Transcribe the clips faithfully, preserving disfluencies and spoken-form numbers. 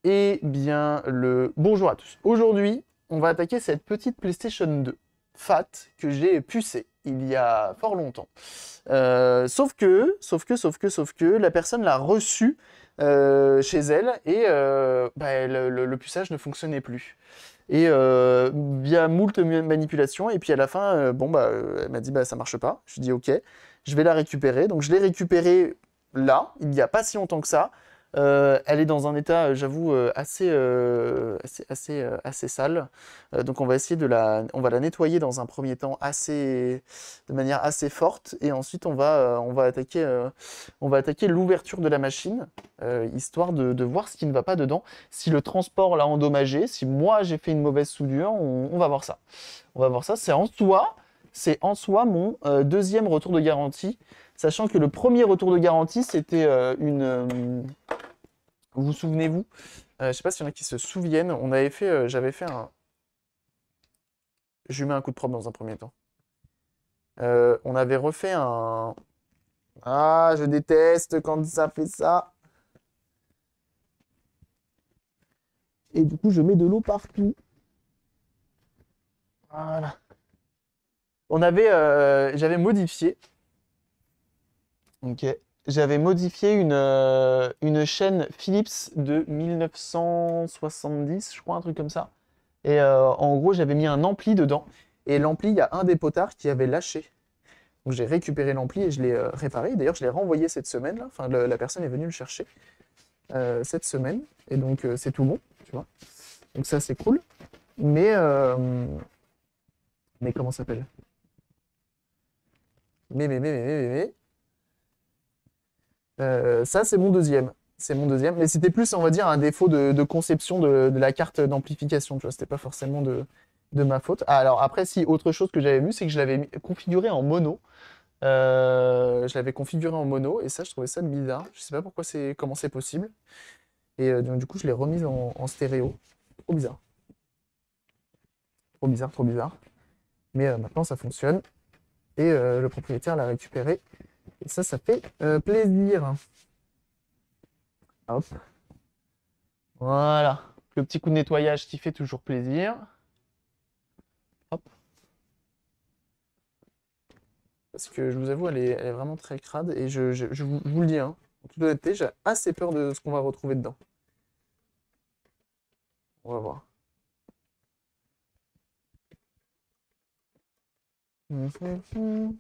Eh bien, le bonjour à tous. Aujourd'hui, on va attaquer cette petite PlayStation deux Fat que j'ai pucée il y a fort longtemps. Euh, sauf que, sauf que, sauf que, sauf que, la personne l'a reçue euh, chez elle et euh, bah, le, le- le puçage ne fonctionnait plus. Et euh, via moult manipulations, et puis à la fin, euh, bon bah, euh, elle m'a dit bah ça marche pas. Je lui dis ok, je vais la récupérer. Donc je l'ai récupérée là, il n'y a pas si longtemps que ça. Euh, elle est dans un état, euh, j'avoue, euh, assez, euh, assez, assez, euh, assez sale. Euh, donc on va essayer de la, on va la nettoyer dans un premier temps assez, de manière assez forte, et ensuite on va, euh, on va attaquer, euh, on va attaquer l'ouverture de la machine, euh, histoire de, de voir ce qui ne va pas dedans. Si le transport l'a endommagé, si moi j'ai fait une mauvaise soudure, on, on va voir ça. On va voir ça. C'est en soi, c'est en soi mon euh, deuxième retour de garantie, sachant que le premier retour de garantie c'était euh, une euh, vous vous souvenez-vous? Euh, je sais pas s'il y en a qui se souviennent. On avait fait, euh, j'avais fait un. Je lui mets un coup de propre dans un premier temps. Euh, on avait refait un. Ah, je déteste quand ça fait ça. Et du coup, je mets de l'eau partout. Voilà. On avait, euh, j'avais modifié. Ok. J'avais modifié une, euh, une chaîne Philips de mille neuf cent soixante-dix, je crois, un truc comme ça. Et euh, en gros, j'avais mis un ampli dedans. Et l'ampli, il y a un des potards qui avait lâché. Donc j'ai récupéré l'ampli et je l'ai euh, réparé. D'ailleurs, je l'ai renvoyé cette semaine. Là. Enfin, le- la personne est venue le chercher euh, cette semaine. Et donc, euh, c'est tout bon, tu vois. Donc ça, c'est cool. Mais, euh, mais comment ça s'appelle? Mais, mais, mais, mais, mais, mais, mais. Euh, ça, c'est mon deuxième. C'est mon deuxième. Mais c'était plus, on va dire, un défaut de, de conception de, de la carte d'amplification. Tu vois, c'était pas forcément de, de ma faute. Ah, alors après, si, autre chose que j'avais vu, c'est que je l'avais mis- configuré en mono. Euh, je l'avais configuré en mono et ça, je trouvais ça bizarre. Je sais pas pourquoi c'est comment c'est possible. Et euh, donc, du coup, je l'ai remise en, en stéréo. Trop bizarre. Trop bizarre, trop bizarre. Mais euh, maintenant, ça fonctionne. Et euh, le propriétaire l'a récupéré. Et ça, ça fait euh, plaisir. Hop. Voilà. Le petit coup de nettoyage qui fait toujours plaisir. Hop. Parce que je vous avoue, elle est, elle est vraiment très crade. Et je, je- je vous, je vous le dis, hein, en toute honnêteté, j'ai assez peur de ce qu'on va retrouver dedans. On va voir. Mhm.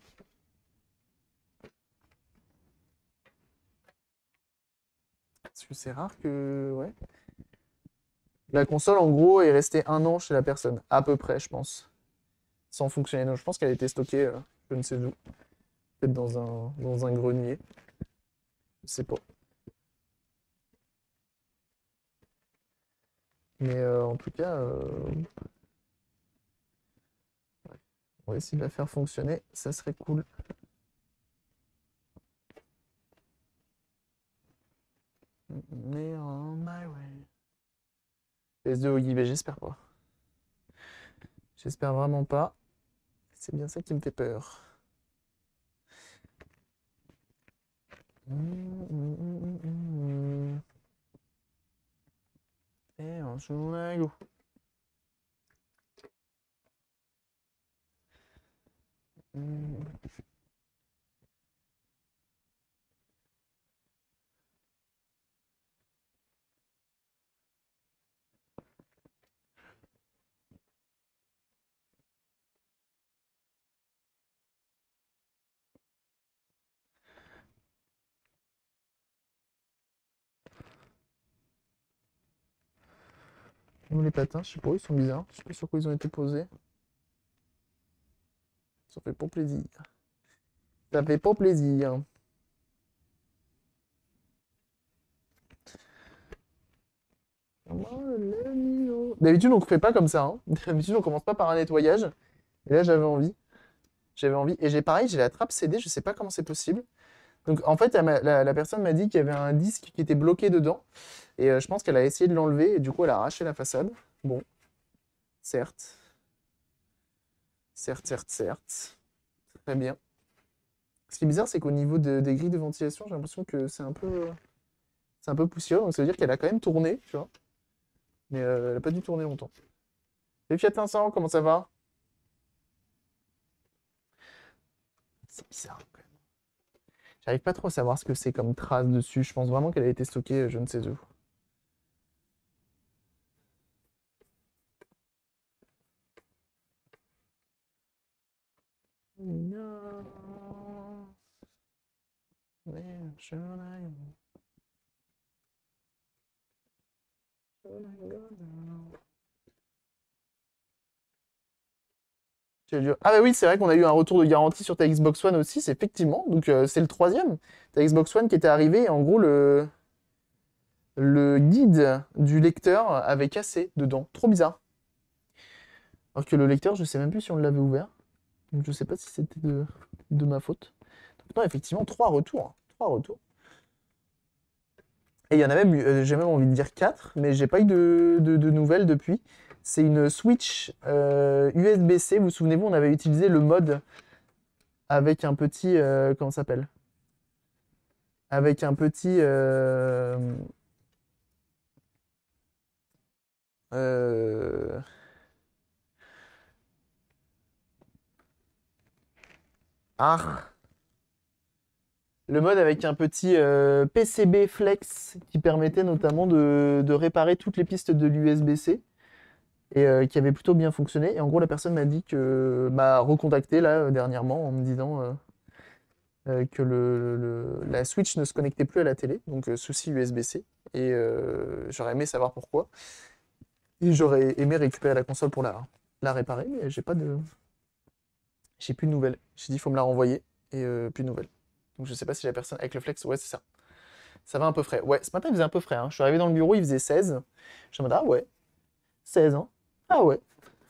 Parce que c'est rare que. Ouais. La console, en gros, est restée un an chez la personne. À peu près, je pense. Sans fonctionner. Donc, je pense qu'elle a été stockée, euh, je ne sais où. Peut-être dans un, dans un grenier. Je sais pas. Mais euh, en tout cas, euh, on va essayer de la faire fonctionner. Ça serait cool. Mais on my way. P S deux Oggy, ben, j'espère pas. J'espère vraiment pas. C'est bien ça qui me fait peur. Hum, hum, hum, hum, hum. Et on joue à go. Hum. Nous, les patins, je sais pas, ils sont bizarres. Je sais pas sur quoi ils ont été posés. Ça fait pas plaisir. Ça fait pas plaisir. D'habitude, on ne fait pas comme ça. Hein. D'habitude, on commence pas par un nettoyage. Et là, j'avais envie. J'avais envie. Et j'ai pareil, j'ai la trappe C D, je sais pas comment c'est possible. Donc, en fait, elle m'a- la, la personne m'a dit qu'il y avait un disque qui était bloqué dedans. Et euh, je pense qu'elle a essayé de l'enlever. Et du coup, elle a arraché la façade. Bon, certes. Certes, certes, certes. Très bien. Ce qui est bizarre, c'est qu'au niveau de- des grilles de ventilation, j'ai l'impression que c'est un peu, c'est un peu poussiéreux. Donc, ça veut dire qu'elle a quand même tourné, tu vois. Mais euh, elle n'a pas dû tourner longtemps. Salut Fiat cinq cents, comment ça va? C'est bizarre quand même. J'arrive pas trop à savoir ce que c'est comme trace dessus. Je pense vraiment qu'elle a été stockée, euh, je ne sais où. Non. Where should I go? Should I go now? Ah bah oui, c'est vrai qu'on a eu un retour de garantie sur ta Xbox One aussi, c'est effectivement. Donc euh, c'est le troisième. Ta Xbox One qui était arrivée, et en gros le le guide du lecteur avait cassé dedans. Trop bizarre. Alors que le lecteur, je sais même plus si on l'avait ouvert. Donc je sais pas si c'était de, de ma faute. Donc non, effectivement, trois retours. Trois retours. Et il y en a même, euh, j'ai même envie de dire quatre, mais j'ai pas eu de, de, de nouvelles depuis. C'est une Switch euh, U S B-C. Vous vous souvenez-vous, on avait utilisé le mode avec un petit... euh, comment ça s'appelle? Avec un petit... euh, euh, Ah, le mode avec un petit euh, P C B Flex qui permettait notamment de, de réparer toutes les pistes de l'U S B-C et euh, qui avait plutôt bien fonctionné. Et en gros, la personne m'a dit que m'a recontacté là euh, dernièrement en me disant euh, euh, que le, le- la Switch ne se connectait plus à la télé, donc euh, souci U S B-C. Et euh, j'aurais aimé savoir pourquoi. Et j'aurais aimé récupérer la console pour la, la réparer, mais j'ai pas de, j'ai plus de nouvelles. J'ai dit il faut me la renvoyer et euh, plus de nouvelles. Donc je sais pas si la personne avec le flex, ouais c'est ça. Ça va un peu frais. Ouais, ce matin il faisait un peu frais, hein. Je suis arrivé dans le bureau, il faisait seize. Je suis en mode ah ouais, seize hein. Ah ouais.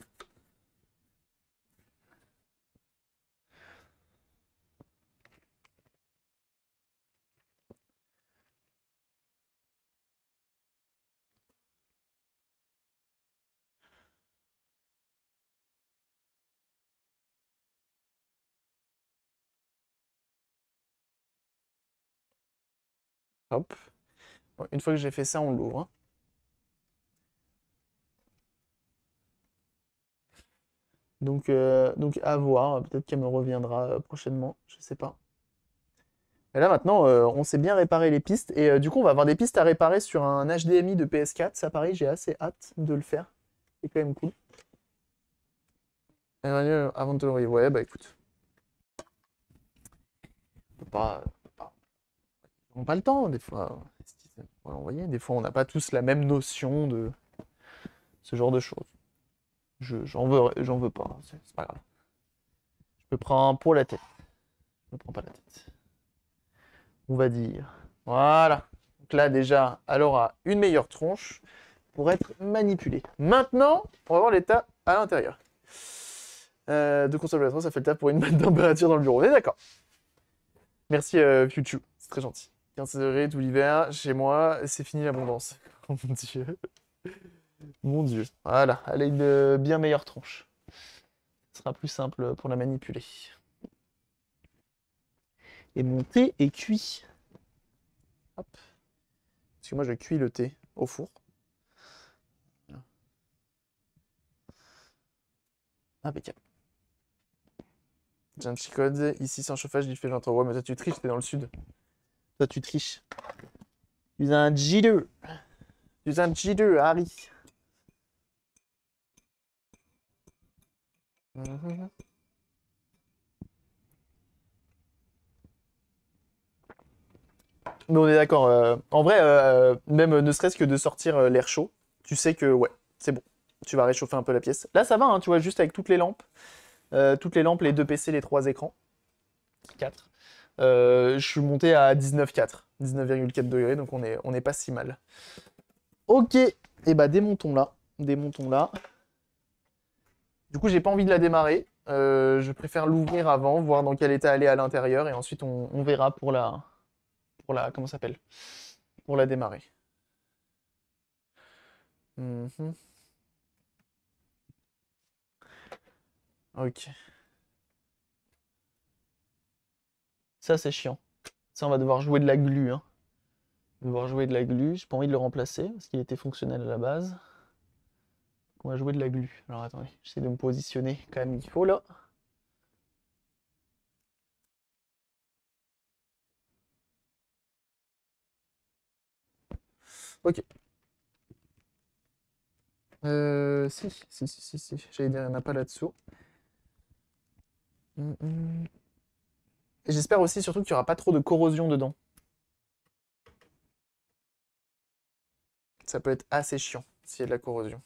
Hop. Bon, une fois que j'ai fait ça, on l'ouvre, hein. Donc, euh, donc à voir. Peut-être qu'elle me reviendra euh, prochainement. Je sais pas. Et là maintenant, euh, on sait bien réparer les pistes. Et euh, du coup, on va avoir des pistes à réparer sur un H D M I de P S quatre. Ça, pareil, j'ai assez hâte de le faire. C'est quand même cool. Euh, Avant de te l'envoyer. Ouais, bah écoute. On peut pas, pas, on n'a pas le temps, des fois. On va l'envoyer. Des fois, on n'a pas tous la même notion de ce genre de choses. Je, j'en veux, j'en veux pas. C'est c'est pas grave. Je me prends pour la tête. Je me prends pas la tête. On va dire. Voilà. Donc là, déjà, elle aura une meilleure tronche pour être manipulée. Maintenant, on va voir l'état à l'intérieur. Euh, de consommateur, ça fait le taf pour une bonne température dans le bureau. On est d'accord. Merci, euh, Futu. C'est très gentil. quinze degrés tout l'hiver. Chez moi, c'est fini l'abondance. Oh mon dieu. Mon dieu. Voilà. Elle a une euh, bien meilleure tronche. Ce sera plus simple pour la manipuler. Et mon thé est cuit. Hop. Parce que moi, je cuis le thé au four. Impeccable. J'ai un petit code. Ici, sans chauffage, il fait j'entends. Ouais, mais toi, tu triches, t'es dans le sud. Toi, tu triches. Tu es un G deux. Tu es un G deux, Harry. Mhm. Mais on est d'accord. euh, en vrai, euh, même ne serait-ce que de sortir euh, l'air chaud, tu sais que, ouais, c'est bon. Tu vas réchauffer un peu la pièce. Là, ça va, hein, tu vois, juste avec toutes les lampes. Euh, toutes les lampes, les deux P C, les trois écrans. quatre. Euh, je suis monté à dix-neuf virgule quatre. dix-neuf virgule quatre degrés, donc on est, on est pas si mal. Ok, et bah démontons là. Démontons là. Du coup, j'ai pas envie de la démarrer. Euh, je préfère l'ouvrir avant, voir dans quel état elle est à l'intérieur, et ensuite on, on verra pour la, pour la, comment ça s'appelle, pour la démarrer. Mhm. Ok. Ça, c'est chiant. Ça, on va devoir jouer de la glu, hein. On va devoir jouer de la glu. J'ai pas envie de le remplacer parce qu'il était fonctionnel à la base. On va jouer de la glu. Alors attendez, j'essaie de me positionner quand même il faut là. Ok. Euh, si, si, si, si, si. J'allais dire, il n'y en a pas là-dessous. Hum, hum. Et j'espère aussi surtout qu'il n'y aura pas trop de corrosion dedans. Ça peut être assez chiant s'il y a de la corrosion.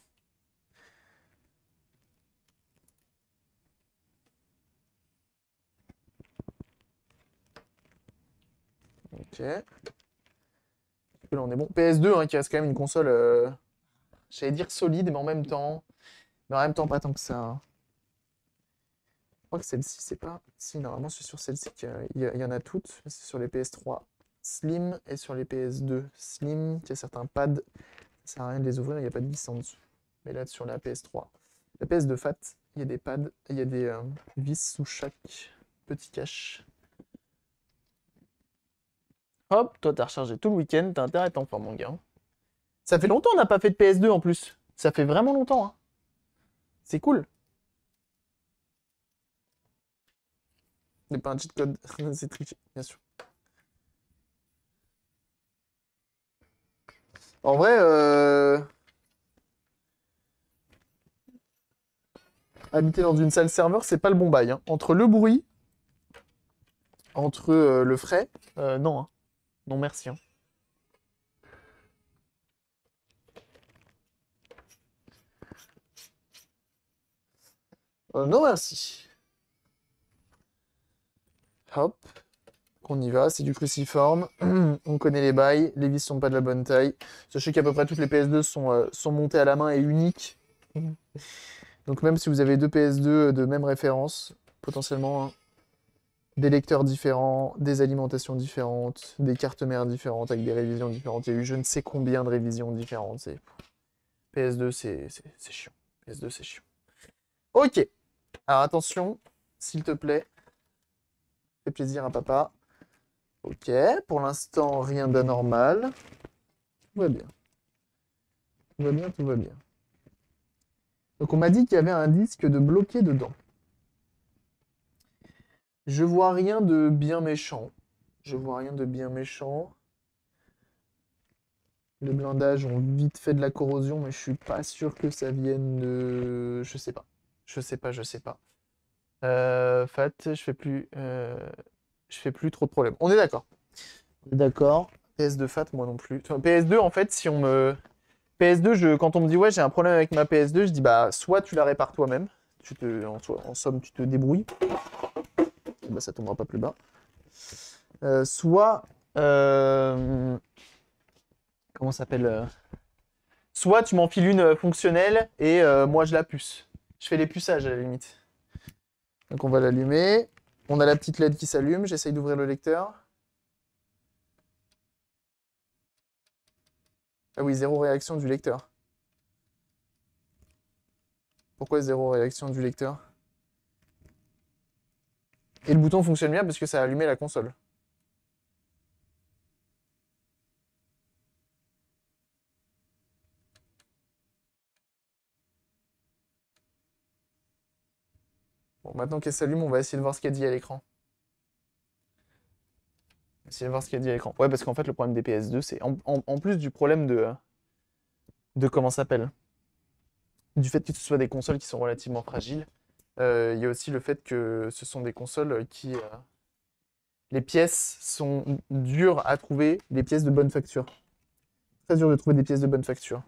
Ok. Là, on est bon. P S deux, hein, qui reste quand même une console, euh, j'allais dire solide, mais en même temps, mais en même temps pas tant que ça, hein. Je crois que celle-ci, c'est pas. Si, normalement, c'est sur celle-ci qu'il y, a- il y en a toutes. C'est sur les P S trois Slim et sur les P S deux Slim. Il y a certains pads. Ça sert à rien de les ouvrir, il n'y a pas de vis en dessous. Mais là, sur la P S trois, la P S deux Fat, il y a des pads, il y a des euh, vis sous chaque petit cache. Hop, toi, t'as rechargé tout le week-end, t'as intérêt à être en forme, mon gars. Ça fait longtemps qu'on n'a pas fait de P S deux en plus. Ça fait vraiment longtemps, hein. C'est cool. C'est pas un cheat code, c'est triché, bien sûr. En vrai, euh... habiter dans une salle serveur, c'est pas le bon bail, hein. Entre le bruit, entre euh, le frais, euh, non, hein. Non, merci, hein. Euh, non, merci. Hop. On y va, c'est du cruciforme, on connaît les bails, les vis sont pas de la bonne taille. Sachez qu'à peu près toutes les P S deux sont, euh, sont montées à la main et uniques. Donc même si vous avez deux P S deux de même référence, potentiellement, hein, des lecteurs différents, des alimentations différentes, des cartes mères différentes avec des révisions différentes. Il y a eu je ne sais combien de révisions différentes. C'est... P S deux, c'est chiant. P S deux, c'est chiant. Ok. Alors attention, s'il te plaît. Fais plaisir à papa. Ok, pour l'instant, rien d'anormal. Tout va bien. Tout va bien, tout va bien. Donc on m'a dit qu'il y avait un disque de bloqué dedans. Je vois rien de bien méchant. Je vois rien de bien méchant. Les blindages ont vite fait de la corrosion, mais je suis pas sûr que ça vienne de... Je sais pas. Je sais pas, je sais pas. Euh, Fat, je fais plus... euh, Je fais plus trop de problèmes. On est d'accord. On est d'accord. P S deux Fat, moi non plus. Enfin, P S deux, en fait, si on me... P S deux, je... quand on me dit ouais, j'ai un problème avec ma P S deux, je dis bah, soit tu la répares toi-même, tu te... en, so- en somme, tu te débrouilles. Bah, ça tombera pas plus bas. Euh, soit... euh, Comment ça s'appelle euh, soit tu m'enfiles une euh, fonctionnelle et euh, moi je la puce. Je fais les puçages à la limite. Donc on va l'allumer. On a la petite L E D qui s'allume. J'essaye d'ouvrir le lecteur. Ah oui, zéro réaction du lecteur. Pourquoi zéro réaction du lecteur? Et le bouton fonctionne bien parce que ça a allumé la console. Bon, maintenant qu'elle s'allume, on va essayer de voir ce qu'elle dit à l'écran. Essayer de voir ce qu'elle dit à l'écran. Ouais, parce qu'en fait, le problème des P S deux, c'est en, en- en plus du problème de, de comment ça s'appelle, du fait que ce soit des consoles qui sont relativement fragiles, euh, il y a aussi le fait que ce sont des consoles qui, euh, les pièces sont dures à trouver, des pièces de bonne facture. Très dur de trouver des pièces de bonne facture.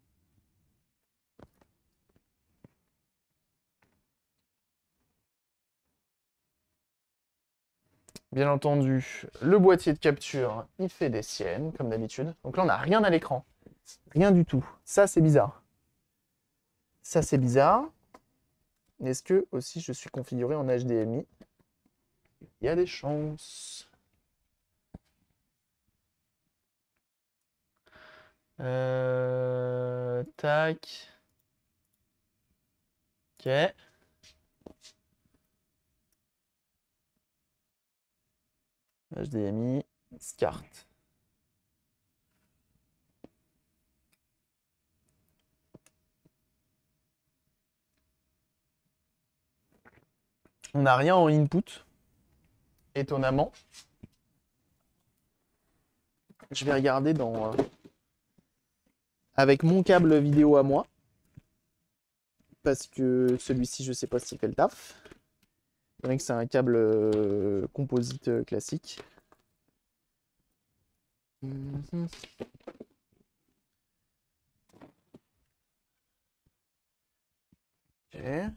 Bien entendu, le boîtier de capture, il fait des siennes, comme d'habitude. Donc là, on n'a rien à l'écran. Rien du tout. Ça, c'est bizarre. Ça, c'est bizarre. Est-ce que aussi je suis configuré en H D M I? Il y a des chances. Euh... Tac. Ok. H D M I. SCART. On n'a rien en input, étonnamment. Je vais regarder dans euh, avec mon câble vidéo à moi. Parce que celui-ci, je sais pas s'il fait le taf. C'est vrai que c'est un câble euh, composite euh, classique. Mm-hmm. Ok.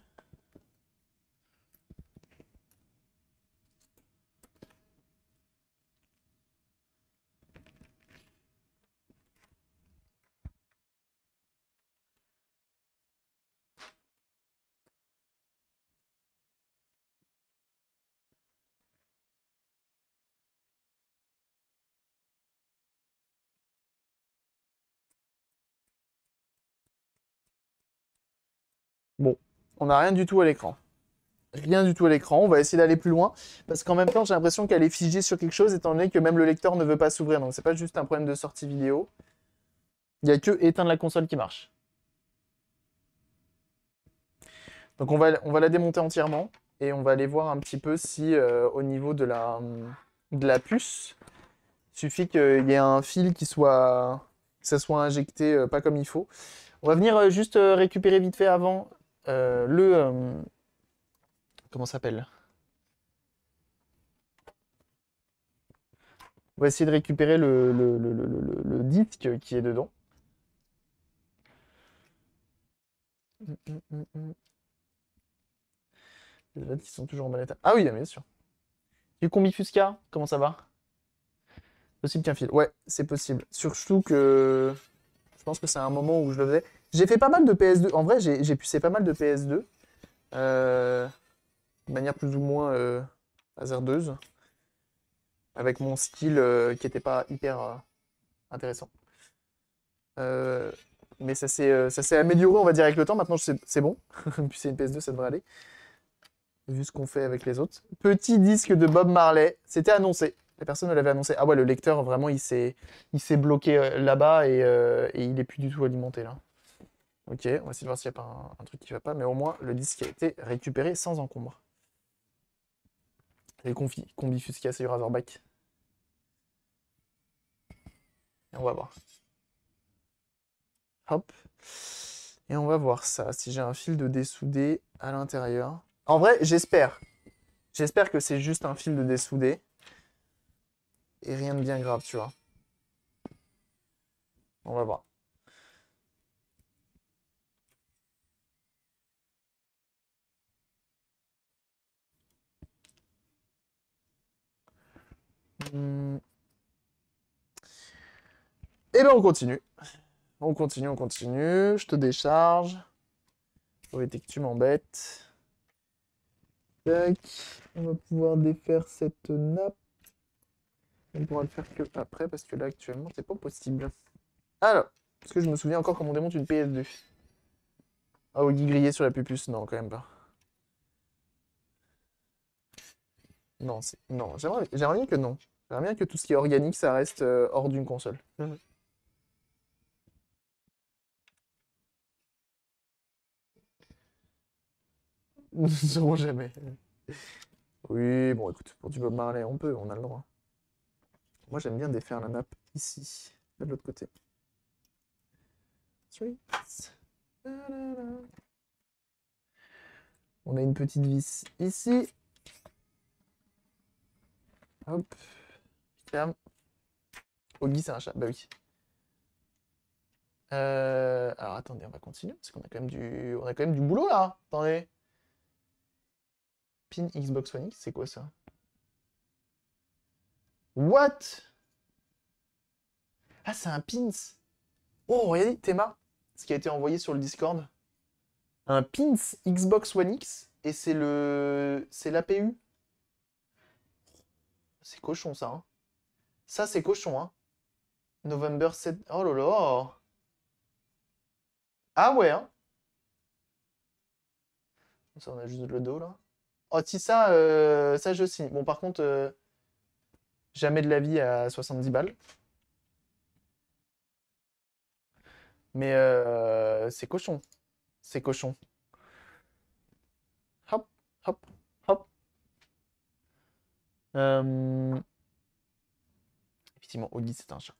Bon, on n'a rien du tout à l'écran. Rien du tout à l'écran. On va essayer d'aller plus loin. Parce qu'en même temps, j'ai l'impression qu'elle est figée sur quelque chose, étant donné que même le lecteur ne veut pas s'ouvrir. Donc, c'est pas juste un problème de sortie vidéo. Il n'y a que éteindre la console qui marche. Donc, on va, on va la démonter entièrement. Et on va aller voir un petit peu si, euh, au niveau de la, de la puce, il suffit qu'il y ait un fil qui soit, que ça soit injecté euh, pas comme il faut. On va venir euh, juste euh, récupérer vite fait avant euh, le... euh, comment ça s'appelle? On va essayer de récupérer le, le, le, le, le- le disque qui est dedans. Hum, hum, hum, hum. Les dates qui sont toujours en bon état. Ah oui, bien sûr. Du combi Fusca, comment ça va? Possible qu'un fil. Ouais, c'est possible. Surtout que je pense que c'est un moment où je le faisais. J'ai fait pas mal de P S deux. En vrai, j'ai j'ai pucé pas mal de P S deux. Euh, de manière plus ou moins euh, hasardeuse. Avec mon skill euh, qui était pas hyper euh, intéressant. Euh, mais ça s'est euh, ça s'est amélioré, on va dire, avec le temps. Maintenant, c'est bon. Puis c'est une P S deux, ça devrait aller. Vu ce qu'on fait avec les autres. Petit disque de Bob Marley. C'était annoncé. La personne me l'avait annoncé. Ah ouais, le lecteur, vraiment, il s'est il s'est bloqué euh, là-bas et, euh, et il est plus du tout alimenté, là. Ok, on va essayer de voir s'il n'y a pas un, un truc qui va pas. Mais au moins, le disque a été récupéré sans encombre. Les confis, combi Fusca, c'est du Razorback. Et on va voir. Hop. Et on va voir ça, si j'ai un fil de dessoudé à l'intérieur. En vrai, j'espère. J'espère que c'est juste un fil de dessoudé. Et rien de bien grave, tu vois. On va voir. Hmm. Et ben on continue. On continue, on continue. Je te décharge. Faut éviter que tu m'embêtes. Tac. On va pouvoir défaire cette nappe. On pourra le faire que après parce que là actuellement c'est pas possible. Alors, est-ce que je me souviens encore comment on démonte une P S deux? Ah, au gui grillé sur la pupus, non, quand même pas. Non, c'est. Non, j'aimerais j'aimerais bien que non. J'aimerais bien que tout ce qui est organique, ça reste euh, hors d'une console. Mhm. Nous ne saurons jamais. Oui, bon, écoute, pour du Bob Marley, on peut, on a le droit. Moi, j'aime bien défaire la nappe ici, de l'autre côté. Three. On a une petite vis ici. Hop. Cam. Oggy, c'est un chat. Bah oui. Euh, Alors attendez, on va continuer parce qu'on a quand même du, on a quand même du boulot là. Attendez. Pin Xbox One X, c'est quoi ça? What? Ah, c'est un pins. Oh, regardez, Théma, ce qui a été envoyé sur le Discord. Un pins Xbox One X et c'est le, c'est l'A P U. C'est cochon ça. Hein. Ça c'est cochon hein. November sept. Oh là là. Ah ouais hein. Ça on a juste le dos là. Oh si ça, euh, ça je signe. Bon par contre, euh, jamais de la vie à soixante-dix balles. Mais euh, c'est cochon. C'est cochon. Hop, hop, hop. Euh, Effectivement, Oli, c'est un chat.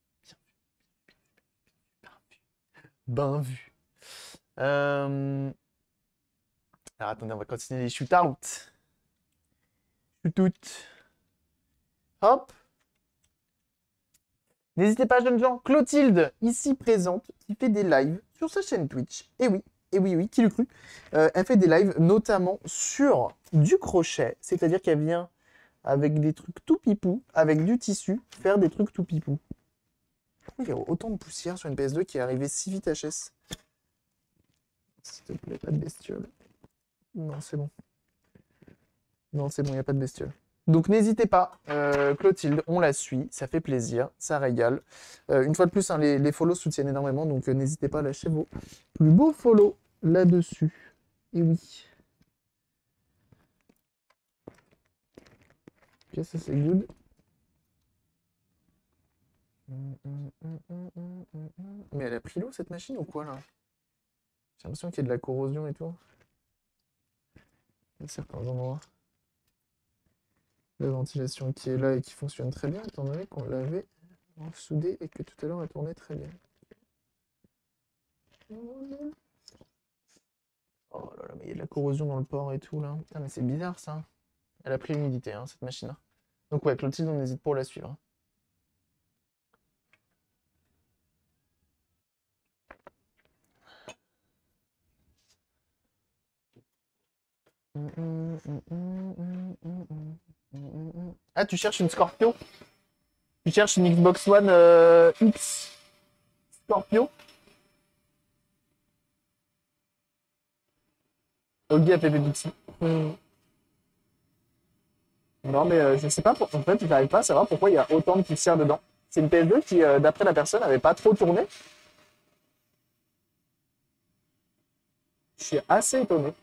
Ben vu. Euh, Alors attendez, on va continuer les shoot-out. Shoot-out. Hop. N'hésitez pas, jeunes gens. Clotilde, ici présente, qui fait des lives sur sa chaîne Twitch. Et oui, et oui, oui, qui le crut. Euh, elle fait des lives notamment sur du crochet. C'est-à-dire qu'elle vient avec des trucs tout pipou, avec du tissu, faire des trucs tout pipou. Pourquoi il y a autant de poussière sur une P S deux qui est arrivée si vite H S? S'il te plaît, pas de bestiole. Non, c'est bon. Non, c'est bon, il n'y a pas de bestiole. Donc n'hésitez pas, euh, Clotilde, on la suit, ça fait plaisir, ça régale. Euh, une fois de plus, hein, les, les follow soutiennent énormément, donc euh, n'hésitez pas à lâcher vos plus beaux follow là-dessus. Et oui. Ok, ça c'est good. Mais elle a pris l'eau cette machine ou quoi là? J'ai l'impression qu'il y a de la corrosion et tout. À certains endroits. La ventilation qui est là et qui fonctionne très bien, étant donné qu'on l'avait soudée et que tout à l'heure elle tournait très bien. Oh là là, mais il y a de la corrosion dans le port et tout là. Putain, mais c'est bizarre ça. Elle a pris l'humidité, hein, cette machine-là. Donc ouais, Clotilde, on n'hésite pas à la suivre. Ah, tu cherches une Scorpio? Tu cherches une Xbox One euh, X Scorpio? Oggy a fait Pepsi. Mm. Non, mais euh, je sais pas, pour... en fait, j'arrive pas à savoir pourquoi il y a autant de poussière dedans. C'est une P S deux qui, euh, d'après la personne, n'avait pas trop tourné. Je suis assez étonné.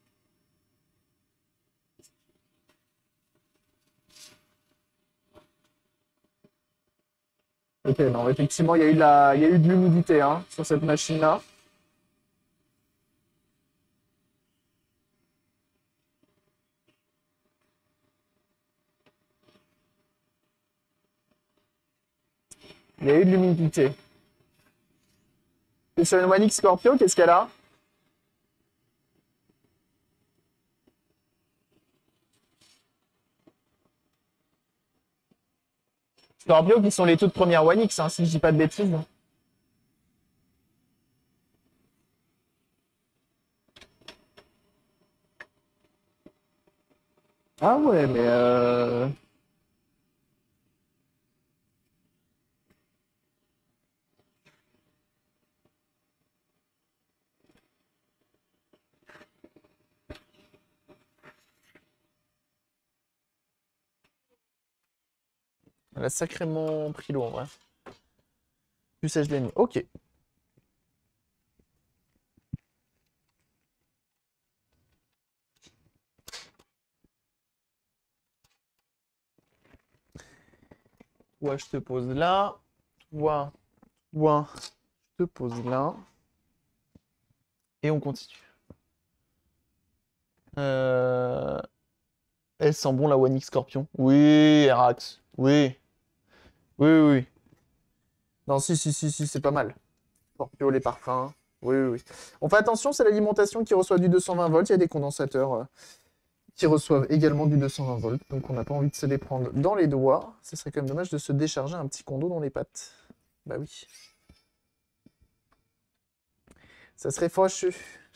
Ok, non, effectivement, il y a eu de la... il y a eu de l'humidité hein, sur cette machine-là. Il y a eu de l'humidité. Et sur une One X Scorpio, qu'est-ce qu'elle a? Scorpio qui sont les toutes premières One X, hein, si je dis pas de bêtises. Ah ouais, mais euh... elle a sacrément pris l'eau en vrai. Plus H D M I. Ok. Toi, je te pose là. Toi, toi, je te pose là. Et on continue. Euh... Elle sent bon la One X Scorpion. Oui, Rax. Oui. Oui, oui, oui. Non, si, si, si, si, c'est pas mal. Scorpio, les parfums. Oui, oui, oui. On fait attention, c'est l'alimentation qui reçoit du deux cent vingt volts. Il y a des condensateurs euh, qui reçoivent également du deux cent vingt volts. Donc on n'a pas envie de se les prendre dans les doigts. Ce serait quand même dommage de se décharger un petit condo dans les pattes. Bah oui. Ça serait fâcheux.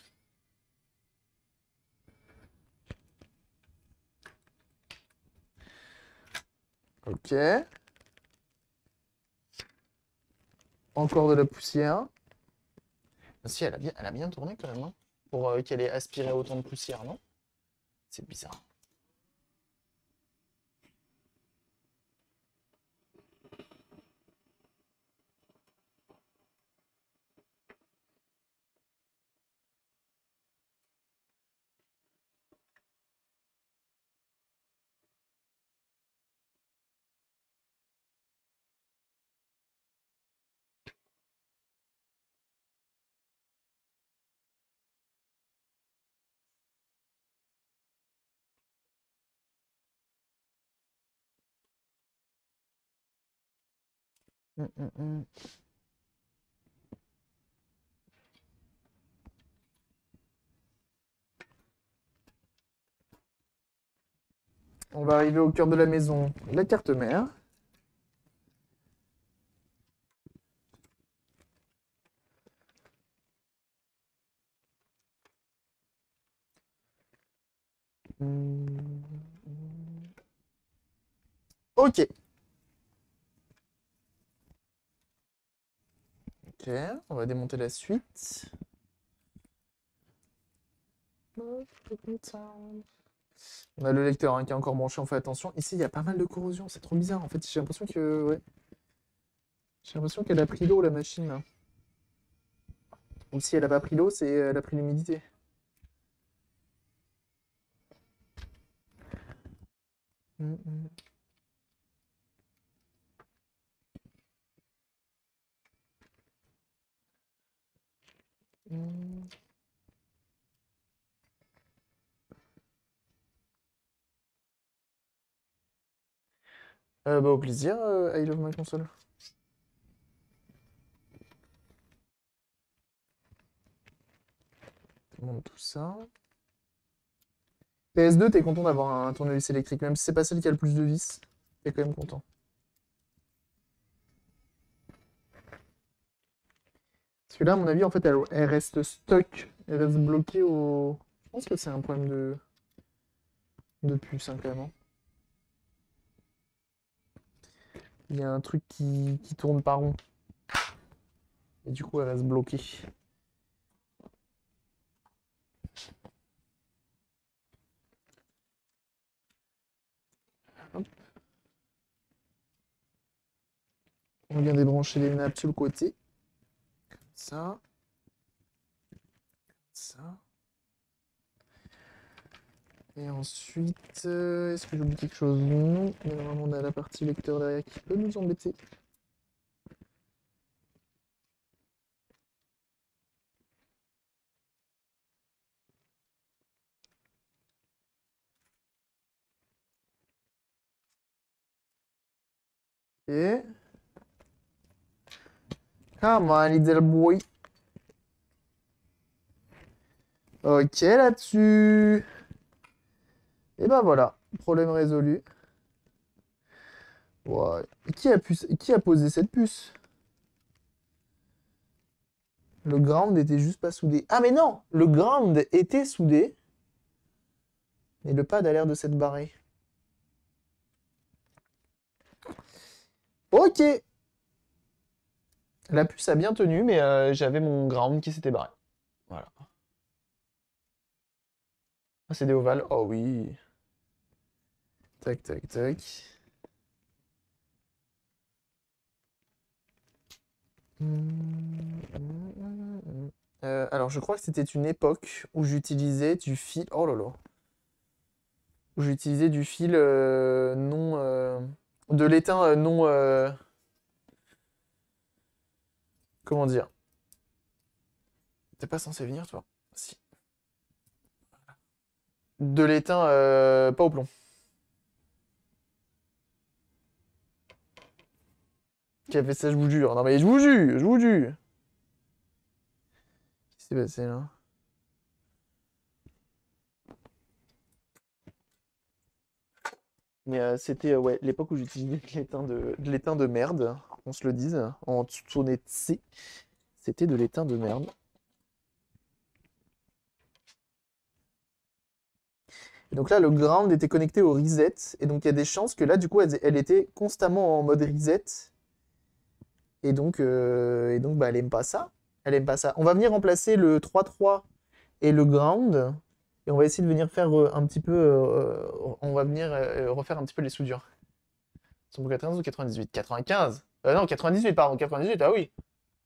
Ok. Encore de la poussière. Si, elle a bien, elle a bien tourné quand même, hein, pour euh, qu'elle ait aspiré autant de poussière, non? C'est bizarre. Hum, hum, hum. On va arriver au cœur de la maison. La carte mère. Hum, hum. Ok. Ok, on va démonter la suite. On a le lecteur hein, qui est encore branché, on fait attention. Ici, il y a pas mal de corrosion, c'est trop bizarre. En fait, j'ai l'impression que... Ouais. J'ai l'impression qu'elle a pris l'eau, la machine. Là. Ou si elle a pas pris l'eau, c'est elle a pris l'humidité. Mm, mm. Mm. Euh, bah, au plaisir, euh, I love my console. Je monte tout ça. P S deux, t'es content d'avoir un tournevis électrique, même si c'est pas celle qui a le plus de vis. T'es quand même content. Parce que là, à mon avis, en fait, elle, elle reste stuck. Elle reste bloquée au... Je pense que c'est un problème de, de puce, hein, quand même. Hein. Il y a un truc qui, qui tourne pas rond. Et du coup, elle reste bloquée. Hop. On vient débrancher les nappes sur le côté. Comme ça. Ça. Et ensuite, euh, est-ce que j'oublie quelque chose? Non. Mais normalement, on a la partie lecteur derrière qui peut nous embêter. Et... Come on, little boy. Ok, là-dessus. Et ben voilà, problème résolu. Ouais. Et qui a, puce- qui a posé cette puce? Le ground était juste pas soudé. Ah mais non, le ground était soudé, mais le pad a l'air de s'être barré. Ok. La puce a bien tenu, mais euh, j'avais mon ground qui s'était barré. Voilà. Ah, c'est des ovales. Oh oui. Tac, tac, tac. Euh, alors, je crois que c'était une époque où j'utilisais du fil. Oh là là. Où j'utilisais du fil euh, non. euh, de l'étain euh, non. euh, Comment dire? T'es pas censé venir, toi? Si. De l'étain euh, pas au plomb. Qui a fait ça, je vous jure. Non mais je vous jure, je vous jure. Qu'est-ce qui s'est passé là? Mais euh, c'était euh, ouais, l'époque où j'utilisais de l'étain de, de l'étain de merde, on se le dise, en toute honnêteté. C'était de l'étain de merde. Et donc là, le ground était connecté au reset. Et donc il y a des chances que là, du coup, elle, elle était constamment en mode reset. Et donc, euh, et donc bah, elle aime pas ça. Elle aime pas ça. On va venir remplacer le trois trois et le ground. Et on va essayer de venir faire euh, un petit peu. euh, on va venir euh, refaire un petit peu les soudures. Ils sont pour quatre-vingt-quinze ou quatre-vingt-dix-huit? quatre-vingt-quinze. Euh, non, quatre-vingt-dix-huit, pardon. quatre-vingt-dix-huit, ah oui.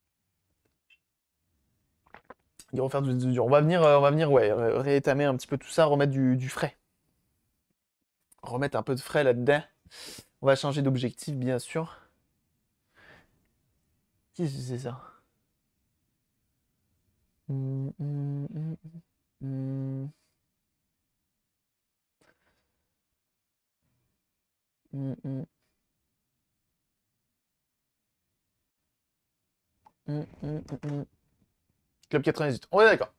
Ils vont refaire du soudure. On va venir, euh, on va venir ouais, ré- réétamer un petit peu tout ça, remettre du, du frais. Remettre un peu de frais là-dedans. On va changer d'objectif, bien sûr. Qu'est-ce que c'est ça? Hum, hum, hum, hum, hum, hum. mm. Club quatre-vingt-dix-huit. On est d'accord.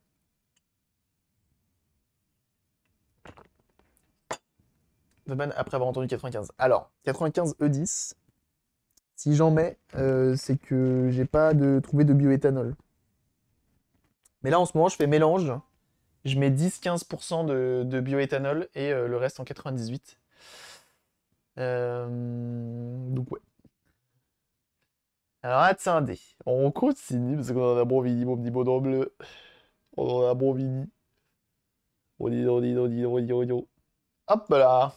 The ban après avoir entendu quatre-vingt-quinze. Alors, quatre-vingt-quinze E dix. Si j'en mets, euh, c'est que j'ai pas de, trouvé de bioéthanol. Mais là, en ce moment, je fais mélange. Je mets dix à quinze pour cent de, de bioéthanol et euh, le reste en quatre-vingt-dix-huit. Euh, donc, ouais. Alors, attendez. On continue parce qu'on a bon vini, mon petit bonhomme bleu. On a bon vini. On dit, on dit, on dit, on dit, on dit. Hop là.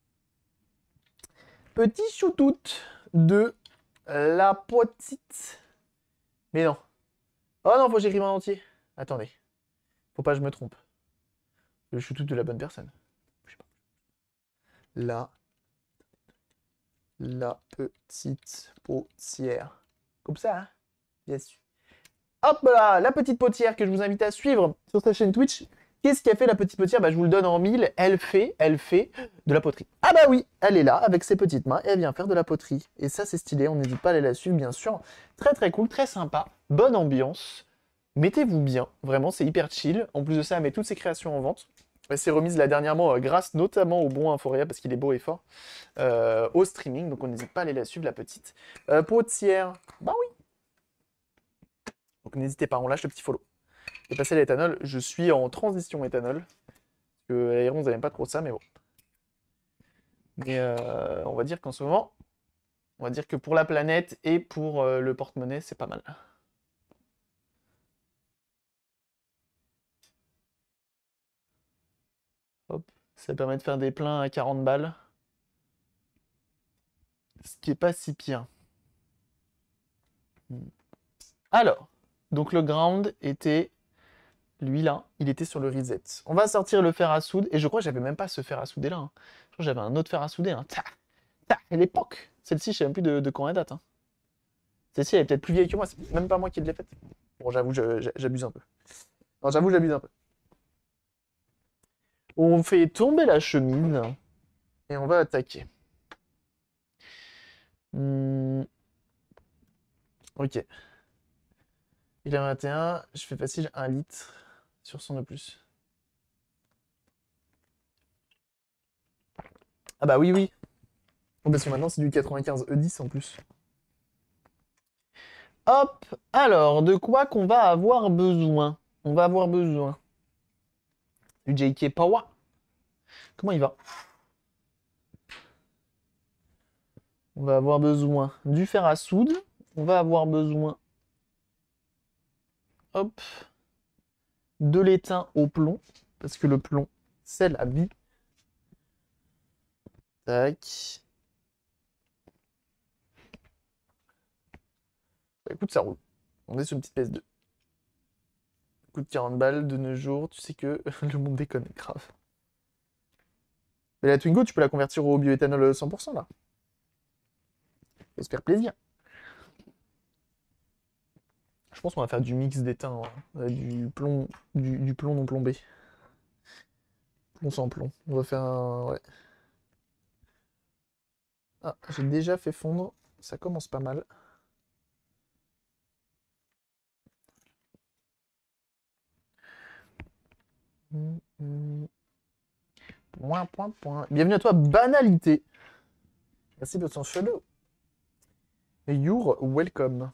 Petit shootout de la petite. Mais non. Oh non, faut que j'écrive en entier. Attendez. Faut pas que je me trompe. Le shootout de la bonne personne. La. La petite potière. Comme ça, hein? Bien sûr. Hop là, la petite potière que je vous invite à suivre sur sa chaîne Twitch. Qu'est-ce qu'a fait la petite potière? Bah, je vous le donne en mille. Elle fait, elle fait de la poterie. Ah bah oui, elle est là avec ses petites mains et elle vient faire de la poterie. Et ça, c'est stylé. On n'hésite pas à aller la suivre, bien sûr. Très très cool, très sympa. Bonne ambiance. Mettez-vous bien. Vraiment, c'est hyper chill. En plus de ça, elle met toutes ses créations en vente. Elle s'est remise là dernièrement, euh, grâce notamment au bon Inforia, parce qu'il est beau et fort, euh, au streaming. Donc on n'hésite pas à aller la suivre, la petite. Euh, potière, bah oui. Donc n'hésitez pas, on lâche le petit follow. Et passer à l'éthanol, je suis en transition éthanol. Parce que l'aéron, vous n'aime pas trop ça, mais bon. Mais euh, on va dire qu'en ce moment, on va dire que pour la planète et pour euh, le porte-monnaie, c'est pas mal. Hop, ça permet de faire des pleins à quarante balles. Ce qui est pas si pire. Alors, donc le ground était... Lui là, il était sur le reset. On va sortir le fer à soude. Et je crois que j'avais même pas ce fer à souder là. Hein. Je crois que j'avais un autre fer à souder. Hein. Ta, ta, à l'époque. Celle-ci, je sais même plus de, de quand elle date. Hein. Celle-ci, elle est peut-être plus vieille que moi. C'est même pas moi qui l'ai faite. Bon, j'avoue, j'abuse un peu. Non, j'avoue, j'abuse un peu. On fait tomber la chemise. Et on va attaquer. Hmm. Ok. Il a vingt et un. Je fais facile un litre sur son E plus. Ah bah oui, oui. Oh, parce que maintenant, c'est du quatre-vingt-quinze E dix en plus. Hop, alors, de quoi qu'on va avoir besoin? On va avoir besoin du J K Power. Comment il va? On va avoir besoin du fer à soude. On va avoir besoin, hop, de l'étain au plomb. Parce que le plomb, c'est la vie. Tac. Bah, écoute, ça roule. On est sur une petite P S deux. Coûte quarante balles de nos jours. Tu sais que le monde déconne, grave. Mais la Twingo, tu peux la convertir au bioéthanol cent pour cent là. Faut se faire plaisir. Je pense qu'on va faire du mix d'étain, hein. du plomb, du, du plomb non plombé. Plomb sans plomb. On va faire un... Ouais. Ah, j'ai déjà fait fondre. Ça commence pas mal. Hum, hum. Point, point, point. Bienvenue à toi, Banalité. Merci de ton follow. You're welcome.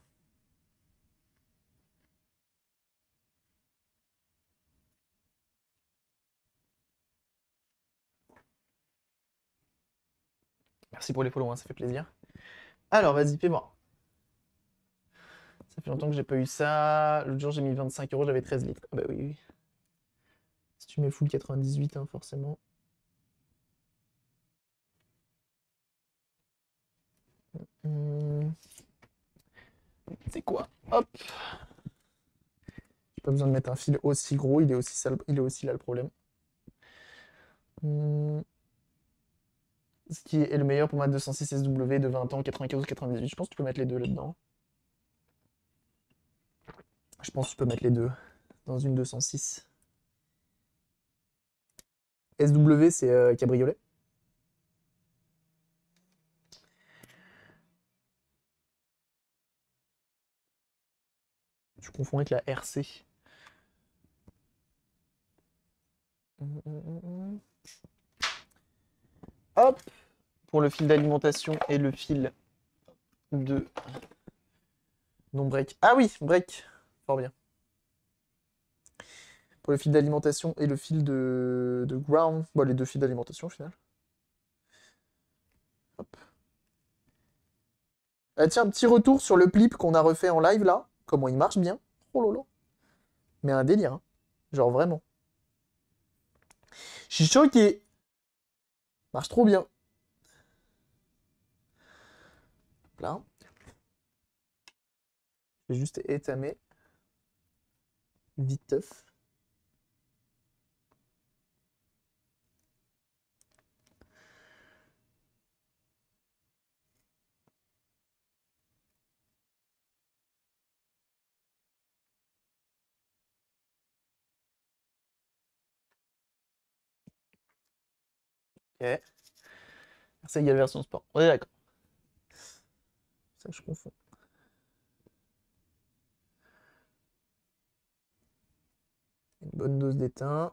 Merci pour les follow, hein, ça fait plaisir. Alors, vas-y, fais-moi. Ça fait longtemps que j'ai pas eu ça. L'autre jour, j'ai mis vingt-cinq euros, j'avais treize litres. Ah bah oui, oui. Si tu mets full quatre-vingt-dix-huit, hein, forcément. Hum. C'est quoi? Hop. J'ai pas besoin de mettre un fil aussi gros, il est aussi, sale... il est aussi là le problème. Hum. Ce qui est le meilleur pour ma deux cent six S W de vingt ans, quatre-vingt-quinze ou quatre-vingt-dix-huit. Je pense que tu peux mettre les deux là-dedans. Je pense que tu peux mettre les deux dans une deux cent six. S W, c'est euh, cabriolet. Je confonds avec la R C. Hop, pour le fil d'alimentation et le fil de non break. Ah oui, break. Fort bien. Pour le fil d'alimentation et le fil de, de ground. Bon, les deux fils d'alimentation au final. Hop. Ah, tiens, petit retour sur le clip qu'on a refait en live là. Comment il marche bien. Oh lolo. Mais un délire. Hein. Genre vraiment. Je suis choqué. Marche trop bien. Là. Je vais juste étamer. Viteuf. Ok. C'est égale version sport. On est d'accord. C'est ça que je confonds. Une bonne dose d'étain.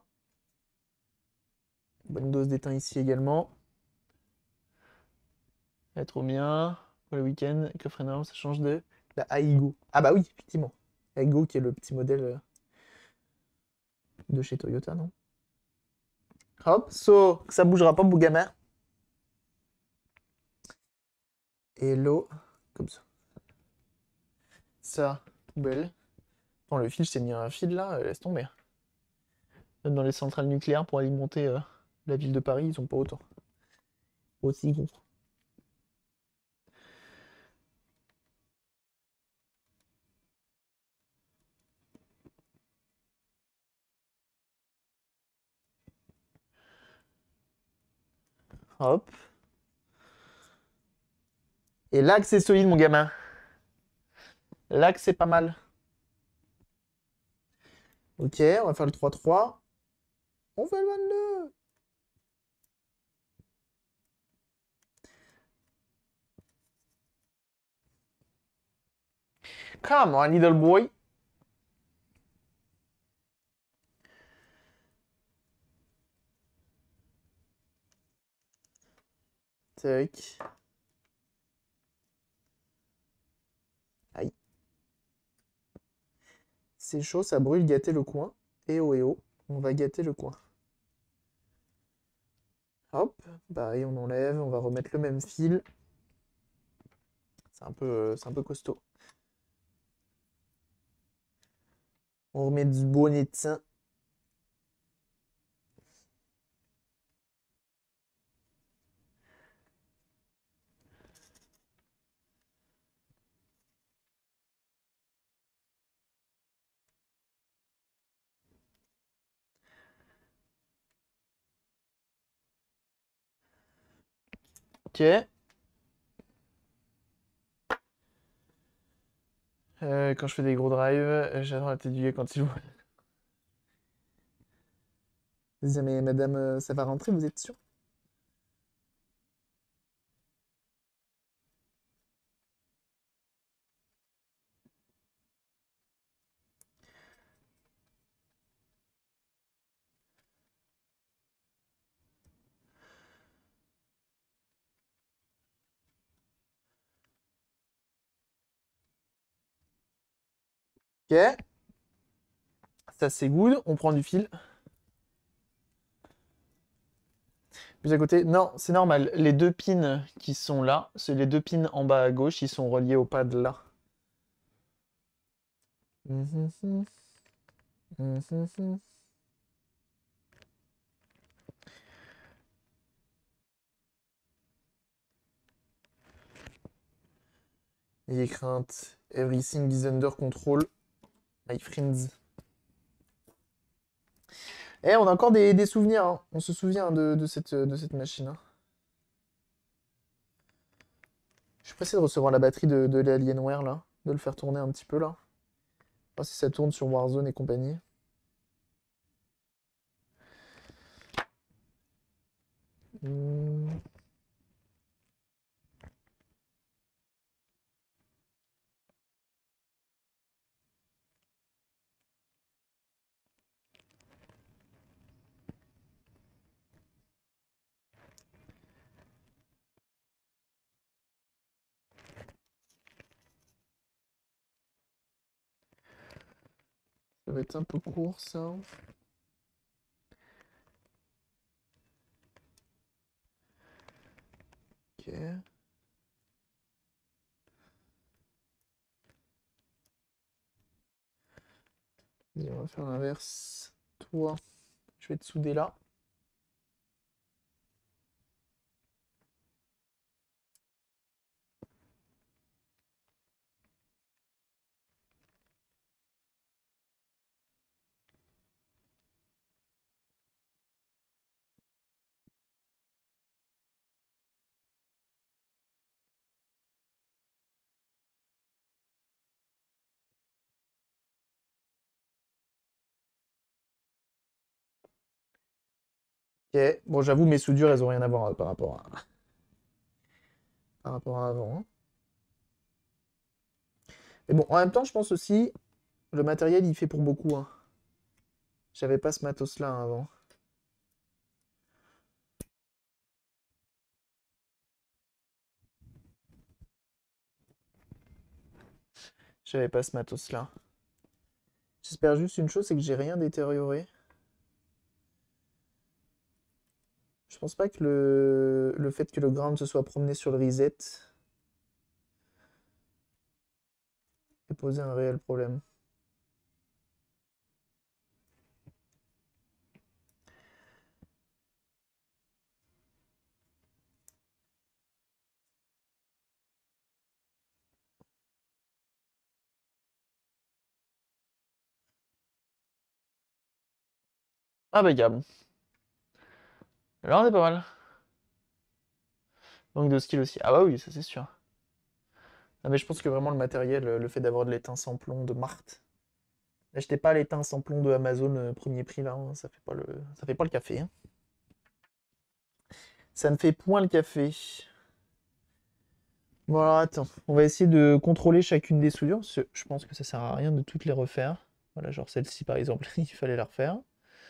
Bonne dose d'étain ici également. Elle est trop bien. Pour le week-end, coffre énorme, ça change de la Aigo. Ah bah oui, effectivement. Aigo qui est le petit modèle euh, de chez Toyota, non? Hop, so, ça bougera pas, beau gamin. Et l'eau, comme ça. Ça, poubelle. Attends, le fil, je t'ai mis un fil là, euh, laisse tomber. Même dans les centrales nucléaires pour alimenter euh, la ville de Paris, ils ont pas autant. Aussi gros. Hop. Et là que c'est solide, mon gamin. Là que c'est pas mal. Ok, on va faire le trois trois. On fait le vingt-deux. Come on, little boy. Tac. Aïe. C'est chaud, ça brûle, gâter le coin. Et oh et oh, on va gâter le coin. Hop, pareil, on enlève, on va remettre le même fil. C'est un peu, euh, c'est un peu costaud. On remet du bonnet de sein. Ok. Euh, quand je fais des gros drives, euh, j'adore la tête du gars quand il voit. Mais madame, euh, ça va rentrer, vous êtes sûr? Ok. Ça c'est good, on prend du fil. Plus à côté, non, c'est normal. Les deux pins qui sont là, c'est les deux pins en bas à gauche, ils sont reliés au pad là. Mhm. Mhm. Ayez crainte. Everything is under control. My friends. Eh, on a encore des, des souvenirs. Hein. On se souvient de, de cette, de cette machine. Hein. Je suis pressé de recevoir la batterie de, de l'Alienware là. De le faire tourner un petit peu là. Voir si ça tourne sur Warzone et compagnie. Hmm. Ça va être un peu court, ça. Ok. Et on va faire l'inverse. Toi, je vais te souder là. Ok. Bon, j'avoue, mes soudures, elles ont rien à voir euh, par rapport à, par rapport à avant, hein. Mais bon, en même temps, je pense aussi, le matériel, il fait pour beaucoup, hein. J'avais pas ce matos-là hein, avant. J'avais pas ce matos-là. J'espère juste une chose, c'est que j'ai rien détérioré. Je pense pas que le, le fait que le ground se soit promené sur le reset ait posé un réel problème. Impeccable. Là, on est pas mal. Manque de skill aussi. Ah bah oui, ça c'est sûr. Ah, mais je pense que vraiment le matériel, le fait d'avoir de l'étain sans plomb de Marthe. N'achetez pas l'étain sans plomb de Amazon euh, premier prix là, hein, ça fait pas le, ça fait pas le café, hein. Ça ne fait point le café. Bon alors attends, on va essayer de contrôler chacune des soudures, parce que je pense que ça sert à rien de toutes les refaire. Voilà, genre celle-ci par exemple, il fallait la refaire.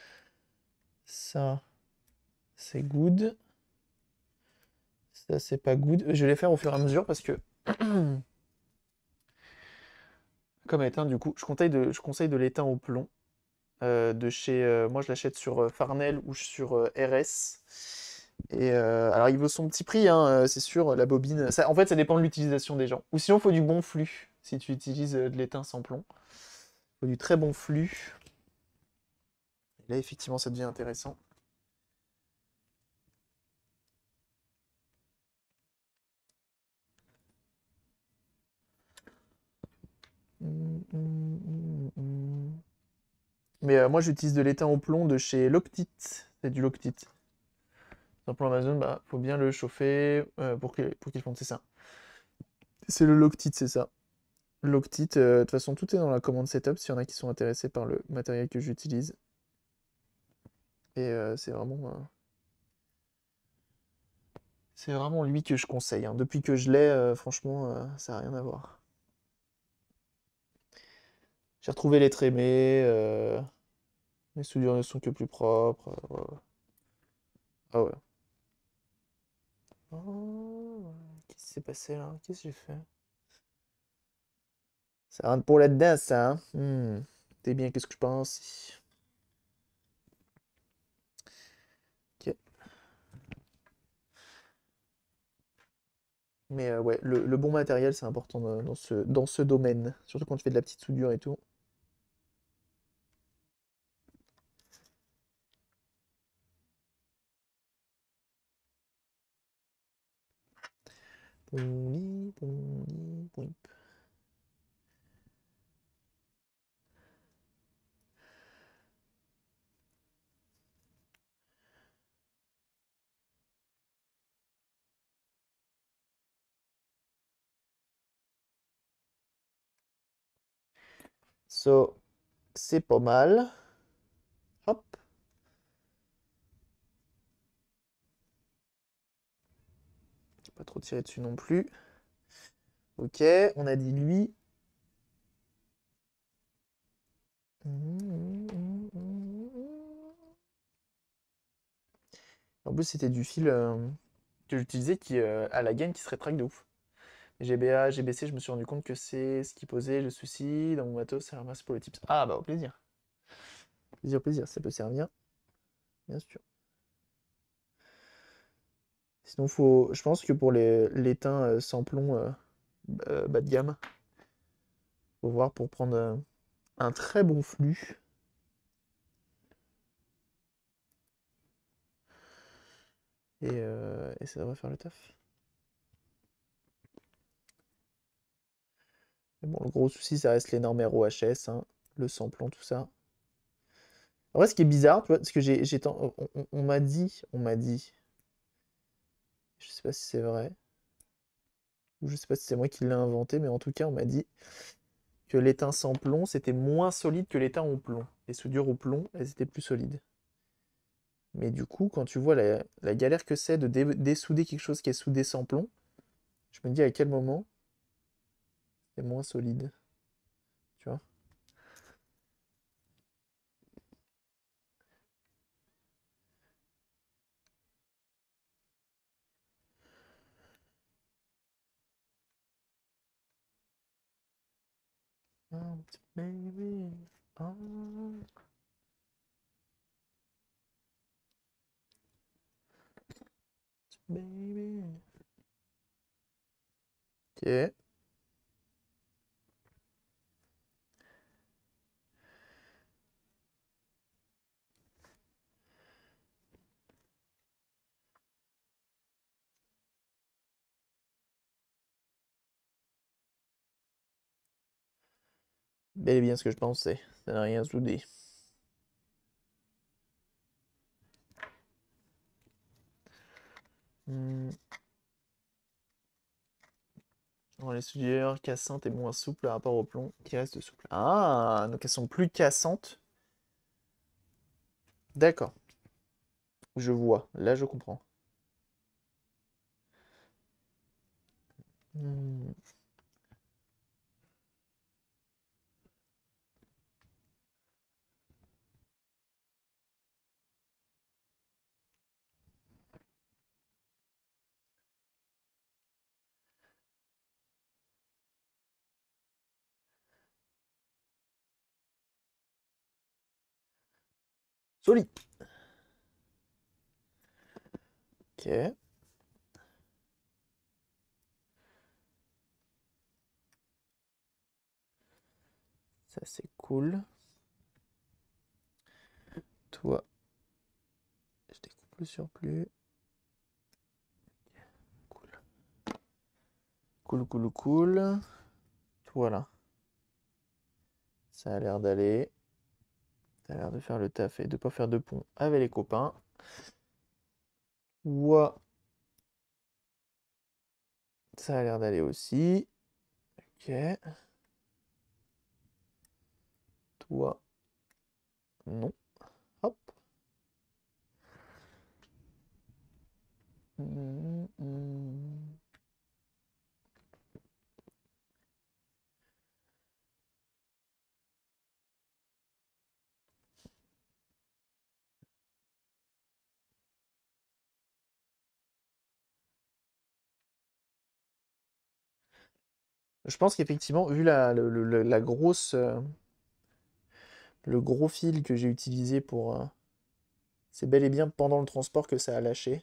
Ça, c'est good. Ça, c'est pas good. Je vais les faire au fur et à mesure parce que... Comme étain, du coup, je conseille de, je conseille de l'étain au plomb. euh, de chez... euh, moi, je l'achète sur euh, Farnell ou sur euh, R S. Et euh, alors, il vaut son petit prix, hein, euh, c'est sûr, la bobine. Ça, en fait, ça dépend de l'utilisation des gens. Ou sinon, il faut du bon flux, si tu utilises euh, de l'étain sans plomb. Il faut du très bon flux. Et là, effectivement, ça devient intéressant. Mais euh, moi, j'utilise de l'étain au plomb de chez Loctite. C'est du Loctite. Simplement Amazon, bah, faut bien le chauffer euh, pour qu'il pour qu'il fonde, c'est ça. C'est le Loctite, c'est ça. Loctite, euh, de toute façon, tout est dans la commande setup s'il y en a qui sont intéressés par le matériel que j'utilise. Et euh, c'est vraiment, euh, c'est vraiment lui que je conseille, hein. Depuis que je l'ai, euh, franchement, euh, ça n'a rien à voir. J'ai retrouvé les trémés, euh, mes soudures ne sont que plus propres. euh, ouais. Ah ouais. Oh, qu'est-ce qui s'est passé là? Qu'est-ce que j'ai fait? Ça rentre pour là-dedans, ça, hein? Hmm. T'es bien, qu'est-ce que je pense? Ok. Mais euh, ouais, le, le bon matériel, c'est important dans, dans ce, dans ce domaine. Surtout quand tu fais de la petite soudure et tout. Pouli, pouli, pouip. So, c'est pas mal. Hop. Pas trop tirer dessus non plus. Ok, on a dit lui. En plus, c'était du fil euh, que j'utilisais qui euh, a la gaine qui se rétracte de ouf. G B A, G B C, je me suis rendu compte que c'est ce qui posait le souci dans mon matos. Alors merci pour le tips. Ah bah au plaisir. Plaisir, plaisir, ça peut servir, bien sûr. Sinon, faut, je pense que pour les, les teints euh, sans plomb euh, euh, bas de gamme, faut voir pour prendre euh, un très bon flux. Et, euh, et ça devrait faire le taf. Mais bon, le gros souci, ça reste les normes R O H S, hein, le sans-plomb, tout ça. En vrai, ce qui est bizarre, tu vois, parce que j'ai, j'ai ten- on, on- on m'a dit, on m'a dit, je sais pas si c'est vrai, ou je sais pas si c'est moi qui l'ai inventé, mais en tout cas, on m'a dit que l'étain sans plomb, c'était moins solide que l'étain au plomb. Les soudures au plomb, elles étaient plus solides. Mais du coup, quand tu vois la, la galère que c'est de dé- dessouder quelque chose qui est soudé sans plomb, je me dis à quel moment c'est moins solide, tu vois. Oh, baby, oh. Baby. Ok. Bel et bien ce que je pensais. Ça n'a rien soudé. Hmm. Alors, les soudures cassantes et moins souples par rapport au plomb qui reste souple. Ah, donc elles sont plus cassantes. D'accord. Je vois. Là, je comprends. Hmm. Solide. Ok. Ça, c'est cool. Toi, je découpe le surplus. Cool. Cool, cool, cool. Voilà. Ça a l'air d'aller. Ça a l'air de faire le taf et de pas faire de pont avec les copains. Ouah. Ça a l'air d'aller aussi. Ok. Toi, non. Hop. Mm, mm. Je pense qu'effectivement, vu la, le- le- la grosse, euh, le gros fil que j'ai utilisé pour... euh, c'est bel et bien pendant le transport que ça a lâché.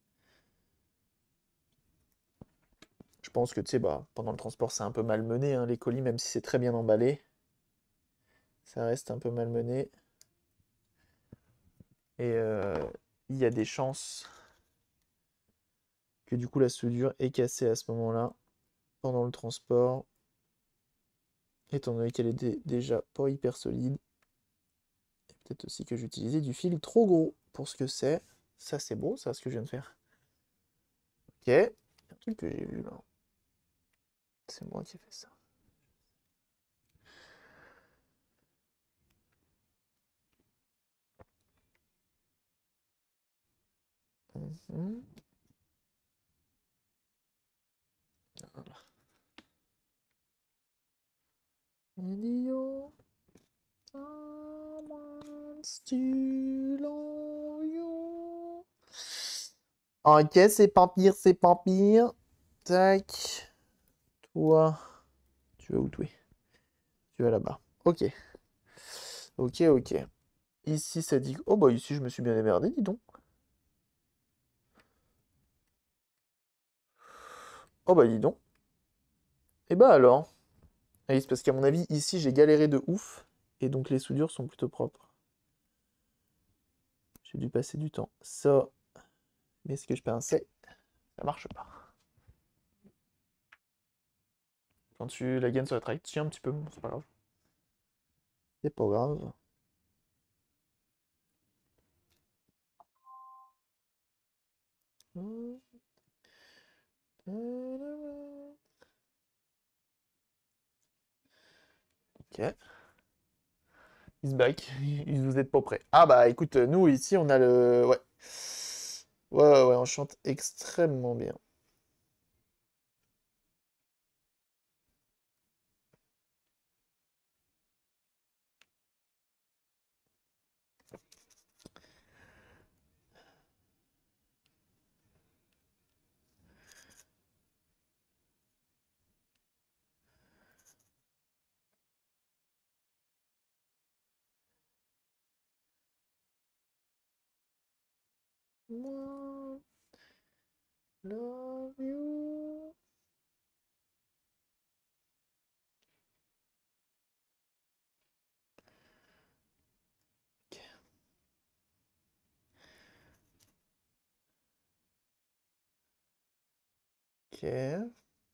Je pense que, tu sais, bah, pendant le transport, c'est un peu malmené, hein, les colis, même si c'est très bien emballé. Ça reste un peu malmené. Et euh, il y a des chances que du coup la soudure est cassée à ce moment-là, pendant le transport, étant donné qu'elle est dé- déjà pas hyper solide. Et peut-être aussi que j'utilisais du fil trop gros pour ce que c'est. Ça, c'est beau, ça, ce que je viens de faire. Ok. Il y a un truc que j'ai vu là. C'est moi qui ai fait ça. Mhm. Voilà. Idiot. Someone still on you. Ok, c'est pas pire, c'est pas pire. Tac. Toi, tu vas où, toi? Tu vas là-bas. Ok. Ok, ok. Ici, ça dit... Oh bah ici, je me suis bien démerdé, dis donc. Oh bah dis donc. Et bah alors. Ah oui, c'est parce qu'à mon avis, ici, j'ai galéré de ouf. Et donc, les soudures sont plutôt propres. J'ai dû passer du temps. Ça, mais ce que je pensais, ça marche pas. Quand tu la gaines sur la track, tiens un petit peu, c'est pas grave. C'est pas grave. Ok. He's back. Vous êtes pas prêts. Ah bah écoute, nous ici on a le... Ouais. Ouais, ouais, ouais, on chante extrêmement bien. Moi, love you. Ok.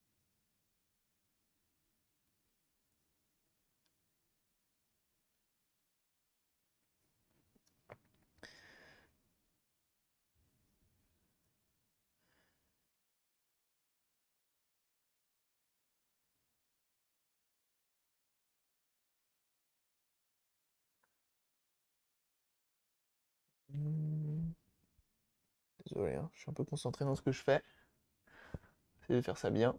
Hmm. Désolé, hein, je suis un peu concentré dans ce que je fais. J'essaie de faire ça bien.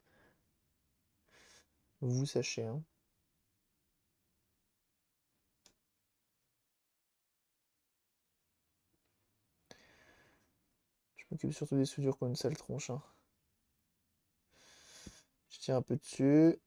Vous sachez, hein. Je m'occupe surtout des soudures comme une sale tronche, hein. Je tire un peu dessus.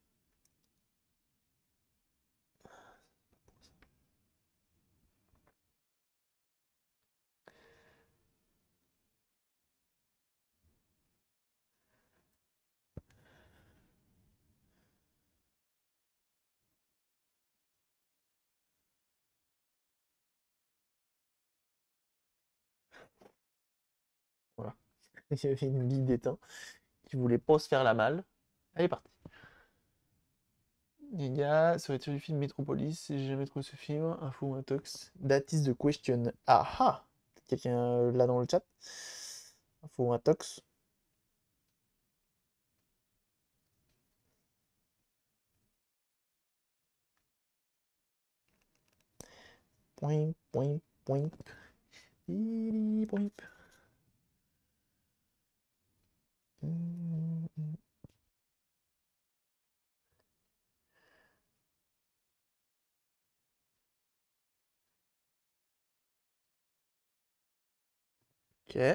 Voilà. Il y avait une bille d'étain qui voulait pas se faire la malle. Elle est partie. Les gars, ça va être sur du film Metropolis. J'ai jamais trouvé ce film. Info ou un tox. That is the question. Ah ah! Quelqu'un euh, là dans le chat. Info ou un tox. Point, point, point. Pili, point. Hmm, hmm. Ok.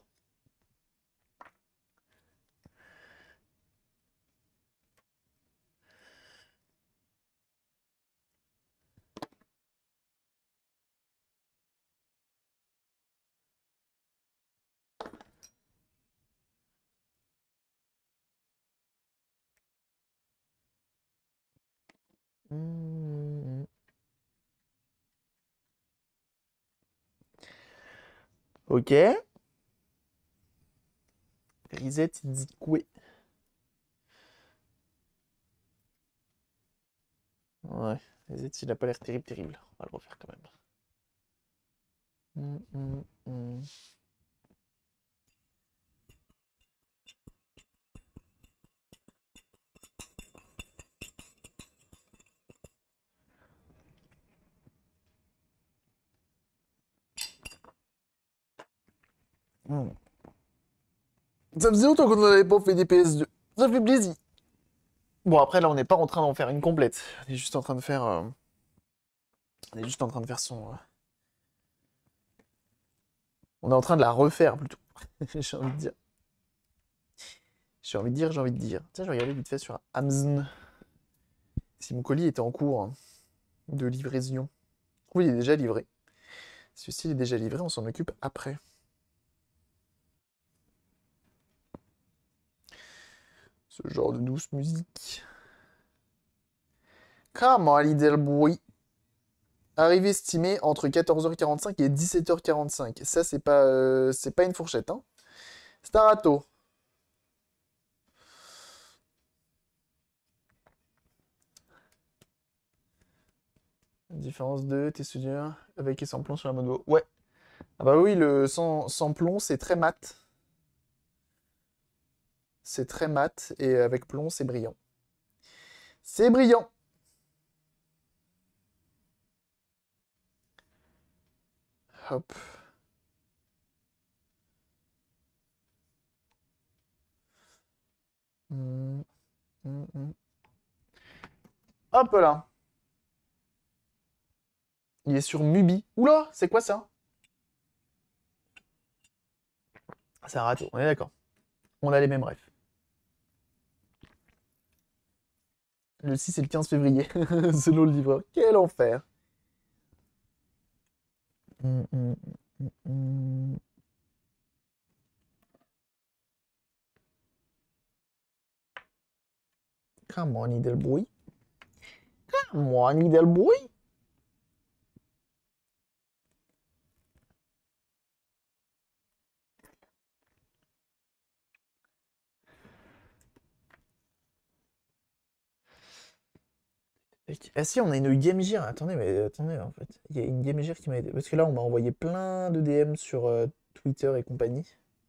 Hmm. Ok. Reset, il dit quoi? Ouais. Reset, il a pas l'air terrible, terrible. On va le refaire quand même. Hmm, hmm, hmm. Hmm. Ça faisait longtemps qu'on n'avait pas fait des P S deux. Ça fait plaisir. Bon, après, là, on n'est pas en train d'en faire une complète. On est juste en train de faire... euh, On est juste en train de faire son... euh, On est en train de la refaire, plutôt. J'ai envie de dire. J'ai envie de dire, j'ai envie de dire. Tiens, je vais regarder vite fait sur Amazon si mon colis était en cours de livraison. trouve il est déjà livré. Celui-ci il est déjà livré, on s'en occupe après. Ce genre de douce musique. Come on, little boy. Arrivée estimée entre quatorze heures quarante-cinq et dix-sept heures quarante-cinq. Ça, c'est pas, euh, c'est pas une fourchette. Hein. Starato. Différence de tes soudures avec et sans plomb sur la mono. Ouais. Ah bah oui, le sans, sans plomb, c'est très mat. C'est très mat et avec plomb, c'est brillant. C'est brillant. Hop. Mmh, mmh, mmh. Hop là. Il est sur Mubi. Oula, c'est quoi ça? C'est un râteau, on est d'accord. On a les mêmes rêves. Le six et le quinze février, selon le livreur. Quel enfer. Mmh, mmh, mmh, mmh. Come on, little boy. Come on, little boy. Ah si, on a une Game Gear. Attendez, mais attendez, en fait. Il y a une Game Gear qui m'a aidé. Parce que là, on m'a envoyé plein de D M sur euh, Twitter et compagnie.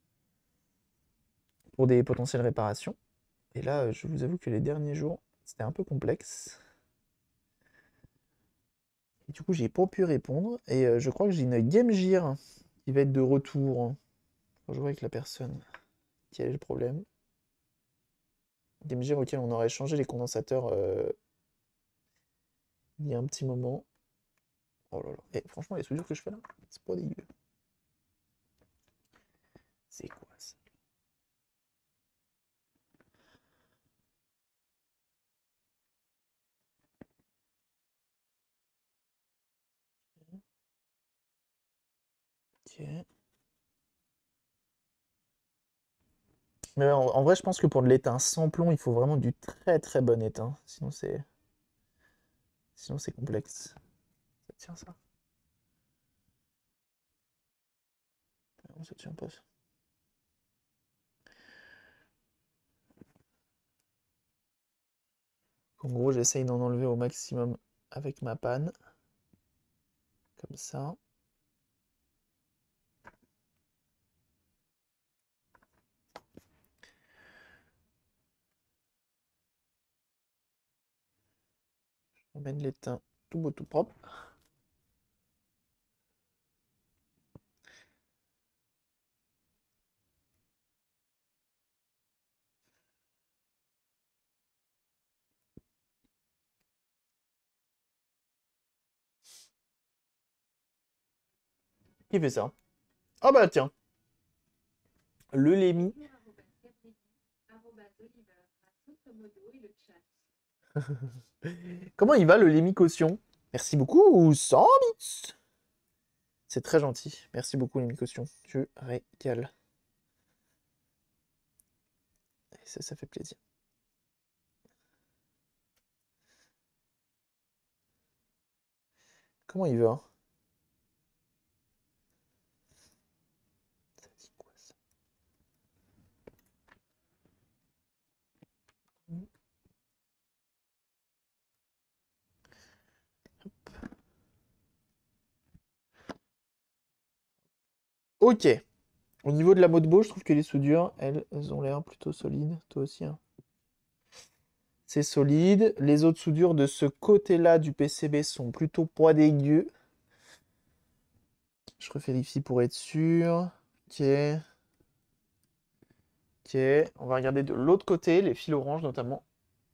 Pour des potentielles réparations. Et là, je vous avoue que les derniers jours, c'était un peu complexe. Et du coup, j'ai pas pu répondre. Et euh, je crois que j'ai une Game Gear qui va être de retour. Faut jouer avec la personne. Quel est le problème? Game Gear auquel on aurait changé les condensateurs euh, il y a un petit moment. Oh là là. Et franchement, les soudures que je fais là, c'est pas dégueu. C'est quoi ça? Ok. Mais en, en vrai, je pense que pour de l'étain sans plomb, il faut vraiment du très très bon étain. Sinon, c'est. Sinon, c'est complexe. Ça tient ça? Non, ça tient pas ça. En gros, j'essaye d'en enlever au maximum avec ma panne. Comme ça. Je ramène l'étain tout beau, tout propre. Qui fait ça? Ah bah tiens, le Lémi. Comment il va le Lémi caution? Merci beaucoup, cent bits. C'est très gentil. Merci beaucoup Lémi caution. Tu régales. Et ça, ça fait plaisir. Comment il va? Ça dit quoi ça? Ok. Au niveau de la Modbo, je trouve que les soudures, elles, elles ont l'air plutôt solides. Toi aussi, hein. C'est solide. Les autres soudures de ce côté-là du P C B sont plutôt pas dégueu. Je revérifie pour être sûr. Ok. Ok. On va regarder de l'autre côté, les fils orange notamment.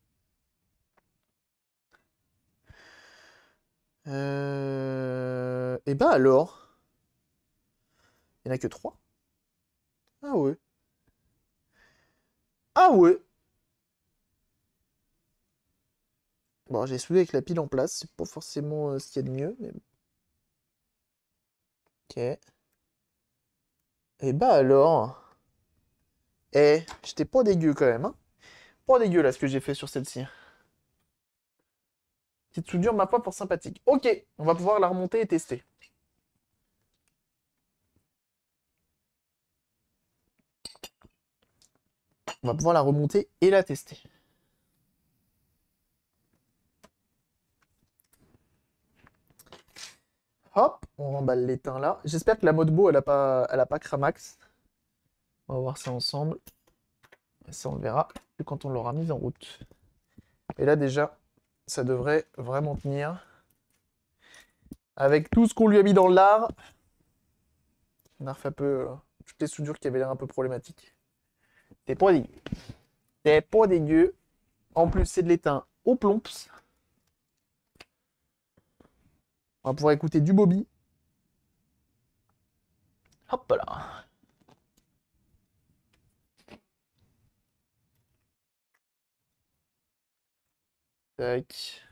Euh... Et bah alors, il n'y en a que trois. Ah ouais. Ah ouais. Bon, j'ai soudé avec la pile en place, c'est pas forcément euh, ce qu'il y a de mieux, mais Ok. Et bah alors. Eh, j'étais pas dégueu quand même, hein. Pas dégueu là ce que j'ai fait sur celle-ci. Petite soudure, ma foi, pour sympathique. Ok, on va pouvoir la remonter et tester. On va pouvoir la remonter et la tester. Hop, on remballe l'étain là. J'espère que la Modbo, elle a pas, elle a pas Cramax. On va voir ça ensemble. Ça, on le verra quand on l'aura mise en route. Et là, déjà, ça devrait vraiment tenir. Avec tout ce qu'on lui a mis dans l'art. On a refait un peu euh, toutes les soudures qui avaient l'air un peu problématiques. C'est pas dégueu. C'est pas dégueu. En plus, c'est de l'étain au plomps. On va pouvoir écouter du Bobby. Hop là. Tac.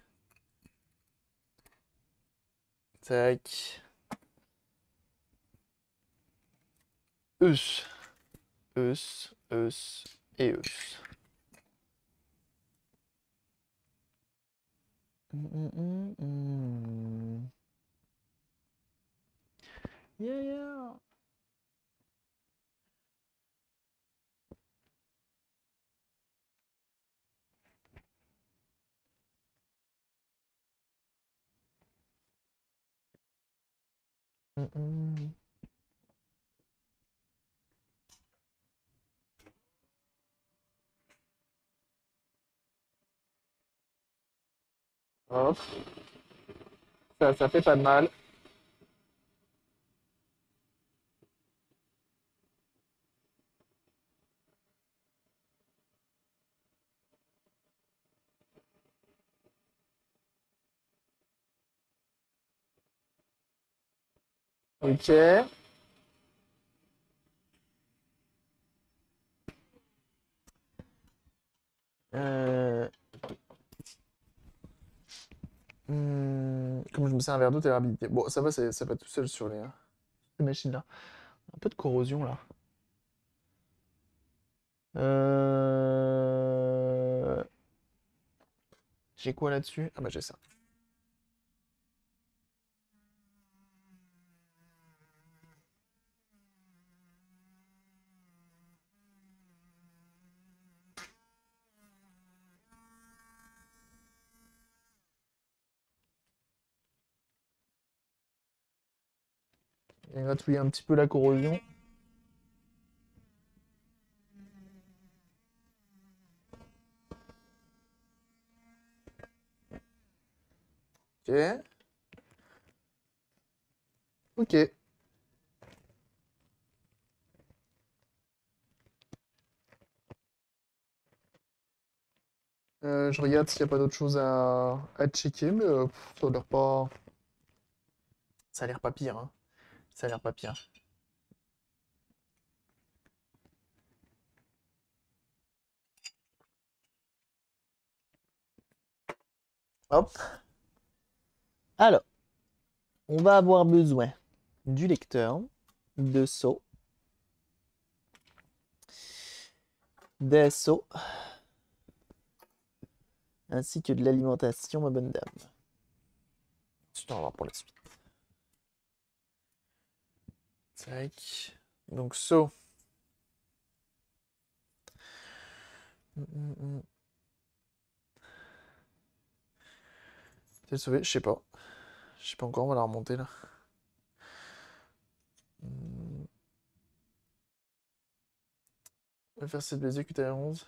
Tac. Eus. Eus. Eus. Et eus. Mm, mm, mm. Yeah, yeah. Mm, mm. Hop. Ça, ça fait pas de mal. Ok. Euh, hmm, Comme je me sers un verre d'eau, t'as l'habilité. Bon, ça va, ça, ça va tout seul sur les, les machines là. Un peu de corrosion là. Euh... J'ai quoi là-dessus? Ah bah j'ai ça. Et gratouiller un petit peu la corrosion. Ok. Ok. Euh, je regarde s'il n'y a pas d'autre chose à, à checker, mais euh, pff, ça a l'air pas... Ça a l'air pas pire, hein. Ça a l'air pas pire. Hop. Alors, on va avoir besoin du lecteur, de seau, des seaux, ainsi que de l'alimentation, ma bonne dame. Ensuite, on va voir pour la suite. Tac. Donc, seau. Hum, hum, hum. T'es sauvé? Je sais pas. Je sais pas encore, on va la remonter là. Hum. On va faire cette baiser Q T R onze.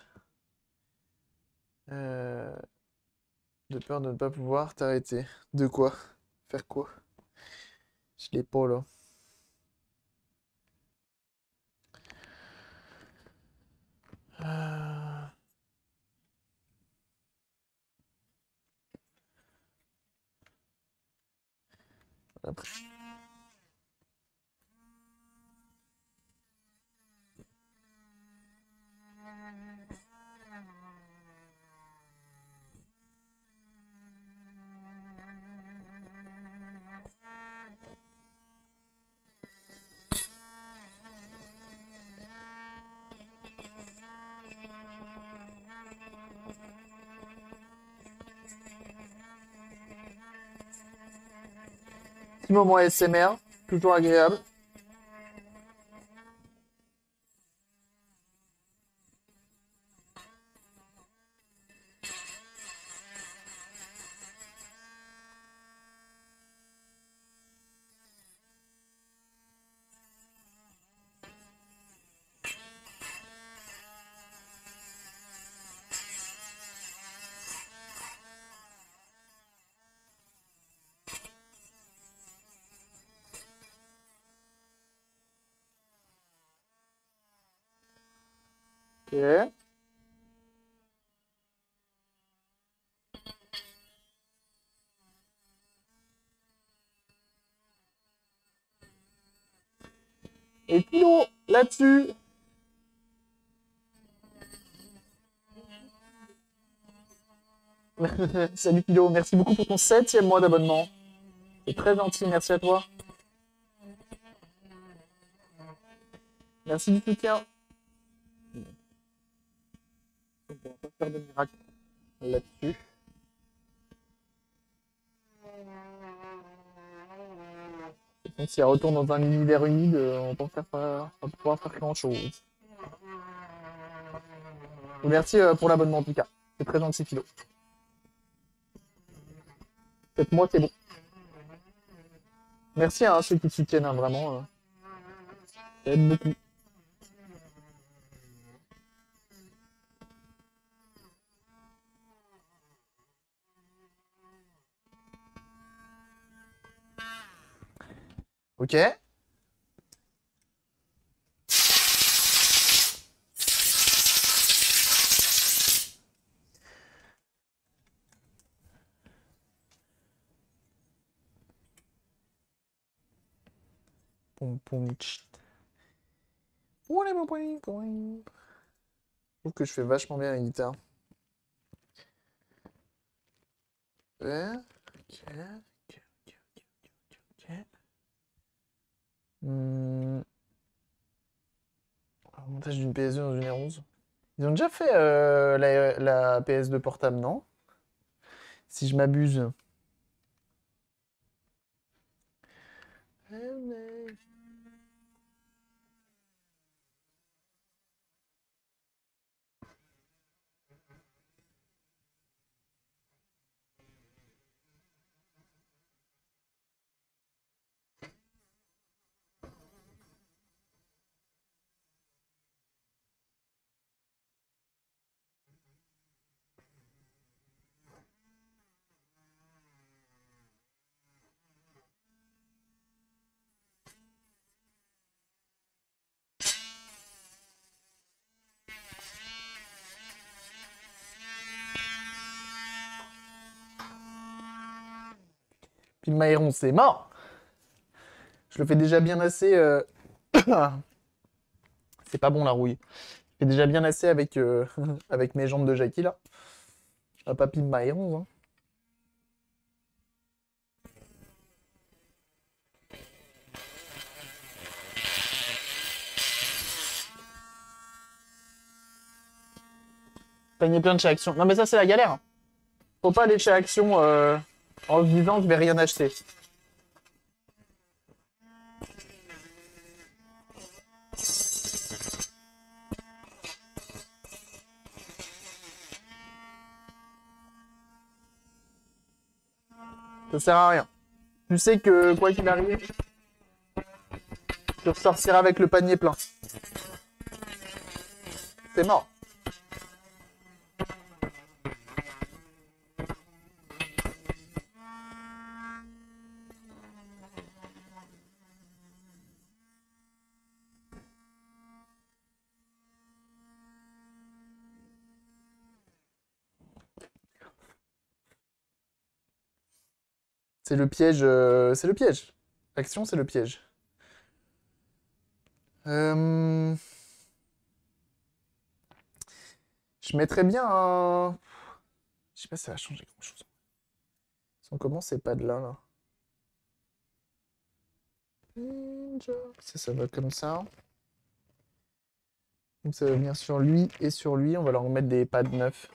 Euh, De peur de ne pas pouvoir t'arrêter. De quoi? Faire quoi? Je l'ai pas là. Euh, Après. Petit moment A S M R, toujours agréable. Ok. Et Pilo, là-dessus. Salut Pilo, merci beaucoup pour ton septième mois d'abonnement. C'est très gentil, merci à toi. Merci du soutien. On ne pourra pas faire de miracle là-dessus. Donc si elle retourne dans un univers humide, on peut faire pas, on va pouvoir faire grand chose. Merci pour l'abonnement en tout cas. C'est très gentil Philo. sept mois c'est bon. Merci à hein, ceux qui soutiennent hein, vraiment. Euh, ça aide beaucoup. Ok. Poum, poum, tchit. Je trouve que je fais vachement bien la guitare. Ouais. Ok, ok, ok, ok, ok. Hmm. Alors, montage d'une P S deux dans une R onze. Ils ont déjà fait euh, la, la P S deux portable, non? Si je m'abuse. Puis Maïron, c'est mort. Je le fais déjà bien assez. Euh... c'est pas bon la rouille. Je fais déjà bien assez avec, euh... avec mes jambes de Jackie là. À pas pim Maïron. Hein. Panier plein de chez Action. Non mais ça c'est la galère. Faut pas aller chez Action euh... en se disant je vais rien acheter. Ça sert à rien. Tu sais que quoi qu'il arrive, tu ressortiras avec le panier plein. C'est mort. C'est le piège. Euh... C'est le piège. Action, c'est le piège. Euh... Je mettrais bien un... Je sais pas si ça va changer grand chose. Si on commence ces pads là, là. Ça, ça va comme ça. Donc ça va venir sur lui et sur lui. On va leur mettre des pads neufs.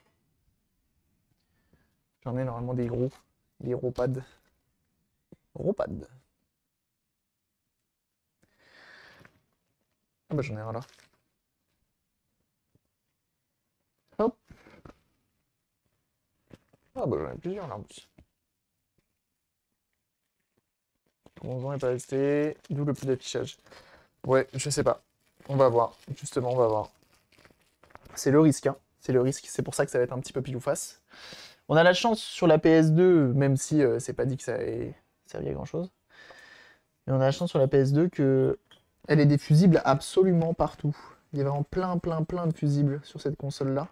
J'en ai normalement des gros. Des gros pads. Gros pads. Ah bah j'en ai un là. Hop. Ah bah j'en ai plusieurs là en plus. onze ans est pas resté. D'où le plus d'affichage. Ouais, je sais pas. On va voir. Justement, on va voir. C'est le risque, hein. C'est le risque. C'est pour ça que ça va être un petit peu pile ou face. On a la chance sur la P S deux, même si euh, c'est pas dit que ça ait servi à grand chose. Mais on a la chance sur la P S deux que elle ait des fusibles absolument partout. Il y a vraiment plein, plein, plein de fusibles sur cette console-là.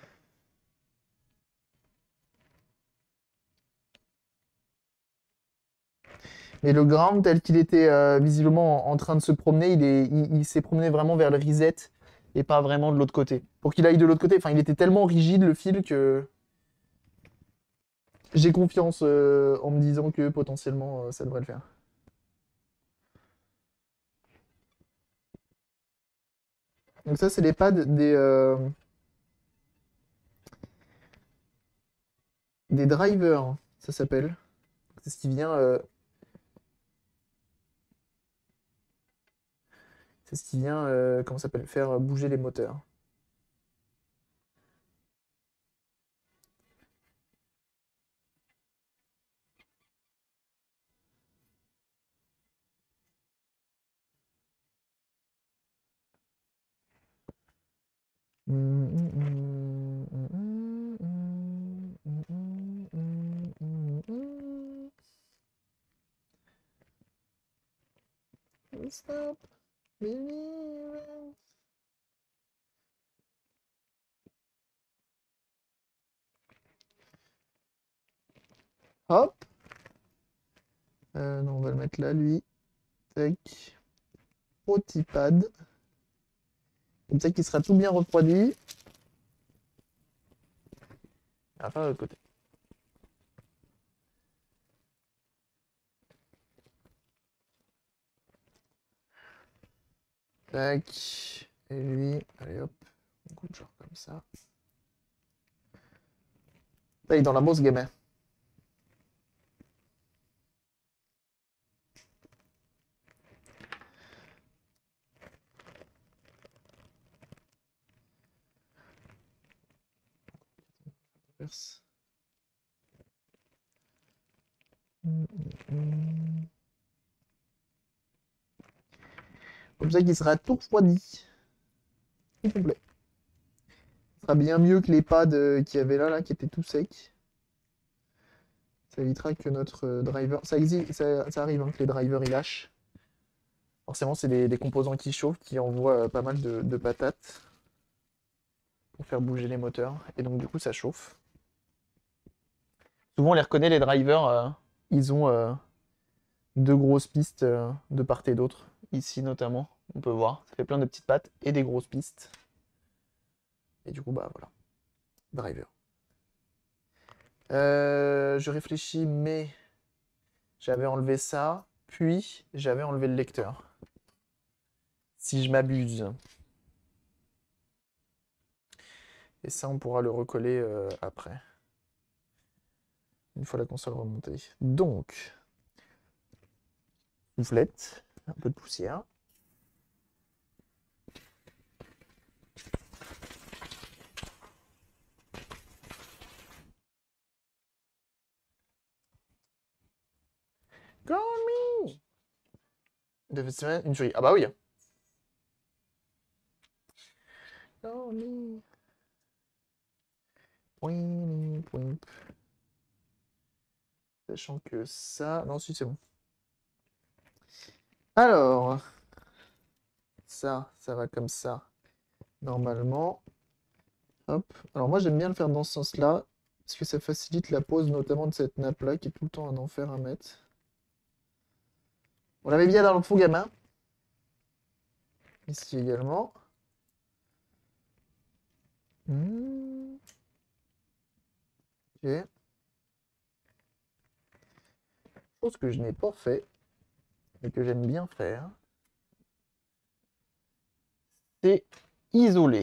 Mais le ground, tel qu'il était euh, visiblement en, en train de se promener, il est, il, il s'est promené vraiment vers le reset et pas vraiment de l'autre côté. Pour qu'il aille de l'autre côté, enfin, il était tellement rigide le fil que j'ai confiance euh, en me disant que potentiellement euh, ça devrait le faire. Donc ça, c'est les pads des, euh, des drivers, ça s'appelle. C'est ce qui vient, euh, c'est ce qui vient, euh, comment ça s'appelle, faire bouger les moteurs. Stop believing. Hop. Euh, non, on va le mettre là, lui. Tac. Petit pad. Comme ça qu'il sera tout bien refroidi. On va faire de l'autre côté. Tac. Et lui, allez hop. On coupe genre comme ça. Là, il est dans la bosse, gamin. Comme ça qu'il sera tout refroidi. Tout complet. Ce sera bien mieux que les pads euh, qu'il y avait là, là, qui étaient tout secs. Ça évitera que notre euh, driver... Ça, existe, ça, ça arrive hein, que les drivers ils lâchent. Forcément, c'est des, des composants qui chauffent, qui envoient euh, pas mal de, de patates pour faire bouger les moteurs. Et donc, du coup, ça chauffe. Souvent, on les reconnaît, les drivers. Euh, ils ont euh, deux grosses pistes euh, de part et d'autre. Ici, notamment, on peut voir. Ça fait plein de petites pattes et des grosses pistes. Et du coup, bah voilà. Driver. Euh, je réfléchis, mais j'avais enlevé ça, puis j'avais enlevé le lecteur. Si je m'abuse. Et ça, on pourra le recoller euh, après. Une fois la console remontée. Donc, soufflette, un peu de poussière. Call me! De semaine, une souris. Ah bah oui. Call me. Point, point. Sachant que ça... Non, si, c'est bon. Alors, ça, ça va comme ça, normalement. Hop. Alors moi, j'aime bien le faire dans ce sens-là, parce que ça facilite la pose, notamment de cette nappe-là, qui est tout le temps un enfer à mettre. On la met bien dans le fond, gamin. Ici également. Mmh. Ok. Chose que je n'ai pas fait, et que j'aime bien faire, c'est isoler.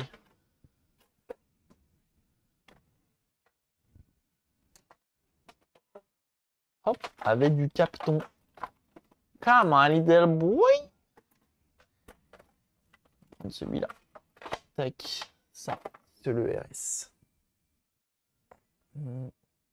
Hop, avec du carton. Come on, little boy. prendre celui-là. Tac, ça, c'est le R S. Hmm.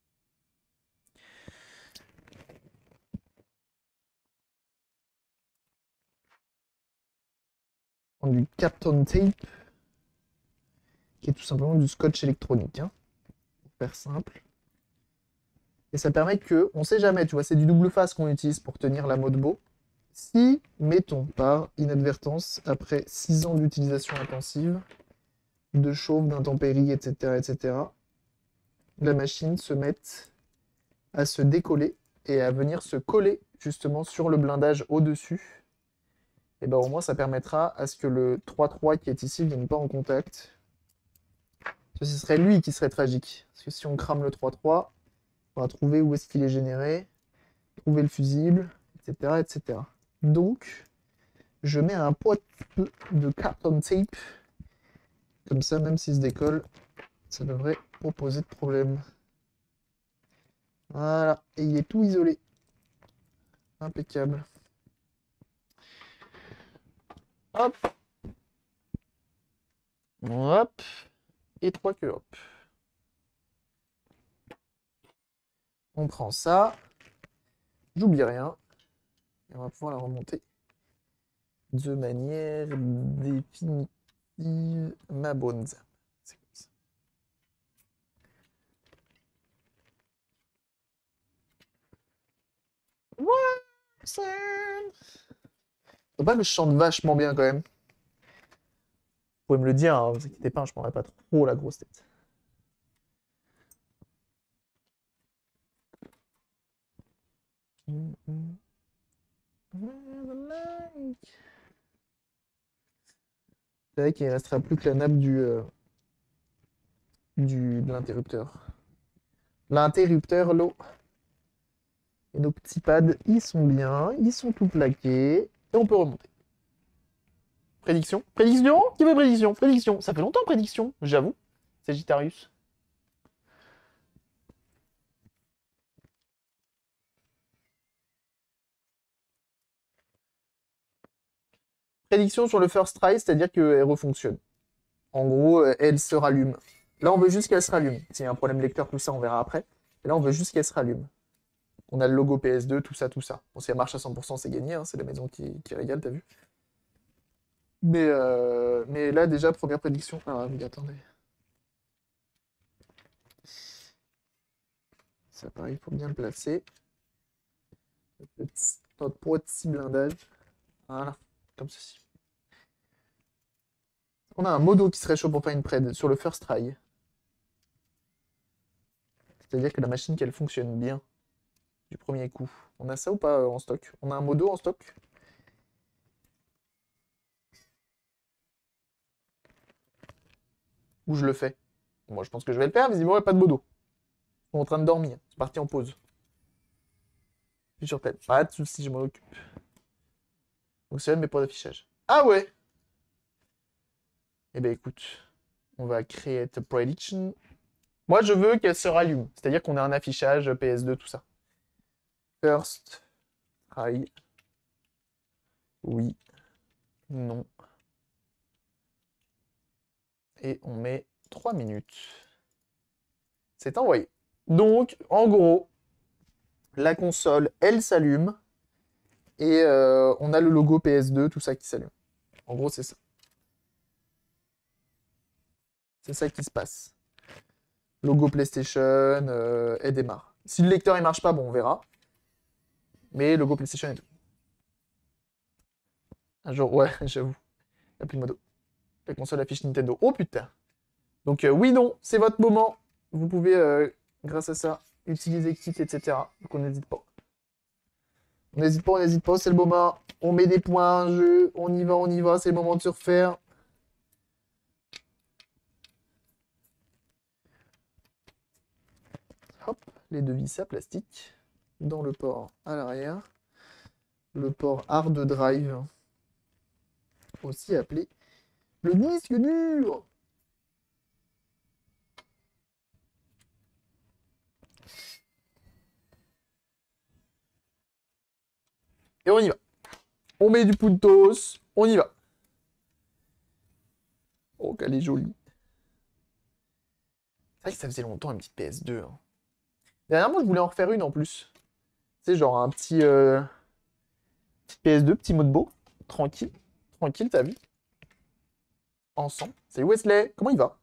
Du carton tape, qui est tout simplement du scotch électronique, hein, pour faire simple. Et ça permet que, on sait jamais, tu vois, c'est du double face qu'on utilise pour tenir la Modbo. Si, mettons, par inadvertance, après six ans d'utilisation intensive, de chauffe, d'intempéries, et cetera, et cetera, la machine se mette à se décoller et à venir se coller justement sur le blindage au-dessus, et ben au moins ça permettra à ce que le trois trois qui est ici ne vienne pas en contact. Ce serait lui qui serait tragique. Parce que si on crame le trois trois, on va trouver où est-ce qu'il est généré, trouver le fusible, et cetera, et cetera. Donc, je mets un pot de carton tape. Comme ça, même s'il se décolle, ça devrait pas poser de problème. Voilà. Et il est tout isolé. Impeccable. Hop. Hop. Et trois que hop. On prend ça. J'oublie rien. Et on va pouvoir la remonter de manière définitive. Ma bonne. C'est comme ça. Watson. Faut pas que je chante vachement bien quand même. Vous pouvez me le dire, hein, vous inquiétez pas, je prendrai pas trop la grosse tête. C'est vrai qu'il ne restera plus que la nappe du, euh, du de l'interrupteur. L'interrupteur, l'eau. Et nos petits pads, ils sont bien, ils sont tout plaqués. Et on peut remonter. Prédiction? Prédiction? Qui veut prédiction? Prédiction. Ça fait longtemps prédiction, j'avoue. Sagittarius. Prédiction sur le first try, c'est-à-dire qu'elle refonctionne. En gros, elle se rallume. Là, on veut juste qu'elle se rallume. S'il y a un problème lecteur, tout ça, on verra après. Et là, on veut juste qu'elle se rallume. On a le logo P S deux, tout ça, tout ça. Bon, si elle marche à cent pour cent, c'est gagné. Hein, c'est la maison qui, qui régale, t'as vu. Mais, euh, mais là, déjà, première prédiction. Ah oui, attendez. Ça, pareil, il faut bien le placer. Notre petit blindage. Voilà, comme ceci. On a un modo qui serait chaud pour faire une pred sur le first try. C'est-à-dire que la machine, qu'elle fonctionne bien du premier coup. On a ça ou pas euh, en stock? On a un modo en stock? Ou je le fais? Moi, je pense que je vais le faire, visiblement, il n'y a pas de modo. Ils sont en train de dormir. C'est parti en pause. Je suis sur tête. Pas de soucis, je m'en occupe. Donc, c'est mes points d'affichage. Ah ouais! Eh ben écoute, on va créer a prediction. Moi, je veux qu'elle se rallume. C'est-à-dire qu'on a un affichage P S deux, tout ça. First try. Oui. Non. Et on met trois minutes. C'est envoyé. Donc, en gros, la console, elle s'allume. Et euh, on a le logo P S deux, tout ça qui s'allume. En gros, c'est ça. C'est ça qui se passe. Logo PlayStation, euh, elle démarre. Si le lecteur il marche pas, bon, on verra. Mais logo PlayStation et tout. Un jour, ouais, j'avoue. Il n'y a plus de modo. La console affiche Nintendo. Oh putain. Donc euh, oui, non, c'est votre moment. Vous pouvez, euh, grâce à ça, utiliser Kit, et cetera. Donc on n'hésite pas. On n'hésite pas, on n'hésite pas, c'est le moment. On met des points en jeu, on y va, on y va, c'est le moment de se refaire. Hop, les deux vis à plastique dans le port à l'arrière. Le port hard drive, aussi appelé le disque dur. Et on y va. On met du puntos, on y va. Oh, qu'elle est jolie. C'est vrai que ça faisait longtemps une petite P S deux. Hein. Dernièrement, je voulais en refaire une en plus. Tu sais, genre un petit... Euh... Petite P S deux, petit mode beau. Tranquille. Tranquille, t'as vu? Ensemble. C'est Wesley. Comment il va?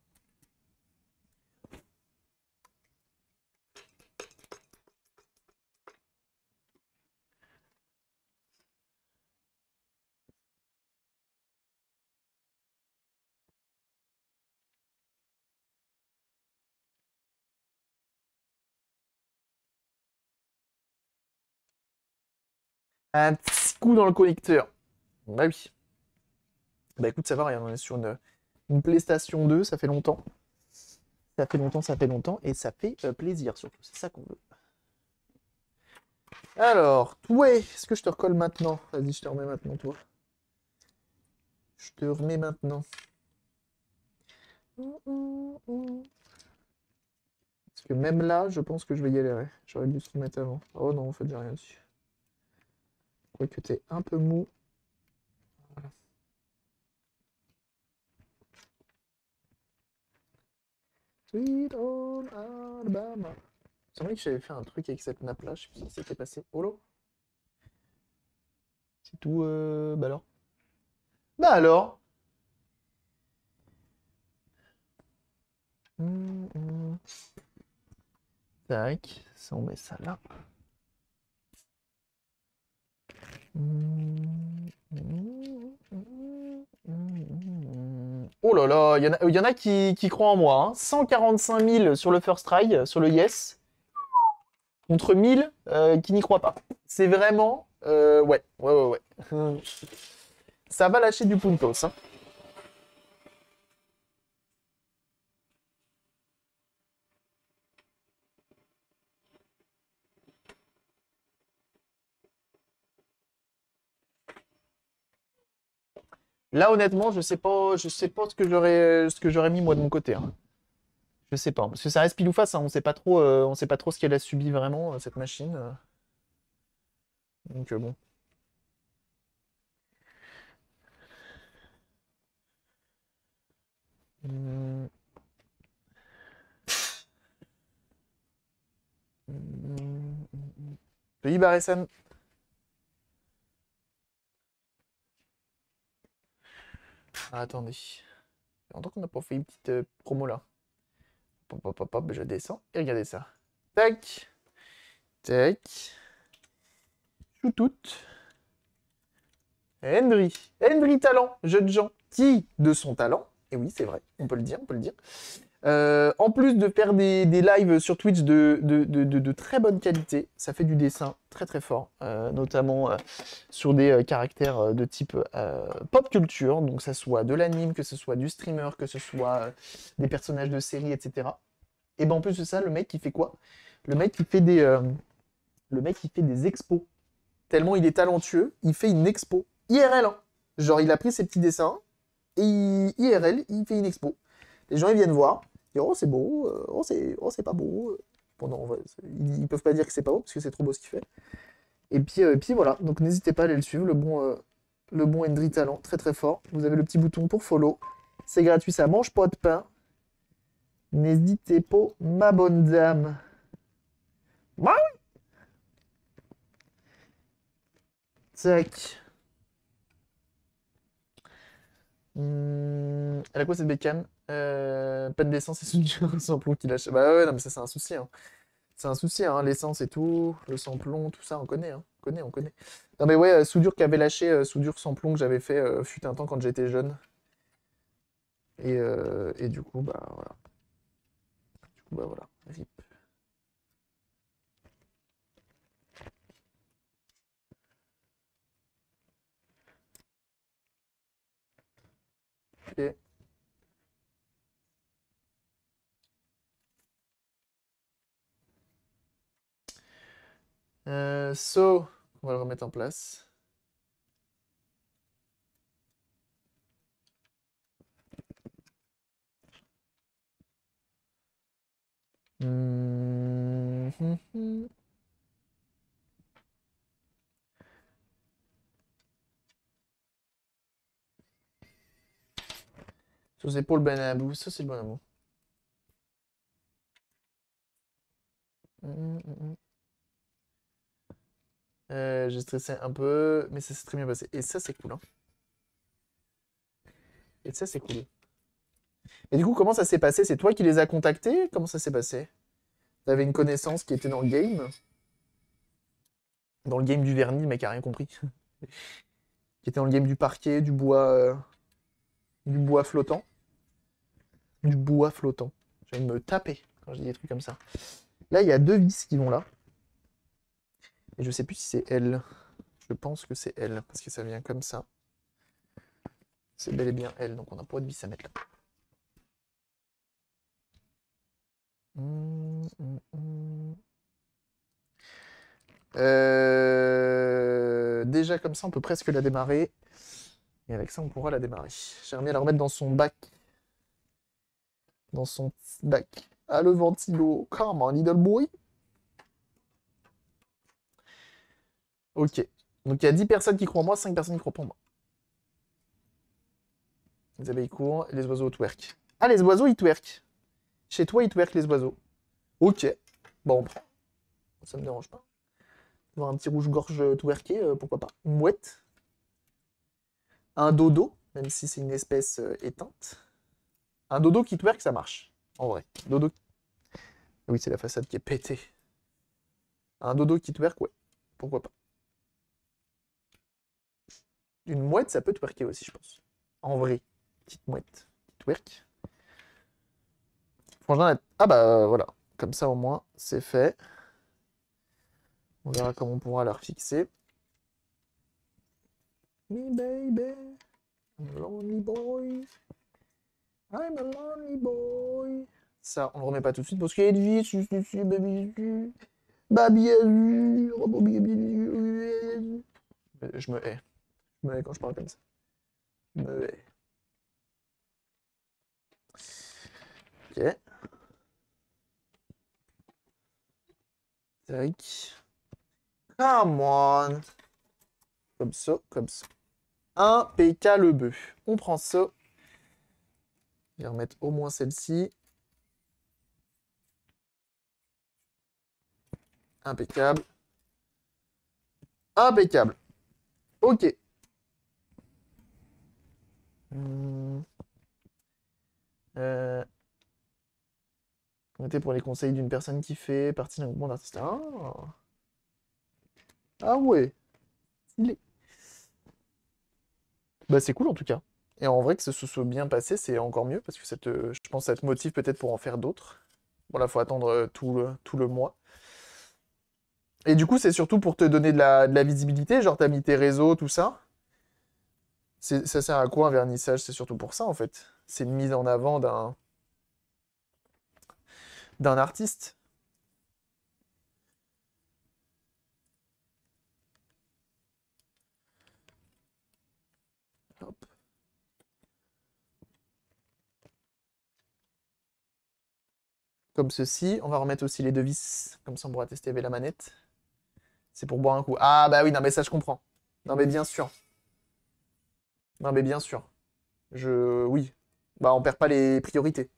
Un petit coup dans le connecteur. Bah oui. Bah écoute, ça va, regarde, on est sur une, une PlayStation deux, ça fait longtemps. Ça fait longtemps, ça fait longtemps, et ça fait euh, plaisir surtout, c'est ça qu'on veut. Alors, ouais, est-ce que je te recolle maintenant? Vas-y, je te remets maintenant, toi. Je te remets maintenant. Parce que même là, je pense que je vais y aller. Ouais. J'aurais dû se remettre avant. Oh non, en fait, j'ai rien dessus. Quoique t'es un peu mou. Voilà. Sweet home Alabama. C'est vrai que j'avais fait un truc avec cette nappe là, je sais plus si c'était passé. Oh là. C'est tout. Euh... Bah alors. Bah alors. Hum, hum. Tac, ça on met ça là. Hum, hum, hum, hum. Oh là là, il y en a, y en a qui, qui croient en moi. Hein. cent quarante-cinq mille sur le first try, sur le yes, contre mille euh, qui n'y croient pas. C'est vraiment... euh, ouais, ouais, ouais, ouais. Ça va lâcher du puntos. Hein. Là, honnêtement, je sais pas, je sais pas ce que j'aurais, ce que j'aurais mis moi de mon côté. Hein. Je sais pas, parce que ça reste pile ou face. Hein. On sait pas trop, euh, on sait pas trop ce qu'elle a subi vraiment euh, cette machine. euh. Donc euh, bon. Hum, hum, hum, hum. Pays Baressan. Ah, attendez. Il y a longtemps qu'on n'a pas fait une petite euh, promo là. Hop, hop, hop, hop, je descends et regardez ça. Tac, tac. Choutout. Henry. Henry Talent, jeune gens qui, de son talent, et oui, c'est vrai, on peut le dire, on peut le dire, euh, en plus de faire des, des lives sur Twitch de, de, de, de, de très bonne qualité, ça fait du dessin très très fort, euh, notamment euh, sur des euh, caractères euh, de type euh, pop culture, donc que ce soit de l'anime, que ce soit du streamer, que ce soit euh, des personnages de séries, et cetera. Et ben en plus de ça, le mec il fait quoi? Le mec il fait des, euh, le mec il fait des expos. Tellement il est talentueux, il fait une expo I R L. Hein. Genre il a pris ses petits dessins et il- I R L, il fait une expo. Les gens ils viennent voir, ils disent oh c'est beau, euh, oh c'est oh, c'est pas beau. Bon non, en vrai, ils, ils peuvent pas dire que c'est pas beau parce que c'est trop beau ce qu'il fait. Et puis, euh, et puis voilà, donc n'hésitez pas à aller le suivre, le bon, euh, le bon Hendry Talent, très très fort. Vous avez le petit bouton pour follow. C'est gratuit, ça mange pas de pain. N'hésitez pas, ma bonne dame. Bah oui. Tac. Hum, elle a quoi cette bécane? Euh, pas de d'essence, c'est un samplon qui lâche. Bah ouais, non, mais ça c'est un souci. Hein. C'est un souci, hein. L'essence et tout, le samplon, tout ça, on connaît. Hein. On connaît, on connaît. Non mais ouais, euh, soudure qui avait lâché, euh, soudure samplon que j'avais fait euh, fut un temps quand j'étais jeune. Et, euh, et du coup, bah voilà. Du coup, bah voilà. R I P. Ok. Euh, so, on va le remettre en place. Hum, hum, hum. Sur ses épaules, Benabou. Ça, c'est le bon amour. Hum, hum, hum. Euh, j'ai stressé un peu, mais ça s'est très bien passé. Et ça, c'est cool. Hein. Et ça, c'est cool. Et du coup, comment ça s'est passé? C'est toi qui les as contactés? Comment ça s'est passé? T'avais une connaissance qui était dans le game? Dans le game du vernis, le mec a rien compris. Qui était dans le game du parquet, du bois, euh, du bois flottant. Du bois flottant. Je vais me taper quand je dis des trucs comme ça. Là, il y a deux vis qui vont là. Et je sais plus si c'est elle. Je pense que c'est elle, parce que ça vient comme ça. C'est bel et bien elle, donc on n'a pas de vis à mettre là. Hum, hum, hum. Euh... Déjà comme ça, on peut presque la démarrer. Et avec ça, on pourra la démarrer. J'aimerais bien la remettre dans son bac. Dans son bac. Ah, le ventilo. Come on, little boy. Ok. Donc il y a dix personnes qui croient en moi, cinq personnes qui croient pas en moi. Les abeilles courent, et les oiseaux twerk. Ah, les oiseaux, ils twerk. Chez toi, ils twerk, les oiseaux. Ok. Bon, on prend. Ça me dérange pas. Voir un petit rouge-gorge twerké, euh, pourquoi pas. Une mouette. Un dodo, même si c'est une espèce euh, éteinte. Un dodo qui twerk, ça marche. En vrai. Dodo. Oui, c'est la façade qui est pétée. Un dodo qui twerk, ouais. Pourquoi pas. Une mouette, ça peut twerker aussi, je pense. En vrai. Petite mouette. Qui twerk. Franchement, ah bah voilà. Comme ça, au moins, c'est fait. On verra comment on pourra la refixer. Me baby, I'm a lonely boy. I'm a lonely boy. Ça, on le remet pas tout de suite parce qu'il y a une vie, je suis baby, baby, je me hais. Je me hais quand je parle comme ça. Je me hais. Ok. Tac. Come on. Comme ça, comme ça. Impeccable. On prend ça. Je vais remettre au moins celle-ci. Impeccable. Impeccable. Ok. Hmm. Euh... Notez pour les conseils d'une personne qui fait partie d'un groupement d'artistes. Ah. Ah ouais. Il est... Bah c'est cool en tout cas. Et en vrai que ce se soit bien passé, c'est encore mieux parce que ça te, je pense que ça te motive peut-être pour en faire d'autres. Bon là, faut attendre euh, tout le, tout le mois. Et du coup, c'est surtout pour te donner de la, de la visibilité, genre t'as mis tes réseaux, tout ça. C'est- Ça sert à quoi un vernissage? C'est surtout pour ça en fait. C'est une mise en avant d'un d'un artiste. Hop. Comme ceci. On va remettre aussi les deux vis. Comme ça, on pourra tester avec la manette. C'est pour boire un coup. Ah bah oui, non mais ça je comprends. Non mais bien sûr. Non mais bien sûr. Je... Oui. Bah on perd pas les priorités.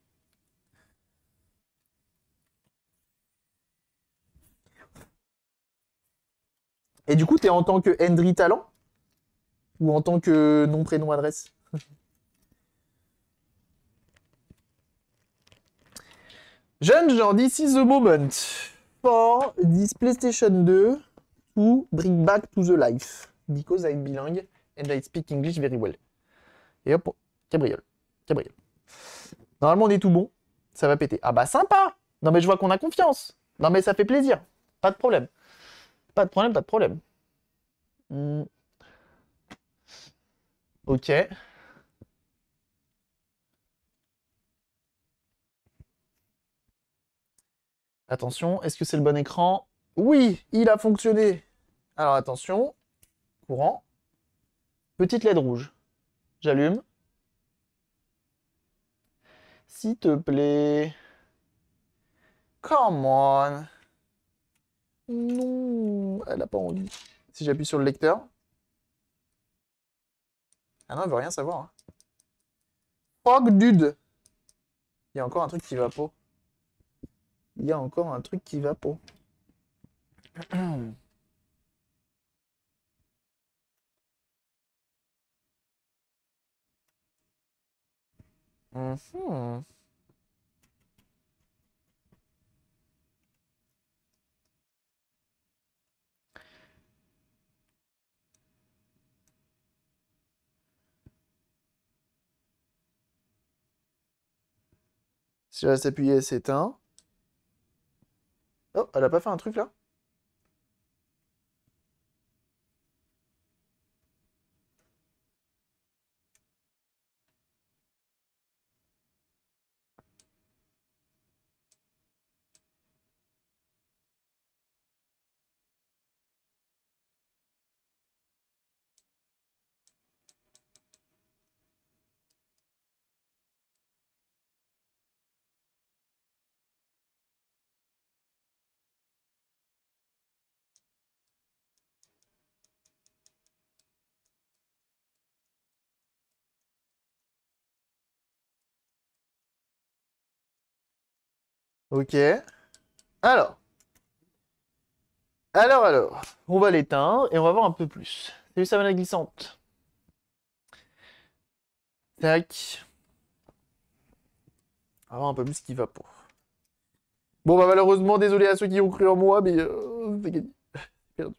Et du coup, t'es en tant que Hendry Talent? Ou en tant que nom, prénom, adresse? Jeune, genre, this is the moment for this PlayStation two to bring back to the life. Because I'm bilingue and I speak English very well. Et hop, cabriole. Cabriole. Normalement, on est tout bon. Ça va péter. Ah bah sympa. Non mais je vois qu'on a confiance. Non mais ça fait plaisir. Pas de problème. Pas de problème, pas de problème. Hmm. Ok. Attention, est-ce que c'est le bon écran? Oui, il a fonctionné. Alors attention, courant. Petite L E D rouge. J'allume. S'il te plaît. Come on. Non, elle a pas envie. Si j'appuie sur le lecteur. Ah non, elle veut rien savoir. Hein. Fuck, dude. Il y a encore un truc qui va pas. Il y a encore un truc qui va pas. Mhm. Si je reste appuyé, elle s'éteint. Oh, elle a pas fait un truc là? Ok. Alors. Alors, alors. On va l'éteindre et on va voir un peu plus. Salut, ça va la glissante. Tac. On va voir un peu plus ce qui va pour. Bon, bah malheureusement, désolé à ceux qui ont cru en moi, mais euh, c'est gagné. Perdu.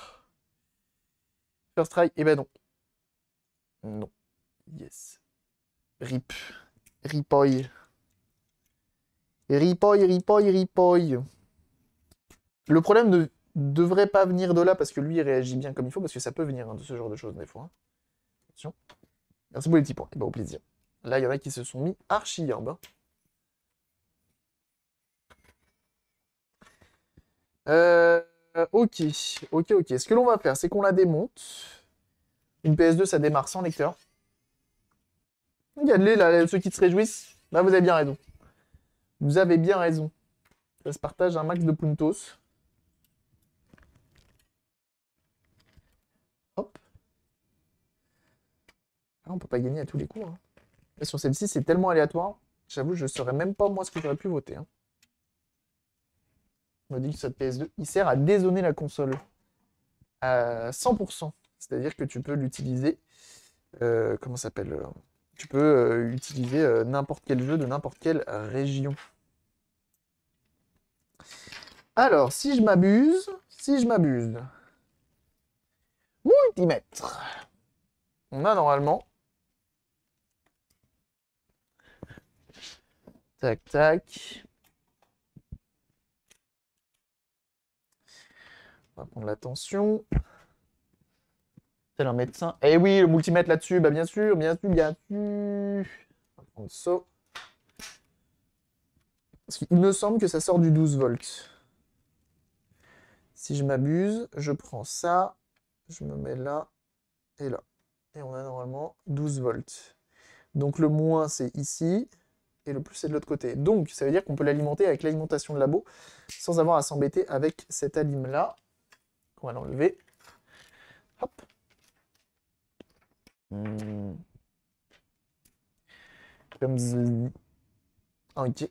First try, eh ben non. Non. Yes. Rip. Ripoy. Ripoy, ripoy, ripoy. Le problème ne devrait pas venir de là parce que lui il réagit bien comme il faut, parce que ça peut venir hein, de ce genre de choses des fois. Hein. Attention. Merci pour les petits points. Et bah, au plaisir. Là, il y en a qui se sont mis archi herbe. Hein. Euh, ok, ok, ok. Ce que l'on va faire, c'est qu'on la démonte. Une P S deux, ça démarre sans lecteur. Regardez là, ceux qui se réjouissent. Là, vous avez bien raison. Vous avez bien raison. Ça se partage un max de puntos. Hop. Ah, on peut pas gagner à tous les coups. Hein. Et sur celle-ci, c'est tellement aléatoire. J'avoue, je ne saurais même pas moi ce que j'aurais pu voter. Hein. On me dit que cette P S deux, il sert à dézoner la console. À cent pour cent. C'est-à-dire que tu peux l'utiliser. Euh, comment ça s'appelle euh, Tu peux euh, utiliser euh, n'importe quel jeu de n'importe quelle région. Alors, si je m'abuse, si je m'abuse, multimètre. On a normalement. Tac, tac. On va prendre l'attention. Tel un médecin. Eh oui, le multimètre là-dessus, bah bien sûr, bien sûr, bien sûr. On va prendre ça. Parce qu'il me semble que ça sort du douze volts. Si je m'abuse, je prends ça, je me mets là et là. Et on a normalement douze volts. Donc le moins, c'est ici, et le plus, c'est de l'autre côté. Donc, ça veut dire qu'on peut l'alimenter avec l'alimentation de labo, sans avoir à s'embêter avec cette alim-là. On va l'enlever. Hop. Hmm. Comme ça. Ok.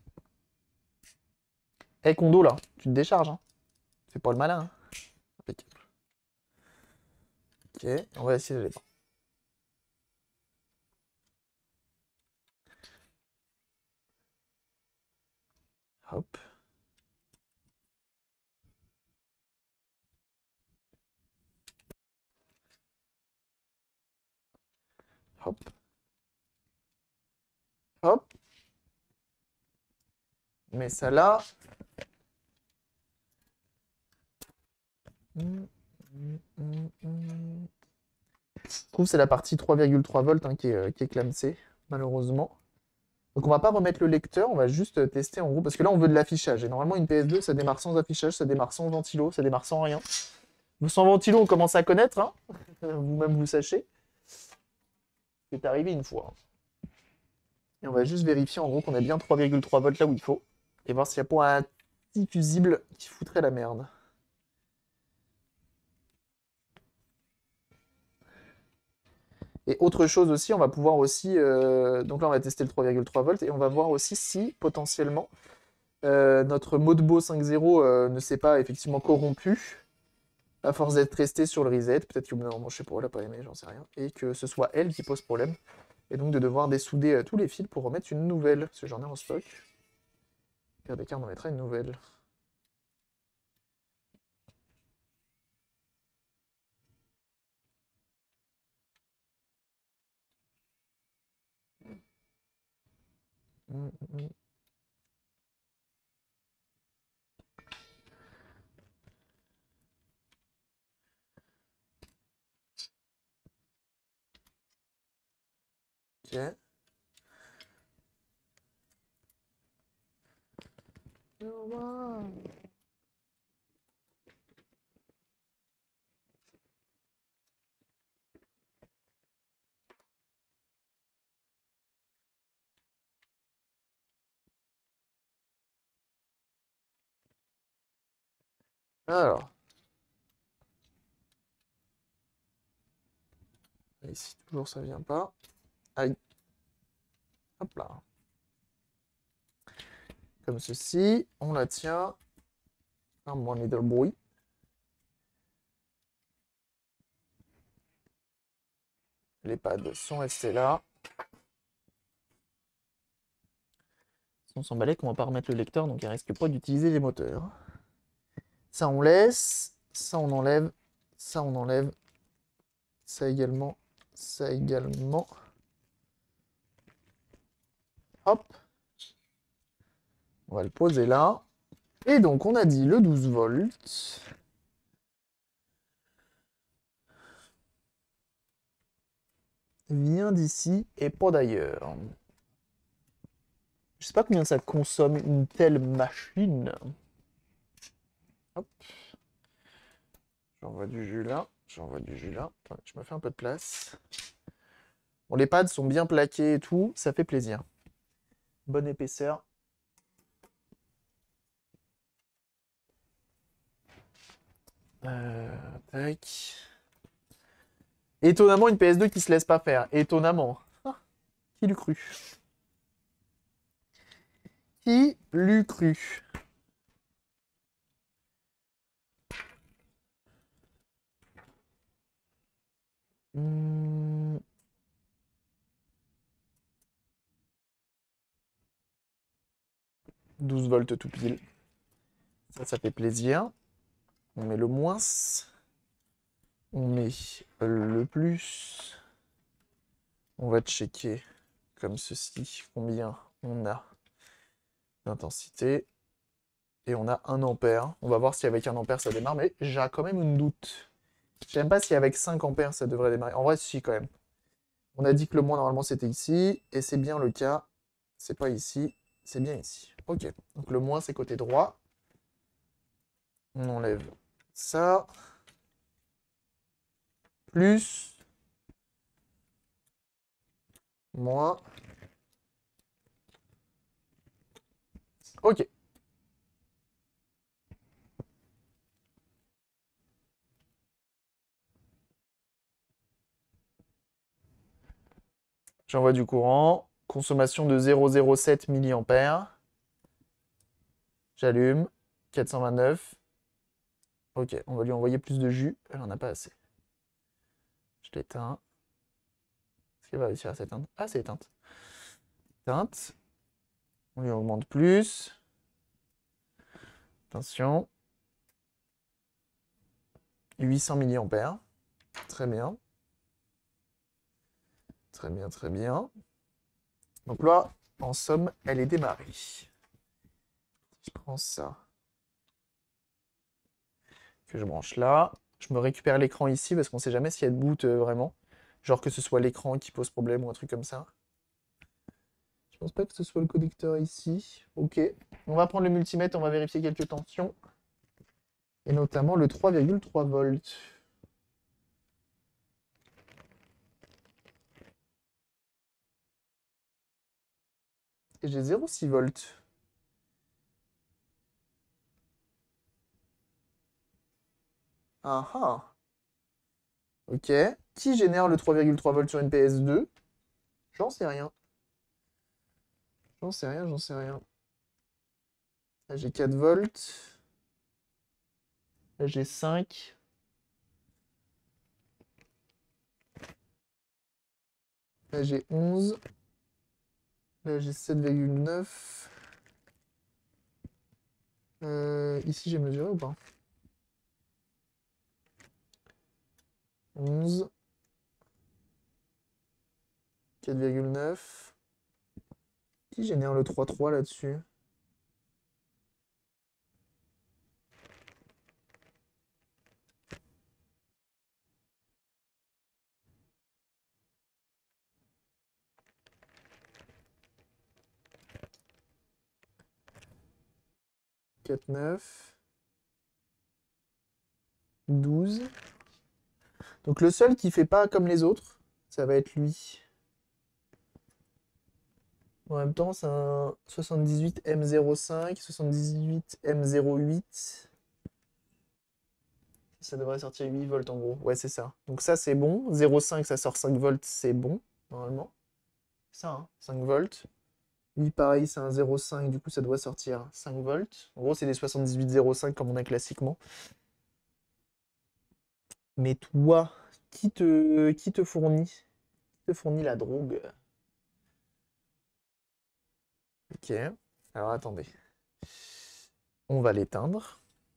Eh, Kondo, là, tu te décharges, hein. C'est pas le malin, hein. Impeccable. Ok, on va essayer de les prendre. Hop. Hop. Hop. Mais ça là. Hum, hum, hum, hum. Je trouve que c'est la partie trois virgule trois volts hein, qui, est, euh, qui est clamsée, malheureusement. Donc on va pas remettre le lecteur, on va juste tester en gros, parce que là on veut de l'affichage. Et normalement une P S deux, ça démarre sans affichage, ça démarre sans ventilo, ça démarre sans rien. Sans ventilo, on commence à connaître, hein. Vous-même vous sachez. C'est arrivé une fois. Et on va juste vérifier en gros qu'on a bien trois virgule trois volts là où il faut. Et voir s'il n'y a pas un petit fusible qui foutrait la merde. Et autre chose aussi, on va pouvoir aussi... euh, donc là, on va tester le trois virgule trois volts et on va voir aussi si, potentiellement, euh, notre Modbo cinq zéro euh, ne s'est pas effectivement corrompu à force d'être resté sur le reset. Peut-être que, non, je sais pas, elle a pas aimé, j'en sais rien. Et que ce soit elle qui pose problème. Et donc de devoir dessouder euh, tous les fils pour remettre une nouvelle. Parce que j'en ai en stock. Pire des cas, on en mettra une nouvelle. Mm, mm. Ok. Alors. Ici, toujours, ça vient pas. Aïe. Hop là. Comme ceci. On la tient. Un bon little boy. Les pads sont restés là. On s'emballait qu'on va pas remettre le lecteur, donc il risque pas d'utiliser les moteurs. Ça, on laisse. Ça, on enlève. Ça, on enlève. Ça également. Ça également. Hop. On va le poser là. Et donc, on a dit le douze volts. Vient d'ici et pas d'ailleurs. Je sais pas combien ça consomme une telle machine. Hop. J'envoie du jus là. J'envoie du jus là. Attends, je me fais un peu de place. Bon, les pads sont bien plaqués et tout. Ça fait plaisir. Bonne épaisseur. Euh, tac. Étonnamment, une P S deux qui se laisse pas faire. Étonnamment. Ah, qui l'eût cru? Qui l'eût cru? Hmm. douze volts tout pile. Ça, ça fait plaisir. On met le moins. On met le plus. On va checker comme ceci combien on a d'intensité. Et on a un ampère. On va voir si avec un ampère ça démarre, mais j'ai quand même une doute. Je sais même pas si avec cinq ampères ça devrait démarrer. En vrai, si quand même. On a dit que le moins normalement c'était ici, et c'est bien le cas. C'est pas ici, c'est bien ici. Ok, donc le moins c'est côté droit. On enlève ça. Plus. Moins. Ok. J'envoie du courant. Consommation de zéro virgule zéro sept milliampères. J'allume. quatre cent vingt-neuf. Ok, on va lui envoyer plus de jus. Elle en a pas assez. Je l'éteins. Est-ce qu'elle va réussir à s'éteindre? Ah, c'est éteinte. Éteinte. On lui augmente plus. Attention. huit cents milliampères. Très bien. Très bien, très bien. Donc là, en somme, elle est démarrée. Je prends ça. Que je branche là. Je me récupère l'écran ici parce qu'on sait jamais s'il y a de boot euh, vraiment. Genre que ce soit l'écran qui pose problème ou un truc comme ça. Je pense pas que ce soit le connecteur ici. Ok. On va prendre le multimètre, on va vérifier quelques tensions. Et notamment le trois virgule trois volts. Et j'ai zéro virgule six volts. Ah ah. Ok. Qui génère le trois virgule trois volts sur une P S deux? J'en sais rien. J'en sais rien, j'en sais rien. Là, j'ai quatre volts. Là, j'ai cinq. Là, j'ai onze. Là, j'ai sept virgule neuf. Euh, ici, j'ai mesuré ou pas? onze. quatre virgule neuf. Qui génère le trois virgule trois là-dessus? quatre virgule neuf. douze. Donc le seul qui fait pas comme les autres, ça va être lui. En même temps, c'est un soixante-dix-huit M zéro cinq, soixante-dix-huit M zéro huit. Ça devrait sortir huit volts en gros. Ouais, c'est ça. Donc ça, c'est bon. zéro virgule cinq, ça sort cinq volts, c'est bon, normalement. Ça, hein, cinq volts. Lui, pareil, c'est un zéro virgule cinq, du coup, ça doit sortir cinq volts. En gros, c'est des soixante-dix-huit zéro cinq comme on a classiquement. Mais toi, qui te, qui te fournit, qui te fournit la drogue? Ok. Alors, attendez. On va l'éteindre.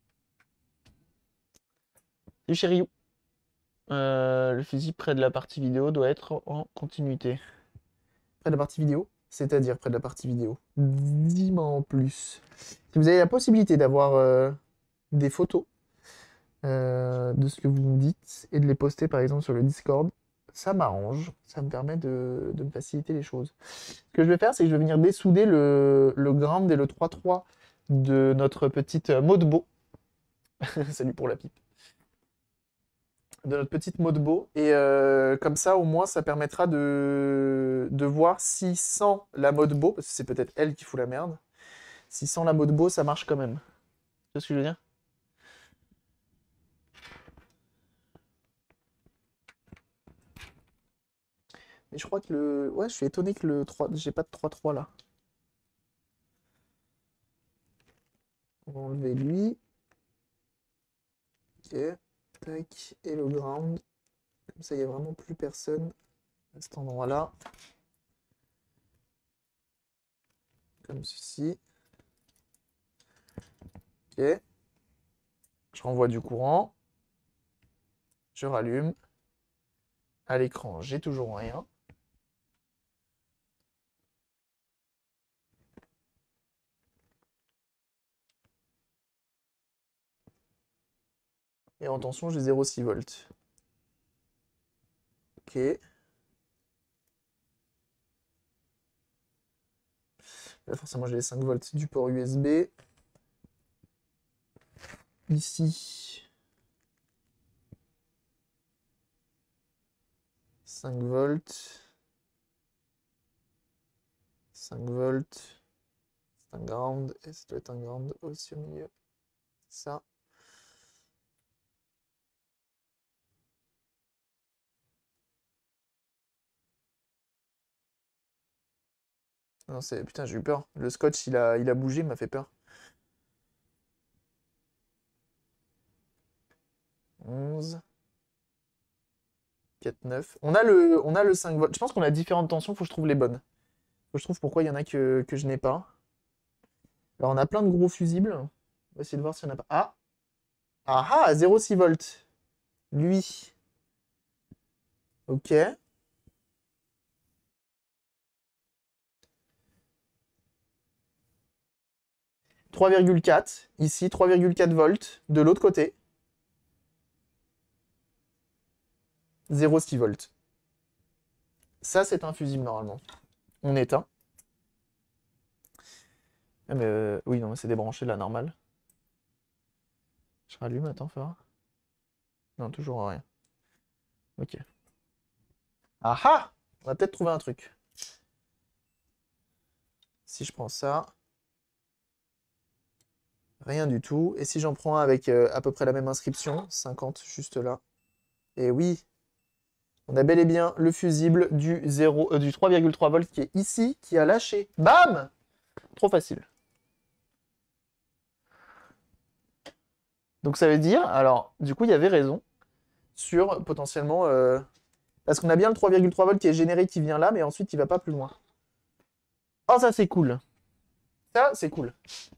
Du chéri. Euh, le fusil près de la partie vidéo doit être en continuité. Près de la partie vidéo? C'est-à-dire près de la partie vidéo. Dis-moi en plus. Si vous avez la possibilité d'avoir euh, des photos euh, de ce que vous me dites et de les poster par exemple sur le Discord, ça m'arrange. Ça me permet de, de me faciliter les choses. Ce que je vais faire, c'est que je vais venir dessouder le, le ground et le trois trois de notre petite Modbo. Salut pour la pipe. De notre petite Modbo. Et euh, comme ça, au moins, ça permettra de, de voir si sans la Modbo, parce que c'est peut-être elle qui fout la merde, si sans la Modbo, ça marche quand même. Tu vois ce que je veux dire? Mais je crois que le... Ouais, je suis étonné que le trois... J'ai pas de trois trois là. On va enlever lui. Ok. Tac. Et le ground. Comme ça, il n'y a vraiment plus personne à cet endroit-là. Comme ceci. Ok. Je renvoie du courant. Je rallume. À l'écran, j'ai toujours rien. Et en tension, j'ai zéro virgule six volts. Ok. Là, forcément, j'ai les cinq volts du port U S B. Ici, cinq volts. cinq volts. C'est un ground. Et ça doit être un ground aussi au milieu. Ça. Non, c'est... Putain, j'ai eu peur. Le scotch, il a, il a bougé, il m'a fait peur. onze. quatre, neuf. On a le, on a le cinq volts. Je pense qu'on a différentes tensions, faut que je trouve les bonnes. Faut que je trouve pourquoi il y en a que, que je n'ai pas. Alors, on a plein de gros fusibles. On va essayer de voir s'il n'y en a pas. Ah! Ah ah! zéro virgule six volts. Lui. Ok. trois virgule quatre. Ici, trois virgule quatre volts. De l'autre côté. zéro virgule six volts. Ça, c'est un fusible normalement. On éteint. Ah, mais euh, oui, non, c'est débranché là, normal. Je rallume, attends, fort. Non, toujours rien. Ok. Ah ah! On va peut-être trouver un truc. Si je prends ça. Rien du tout. Et si j'en prends un avec euh, à peu près la même inscription, cinquante juste là. Et oui, On a bel et bien le fusible du, zéro, euh, du trois virgule trois volts qui est ici, qui a lâché. Bam! Trop facile. Donc ça veut dire, alors, du coup, il y avait raison sur potentiellement... Euh, parce qu'on a bien le trois virgule trois volts qui est généré, qui vient là, mais ensuite, il va pas plus loin. Oh, ça, c'est cool. Ça, c'est cool.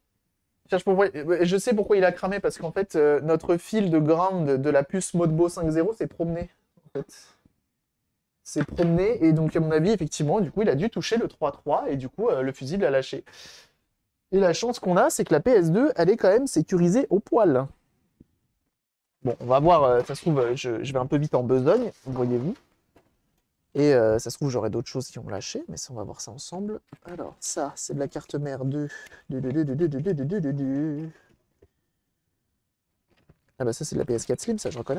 Je sais pourquoi il a cramé, parce qu'en fait, euh, notre fil de ground de la puce Modbo cinq zéro s'est promené. En fait. S'est promené, et donc, à mon avis, effectivement, du coup, il a dû toucher le trois trois, et du coup, euh, le fusible a lâché. Et la chance qu'on a, c'est que la P S deux, elle est quand même sécurisée au poil. Bon, on va voir, euh, ça se trouve, je, je vais un peu vite en besogne, voyez-vous. Et euh, ça se trouve, j'aurai d'autres choses qui ont lâché, mais ça, on va voir ça ensemble. Alors, ça, c'est de la carte mère de... Ah bah ça, c'est de la P S quatre Slim, ça, je reconnais.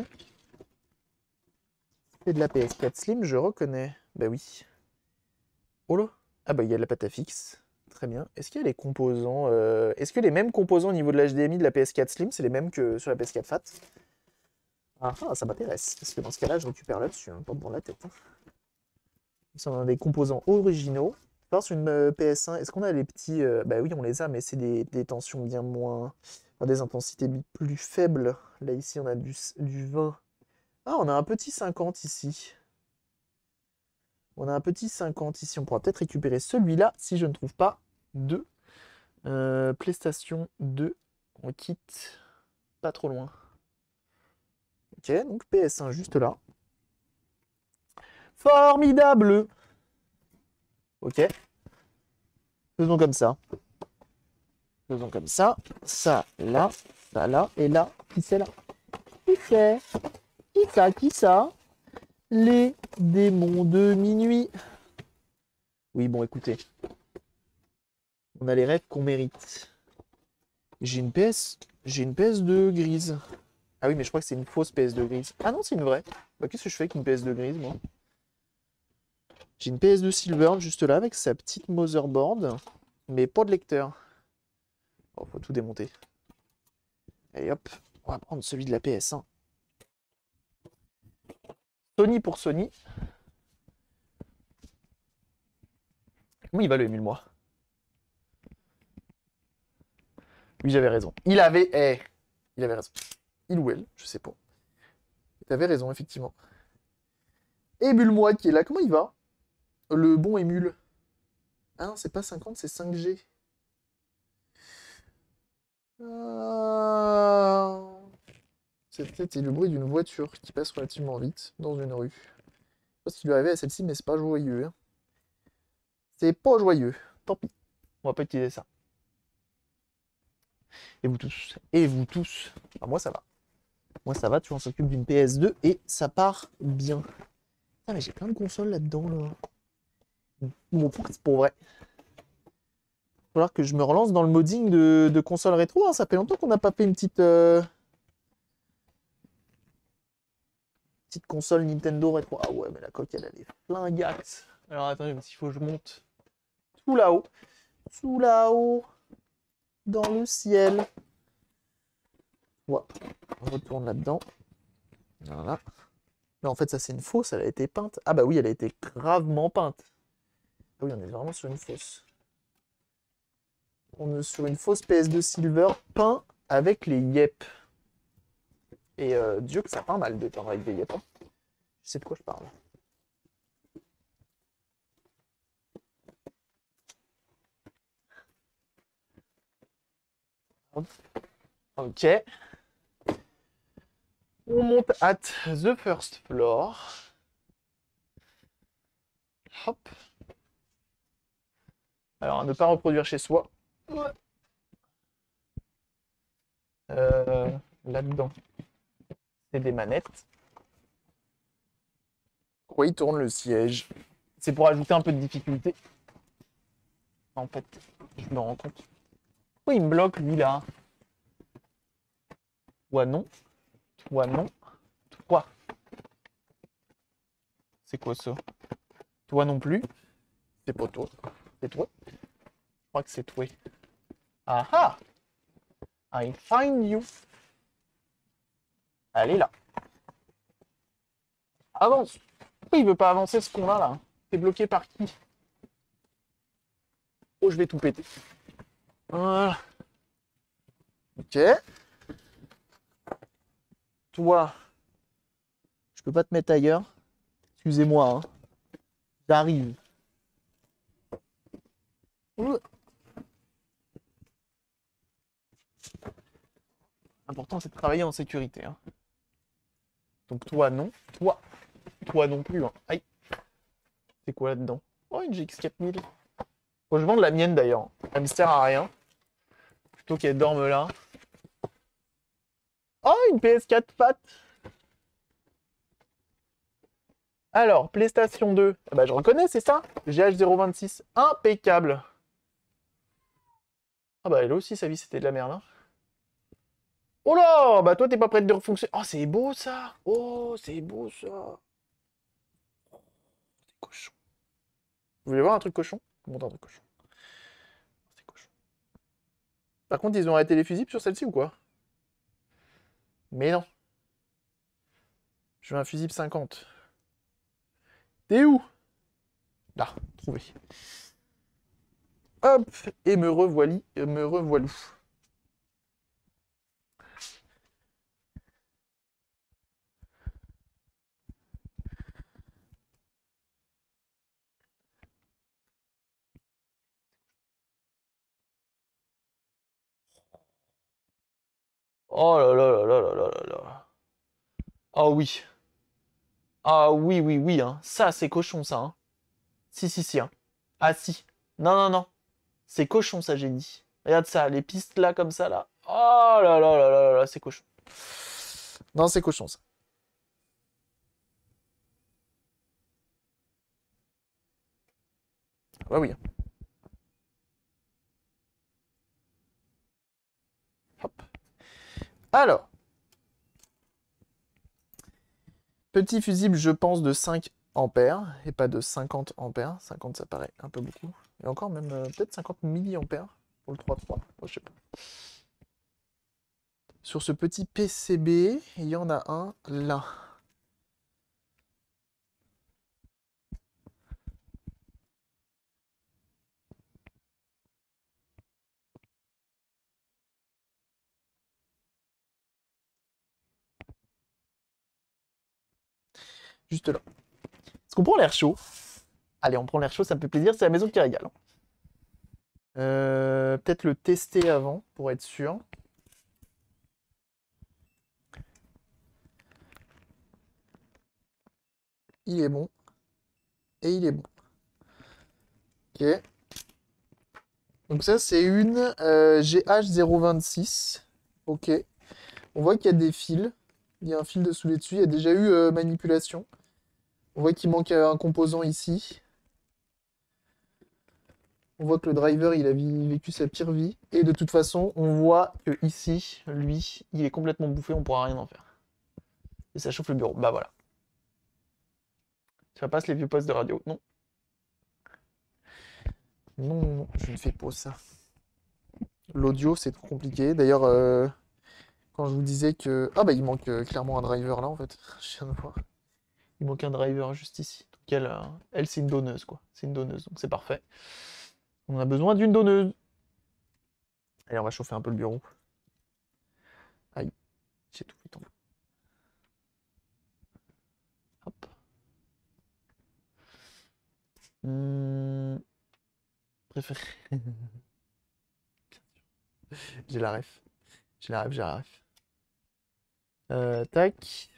C'est de la P S quatre Slim, je reconnais. Bah oui. Oh là. Ah bah, il y a de la pâte à fixe. Très bien. Est-ce qu'il y a les composants... Euh... Est-ce que les mêmes composants au niveau de l'H D M I de la P S quatre Slim, c'est les mêmes que sur la P S quatre Fat? Ah, ah, ça m'intéresse. Parce que dans ce cas-là, je récupère là-dessus, hein, pas pour la tête. Hein. Ça, on a des composants originaux. Alors, sur une euh, P S un, est-ce qu'on a les petits... Euh... Bah oui, on les a, mais c'est des, des tensions bien moins... Enfin, des intensités plus faibles. Là, ici, on a du, du vingt. Ah, on a un petit cinquante ici. On a un petit cinquante ici. On pourra peut-être récupérer celui-là si je ne trouve pas deux. Euh, PlayStation deux. On quitte pas trop loin. Ok, donc P S un juste là. Formidable! Ok. Faisons comme ça. Faisons comme ça. Ça, là. Ça, là. Et là. Qui c'est là? Qui c'est? Qui ça? Qui ça? Les démons de minuit. Oui, bon, écoutez. On a les rêves qu'on mérite. J'ai une P S... J'ai une P S deux grise. Ah oui, mais je crois que c'est une fausse P S deux grise. Ah non, c'est une vraie. Bah, qu'est-ce que je fais avec une P S deux grise, moi? J'ai une P S deux Silver juste là, avec sa petite motherboard. Mais pas de lecteur. Oh, faut tout démonter. Allez hop, on va prendre celui de la P S un. Sony pour Sony. Comment il va le émule-moi? Oui, j'avais raison. Il avait... Eh, il avait raison. Il ou elle, je sais pas. Tu avais raison, effectivement. Émule-moi qui est là. Comment il va? Le bon émule. Ah non, c'est pas cinquante, c'est cinq G. Ah... C'est peut-être le bruit d'une voiture qui passe relativement vite dans une rue. Je sais pas ce qui lui arrivait à celle-ci, mais c'est pas joyeux. Hein. C'est pas joyeux. Tant pis. On va pas utiliser ça. Et vous tous. Et vous tous. Ah, moi, ça va. Moi, ça va. Tu vois, on s'occupe d'une P S deux et ça part bien. Ah, mais j'ai plein de consoles là-dedans, là. Bon, c'est pour vrai. Il va falloir que je me relance dans le modding de, de consoles rétro. Hein. Ça fait longtemps qu'on n'a pas fait une petite... Euh... Petite console Nintendo rétro. Ah ouais, mais la coque, elle a des flingax. Alors, attendez, mais s'il faut que je monte tout là-haut. Tout là-haut. Dans le ciel. Ouais. On retourne là-dedans. Voilà. Mais en fait, ça, c'est une fausse. Elle a été peinte. Ah bah oui, elle a été gravement peinte. Ah oui, on est vraiment sur une fausse. On est sur une fausse P S deux Silver peint avec les yep. Et euh, Dieu que ça peint mal de peindre avec des yep. Hein. Je sais de quoi je parle. Ok. On monte at the first floor. Hop. Alors, à ne pas reproduire chez soi. Euh, Là-dedans, c'est des manettes. Pourquoi il tourne le siège? C'est pour ajouter un peu de difficulté. En fait, je me rends compte. Pourquoi il me bloque, lui, là? Toi, non. Toi, non. Toi. C'est quoi ça? Toi non plus. C'est pas toi. C'est toi. Je crois que c'est toi. Ah ah! I find you. Elle est là. Avance. Pourquoi il veut pas avancer ce con-là, là? T'es bloqué par qui? Oh, je vais tout péter. Voilà. Ok. Toi, je peux pas te mettre ailleurs. Excusez-moi, hein. J'arrive. Ouh. L'important, c'est de travailler en sécurité. Hein. Donc toi, non. Toi. Toi non plus. Hein. Aïe. C'est quoi là-dedans? Oh, une G X quatre mille. Faut que je vende la mienne d'ailleurs. Elle me sert à rien. Plutôt qu'elle dorme là. Oh, une P S quatre Fat. Alors, PlayStation deux. Ah bah, je reconnais, c'est ça. G H zéro vingt-six. Impeccable. Ah bah, elle aussi, sa vie, c'était de la merde. Hein. Oh là, bah toi, t'es pas prête de refonctionner. Oh, c'est beau ça. Oh, c'est beau ça. C'est cochon. Vous voulez voir un truc cochon? Je vous montre un truc cochon. C'est cochon. Par contre, ils ont arrêté les fusibles sur celle-ci ou quoi? Mais non. Je veux un fusible cinquante. T'es où? Là, trouvé. Hop, et me revoilis, me revoilou. Oh là là là là là là là là. Ah oui. Ah oui, oui, oui, hein. Ça, c'est cochon, ça, hein. Si, si, si, hein. Ah si. Non, non, non. C'est cochon, ça, j'ai dit. Regarde ça, les pistes là, comme ça, là. Oh là là là là là, c'est cochon. Non, c'est cochon, ça. Bah oui. Hop. Alors. Petit fusible, je pense, de cinq ampères et pas de cinquante ampères. cinquante, ça paraît un peu beaucoup. Et encore, même euh, peut-être cinquante milliampères pour le trois trois. Oh, je sais pas. Sur ce petit P C B, il y en a un là. Juste là. Est-ce qu'on prend l'air chaud? Allez, on prend l'air chaud, ça me fait plaisir, c'est la maison qui régale. Euh, peut-être le tester avant, pour être sûr. Il est bon. Et il est bon. Ok. Donc ça, c'est une euh, G H zéro vingt-six. Ok. On voit qu'il y a des fils. Il y a un fil de soudé dessus. Il y a déjà eu euh, manipulation. On voit qu'il manque un composant ici. On voit que le driver, il a vécu sa pire vie. Et de toute façon, on voit que ici, lui, il est complètement bouffé, on pourra rien en faire. Et ça chauffe le bureau. Bah voilà. Ça passe les vieux postes de radio. Non. Non, non, non, je ne fais pas ça. L'audio, c'est trop compliqué. D'ailleurs, euh, quand je vous disais que... Ah bah il manque euh, clairement un driver là, en fait. Je viens de voir. Il manque un driver juste ici. Donc elle, euh, elle c'est une donneuse, quoi. C'est une donneuse, donc c'est parfait. On a besoin d'une donneuse. Allez, on va chauffer un peu le bureau. Aïe, j'ai tout fait tomber. Hop. Hum... Préféré. J'ai la ref. J'ai la ref, j'ai la ref. Euh, tac.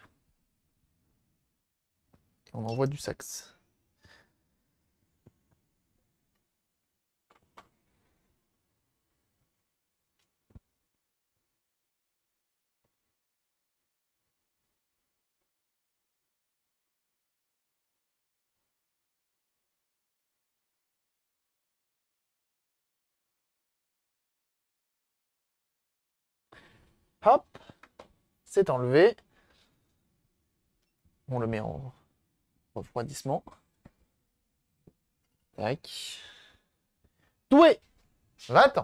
On envoie du sax. Hop. C'est enlevé. On le met en refroidissement. Tac. Doué. Va-t'en.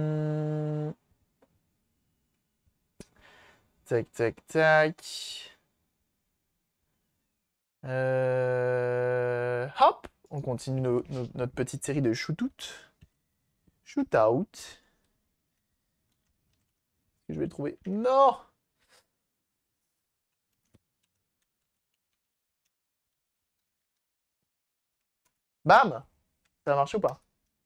Hmm. Tac, tac, tac. Euh, Hop, on continue nos- nos- notre petite série de shootout. Shootout. Je vais le trouver. Non! Bam! Ça a marché ou pas?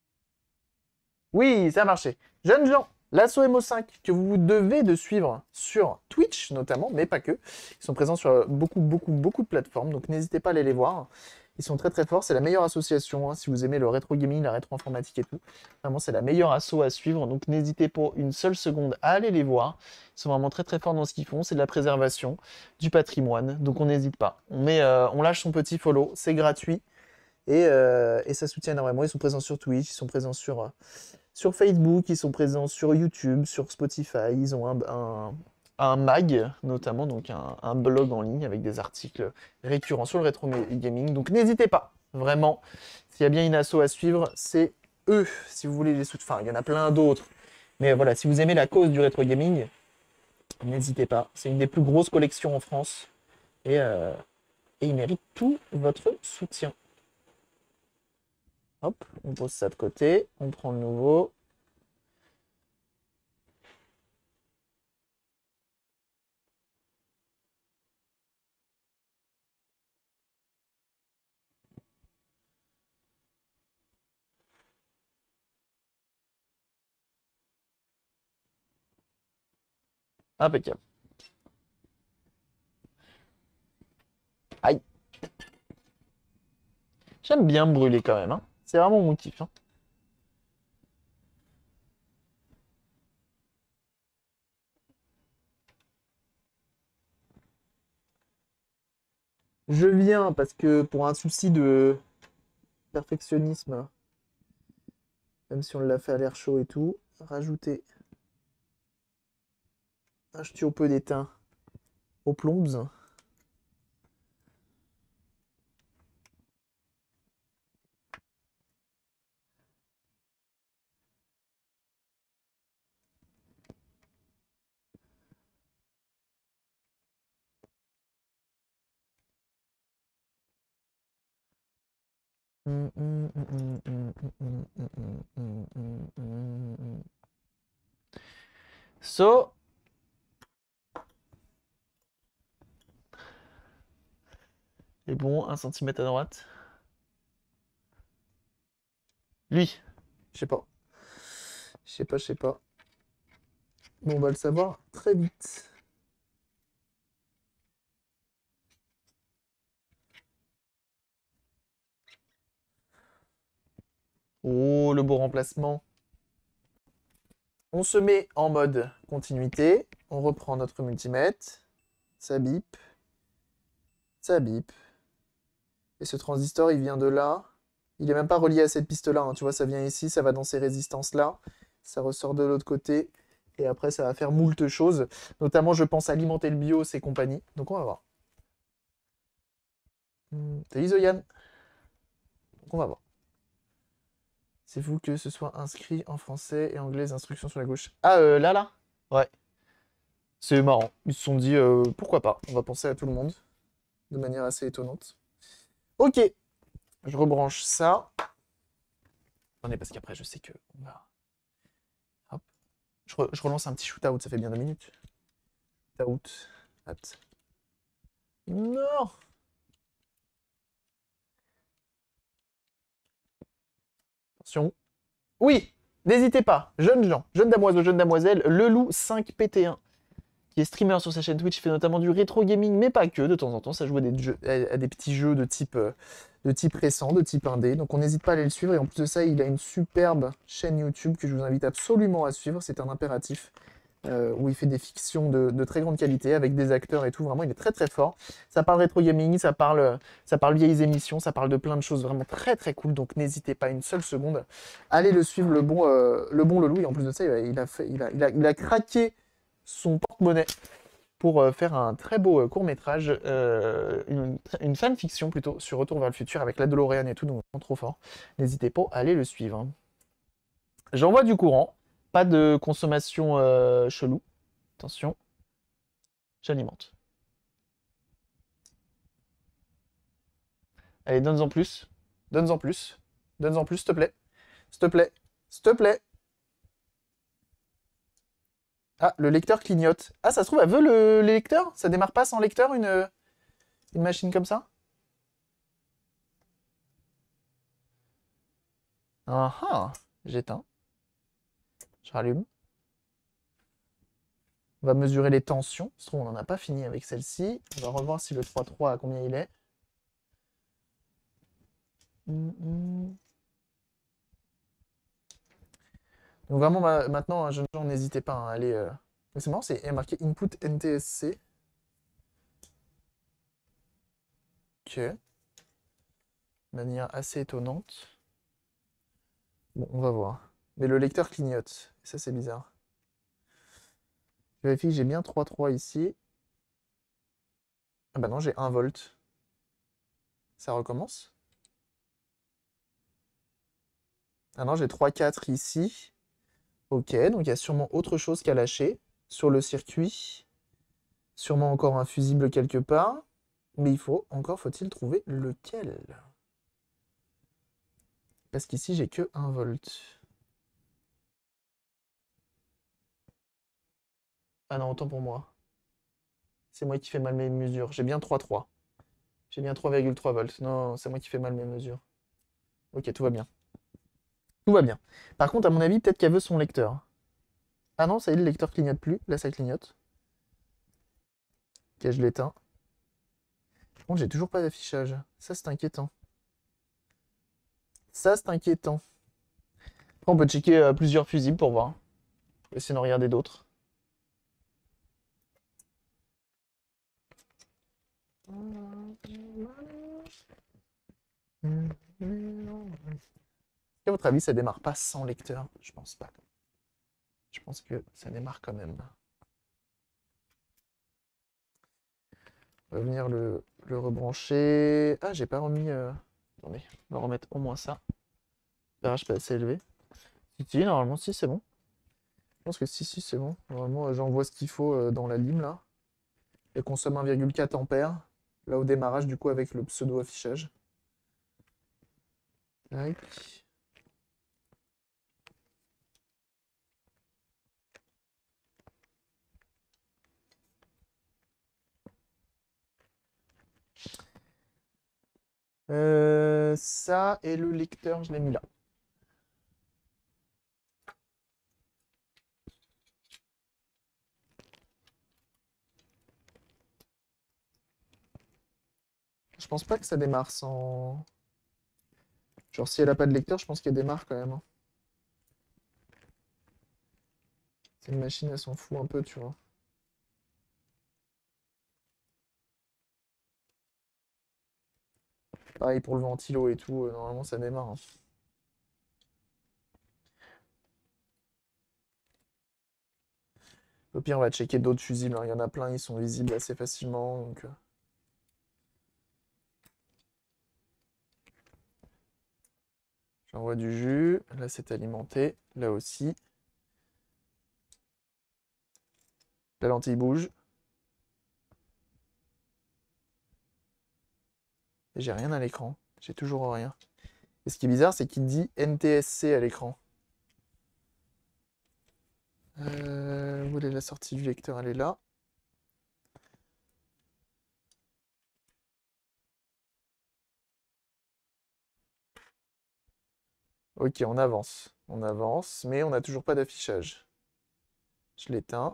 Oui, ça a marché. Jeunes gens, l'assaut M O cinq que vous devez de suivre sur Twitch notamment, mais pas que. Ils sont présents sur beaucoup, beaucoup, beaucoup de plateformes, donc n'hésitez pas à aller les voir. Ils sont très très forts, c'est la meilleure association hein, si vous aimez le rétro gaming, la rétro informatique et tout. Vraiment, c'est la meilleure asso à suivre, donc n'hésitez pas une seule seconde à aller les voir. Ils sont vraiment très très forts dans ce qu'ils font, c'est de la préservation, du patrimoine, donc on n'hésite pas. On, met, euh, on lâche son petit follow, c'est gratuit et, euh, et ça soutient énormément. Ils sont présents sur Twitch, ils sont présents sur, euh, sur Facebook, ils sont présents sur YouTube, sur Spotify, ils ont un, un, un mag notamment, donc un, un blog en ligne avec des articles récurrents sur le rétro gaming. Donc n'hésitez pas, vraiment, s'il y a bien une asso à suivre, c'est eux, si vous voulez les soutenir. Enfin, il y en a plein d'autres. Mais voilà, si vous aimez la cause du rétro gaming, n'hésitez pas. C'est une des plus grosses collections en France et, euh, et ils méritent tout votre soutien. Hop, on pose ça de côté, on prend le nouveau. Impeccable. Aïe. J'aime bien me brûler quand même, hein. C'est vraiment mon kiff, hein. Je viens parce que pour un souci de perfectionnisme, même si on l'a fait à l'air chaud et tout, rajouter un ch'ti au peu d'étain aux plombes. So. Et bon, un centimètre à droite. Lui. Je sais pas. Je sais pas, je sais pas. Bon, on va le savoir très vite. Oh, le beau remplacement. On se met en mode continuité. On reprend notre multimètre. Ça bip. Ça bip. Et ce transistor, il vient de là. Il n'est même pas relié à cette piste-là. Hein. Tu vois, ça vient ici, ça va dans ces résistances-là. Ça ressort de l'autre côté. Et après, ça va faire moult choses. Notamment, je pense alimenter le BIOS et compagnie. Donc, on va voir. Salut Zoyan. Donc, on va voir. C'est vous que ce soit inscrit en français et anglais, les instructions sur la gauche. Ah, euh, là, là Ouais. C'est marrant. Ils se sont dit, euh, pourquoi pas. On va penser à tout le monde. De manière assez étonnante. Ok. Je rebranche ça. Attendez, parce qu'après, je sais que on va... Hop. Je, re je relance un petit shootout, ça fait bien deux minutes. Shootout. Hâte. Non. Attention. Oui, n'hésitez pas. Jeunes gens, jeunes damoiseaux, jeunes damoiselles, le loup cinq P T un, qui est streamer sur sa chaîne Twitch, fait notamment du rétro gaming, mais pas que, de temps en temps, ça joue à des, jeux, à des petits jeux de type, euh, de type récent, de type indé, donc on n'hésite pas à aller le suivre, et en plus de ça, il a une superbe chaîne YouTube que je vous invite absolument à suivre, c'est un impératif, euh, où il fait des fictions de, de très grande qualité, avec des acteurs et tout, vraiment, il est très très fort. Ça parle rétro gaming, ça parle, ça parle vieilles émissions, ça parle de plein de choses vraiment très très cool, donc n'hésitez pas une seule seconde, allez le suivre, le bon, euh, le bon Lelou, et en plus de ça, il a, fait, il a, il a, il a craqué son porte-monnaie pour euh, faire un très beau euh, court-métrage, euh, une, une fanfiction plutôt, sur Retour vers le futur avec la DeLorean et tout, donc vraiment trop fort. N'hésitez pas à aller le suivre. Hein. J'envoie du courant, pas de consommation euh, chelou. Attention, j'alimente. Allez, donne-en plus. Donne-en plus. Donne-en plus, s'il te plaît. S'il te plaît. S'il te plaît. Ah, le lecteur clignote. Ah, ça se trouve, elle veut le, les lecteurs? Ça démarre pas sans lecteur, une, une machine comme ça? Ah ah. J'éteins. Je rallume. On va mesurer les tensions. Ça se trouve, on n'en a pas fini avec celle-ci. On va revoir si le trois trois, à combien il est. Hum, hum. Donc vraiment, ma- maintenant, hein, jeunes gens, n'hésitez pas à aller... euh, C'est marrant, c'est il y a marqué Input N T S C. Ok. De manière assez étonnante. Bon, on va voir. Mais le lecteur clignote. Ça, c'est bizarre. Je vérifie que j'ai bien trois trois ici. Ah bah non, j'ai un volt. Ça recommence. Ah non, j'ai trois quatre ici. Ok, donc il y a sûrement autre chose qu'à lâcher sur le circuit. Sûrement encore un fusible quelque part. Mais il faut, encore faut-il trouver lequel. Parce qu'ici, j'ai que un volt. Ah non, autant pour moi. C'est moi qui fais mal mes mesures. J'ai bien trois trois. J'ai bien trois virgule trois volts. Non, c'est moi qui fais mal mes mesures. Ok, tout va bien. Tout va bien. Par contre, à mon avis, peut-être qu'elle veut son lecteur. Ah non, ça y est, le lecteur clignote plus. Là, ça clignote. Ok, je l'éteins. Par contre, j'ai toujours pas d'affichage. Ça, c'est inquiétant. Ça, c'est inquiétant. Après, on peut checker euh, plusieurs fusibles pour voir. On va essayer d'en regarder d'autres. À votre avis, ça démarre pas sans lecteur? Je pense pas. Je pense que ça démarre quand même. On va venir le, le rebrancher. Ah, j'ai pas remis... Euh... Attendez, on va remettre au moins ça. Ph pas assez élevé. Si, si, normalement, si, c'est bon. Je pense que si, si, c'est bon. Normalement, euh, j'envoie ce qu'il faut euh, dans la lime, là. Elle consomme un virgule quatre ampères. Là, au démarrage, du coup, avec le pseudo-affichage. Tac. Euh, ça et le lecteur, je l'ai mis là. Je pense pas que ça démarre sans... Genre, si elle a pas de lecteur, je pense qu'elle démarre quand même, hein. C'est une machine, elle s'en fout un peu, tu vois. Pareil pour le ventilo et tout, euh, normalement ça démarre, hein. Au pire, on va checker d'autres fusibles, hein. Il y en a plein, ils sont visibles assez facilement. Donc... euh. J'envoie du jus. Là, c'est alimenté. Là aussi. La lentille bouge. Et j'ai rien à l'écran. J'ai toujours rien. Et ce qui est bizarre, c'est qu'il dit N T S C à l'écran. Euh, où est la sortie du lecteur? Elle est là. Ok, on avance. On avance, mais on n'a toujours pas d'affichage. Je l'éteins.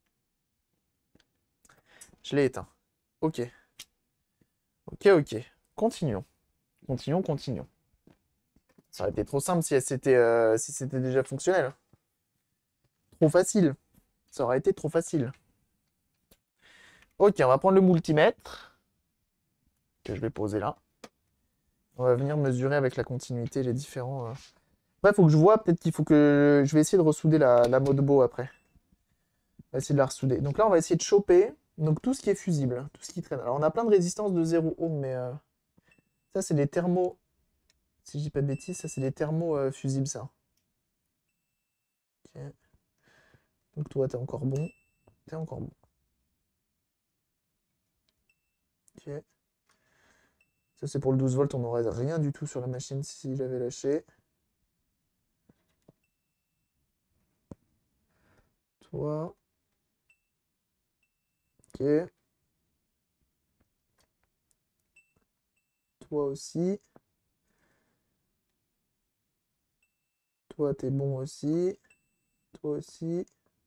Je l'ai éteint. Ok. Ok, ok. Continuons. Continuons, continuons. Ça aurait été trop simple si c'était euh, si c'était déjà fonctionnel. Trop facile. Ça aurait été trop facile. Ok, on va prendre le multimètre. Que je vais poser là. On va venir mesurer avec la continuité les différents... Euh... Après, il faut que je vois. Peut-être qu'il faut que... Je vais essayer de ressouder la, la Modbo après. On va essayer de la ressouder. Donc là, on va essayer de choper donc, tout ce qui est fusible. Tout ce qui traîne. Alors, on a plein de résistances de zéro ohm, mais... Euh... Ça, c'est des thermos... Si je dis pas de bêtises, ça, c'est des thermos euh, fusibles, ça. Ok. Donc toi, t'es encore bon. T'es encore bon. Ok. Ça, c'est pour le douze volts, on n'aurait rien du tout sur la machine s'il avait lâché. Toi. Ok. Toi aussi. Toi, t'es bon aussi. Toi aussi.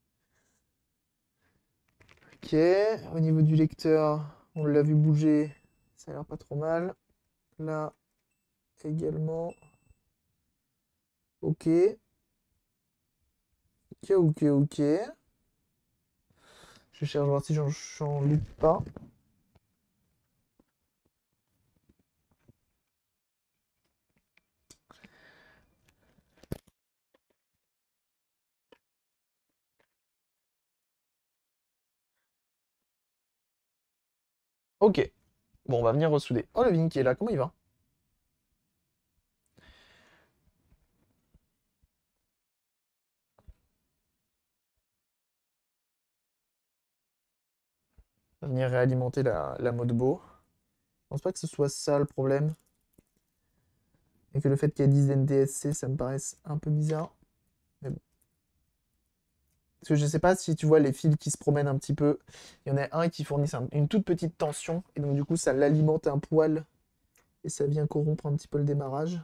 Ok. Au niveau du lecteur, on l'a vu bouger. Ça a l'air pas trop mal. Là, également. Ok. Ok, ok, ok. Je cherche voir si j'en loupe pas. Ok. Bon, on va venir ressouder. Oh, le Vin qui est là, comment il va? On va venir réalimenter la, la mode beau. Je pense pas que ce soit ça le problème. Et que le fait qu'il y ait dix N T S C, ça me paraisse un peu bizarre. Mais bon. Parce que je sais pas si tu vois les fils qui se promènent un petit peu. Il y en a un qui fournit un- une toute petite tension. Et donc du coup, ça l'alimente un poil. Et ça vient corrompre un petit peu le démarrage.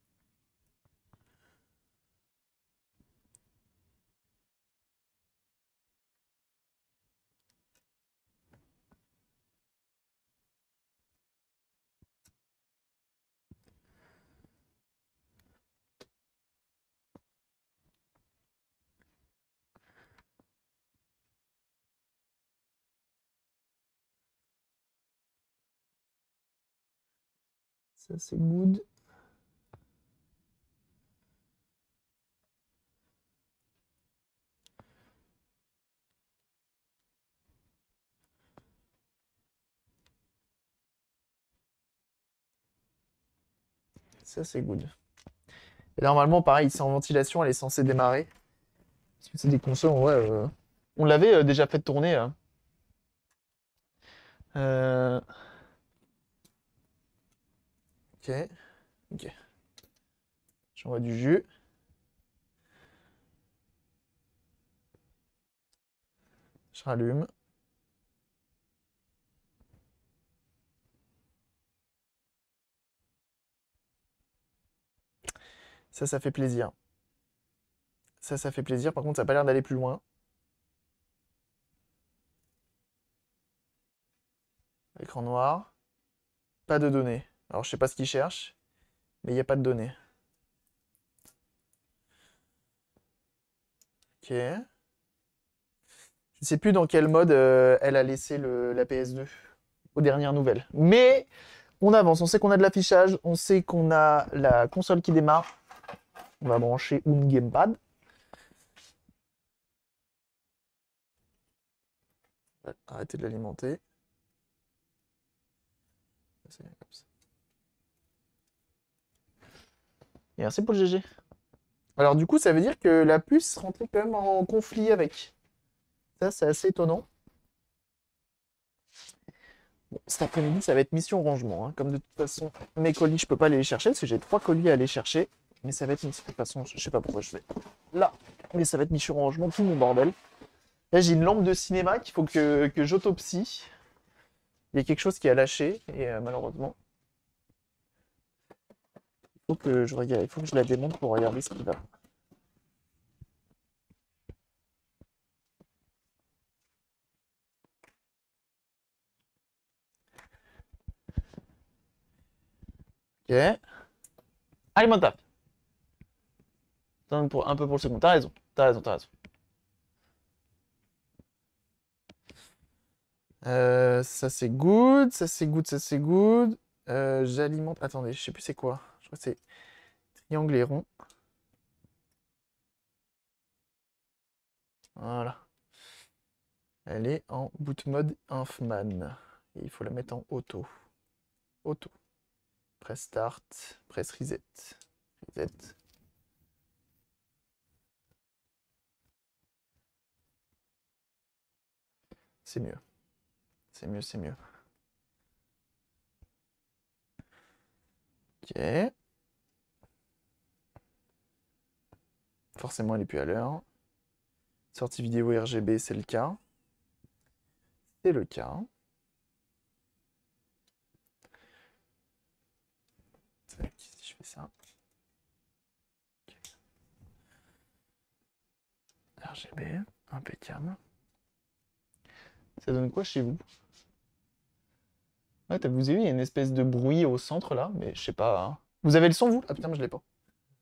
Ça, c'est good. Ça, c'est good. Et normalement, pareil, c'est en ventilation, elle est censée démarrer. Parce que c'est des consoles, ouais. euh, On l'avait euh, déjà fait tourner. Hein. Euh, Ok. Ok. J'envoie du jus. Je rallume. Ça, ça fait plaisir. Ça, ça fait plaisir. Par contre, ça n'a pas l'air d'aller plus loin. Écran noir. Pas de données. Alors, je sais pas ce qu'il cherche, mais il n'y a pas de données. Ok. Je ne sais plus dans quel mode euh, elle a laissé le, la P S deux aux dernières nouvelles. Mais on avance. On sait qu'on a de l'affichage. On sait qu'on a la console qui démarre. On va brancher un gamepad. Arrêtez de l'alimenter. Et merci pour le G G. Alors du coup, ça veut dire que la puce rentrait quand même en conflit avec. Ça, c'est assez étonnant. Bon, cet après-midi, ça va être mission rangement. Hein. Comme de toute façon, mes colis, je peux pas aller les chercher parce que j'ai trois colis à aller chercher. Mais ça va être une... De toute façon, je sais pas pourquoi je fais là. Mais ça va être mission rangement, tout mon bordel. Là, j'ai une lampe de cinéma qu'il faut que, que j'autopsie. Il y a quelque chose qui a lâché et euh, malheureusement, il faut que je regarde, il faut que je la démonte pour regarder ce qui va. Ok. Allez, mon taf. Pour, un peu pour le second. T'as raison, t'as raison, t'as raison. Euh, ça c'est good, ça c'est good, ça c'est good. Euh, J'alimente. Attendez, je sais plus c'est quoi. Je crois que c'est triangle et rond. Voilà. Elle est en boot mode Infman. Et il faut la mettre en auto. Auto. Press start. Press reset. Reset. C'est mieux. C'est mieux, c'est mieux. Ok. Forcément, elle est plus à l'heure. Sortie vidéo R G B, c'est le cas. C'est le cas. Tac, si je fais ça. R G B, impeccable. Ça donne quoi chez vous? Ouais, t'as- vous avez vu, il y a une espèce de bruit au centre là, mais je sais pas, hein. Vous avez le son, vous? Ah putain, moi je l'ai pas.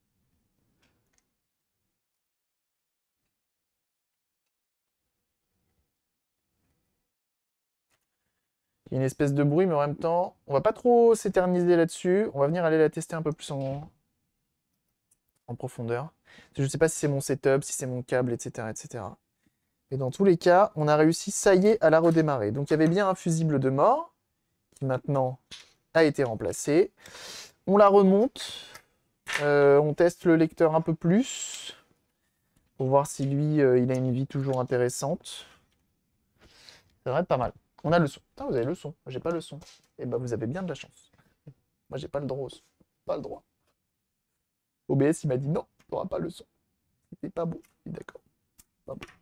Il y a une espèce de bruit, mais en même temps, on va pas trop s'éterniser là-dessus. On va venir aller la tester un peu plus en, en profondeur. Je sais pas si c'est mon setup, si c'est mon câble, et cetera, et cetera. Et dans tous les cas, on a réussi, ça y est, à la redémarrer. Donc il y avait bien un fusible de mort, qui maintenant a été remplacé. On la remonte. Euh, on teste le lecteur un peu plus. Pour voir si lui, euh, il a une vie toujours intéressante. Ça devrait être pas mal. On a le son. Putain, vous avez le son. Moi, j'ai pas le son. Et bah, vous avez bien de la chance. Moi, j'ai pas le droit au son. Pas le droit. O B S, il m'a dit non, tu n'auras pas le son. C'était pas beau. Je dis d'accord. Pas beau.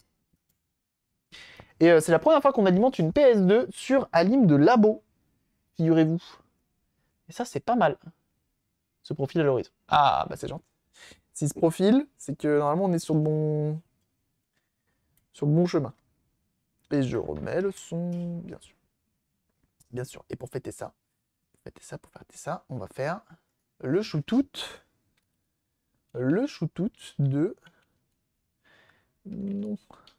Et euh, c'est la première fois qu'on alimente une P S deux sur Alim de Labo. Figurez-vous. Et ça, c'est pas mal. Ce profil à l'horizon. Ah, bah c'est gentil. Si ce profil, c'est que normalement, on est sur le bon... sur le bon chemin. Et je remets le son, bien sûr. Bien sûr. Et pour fêter ça, pour fêter ça, pour fêter ça, on va faire le shootout. Le shootout de... Non.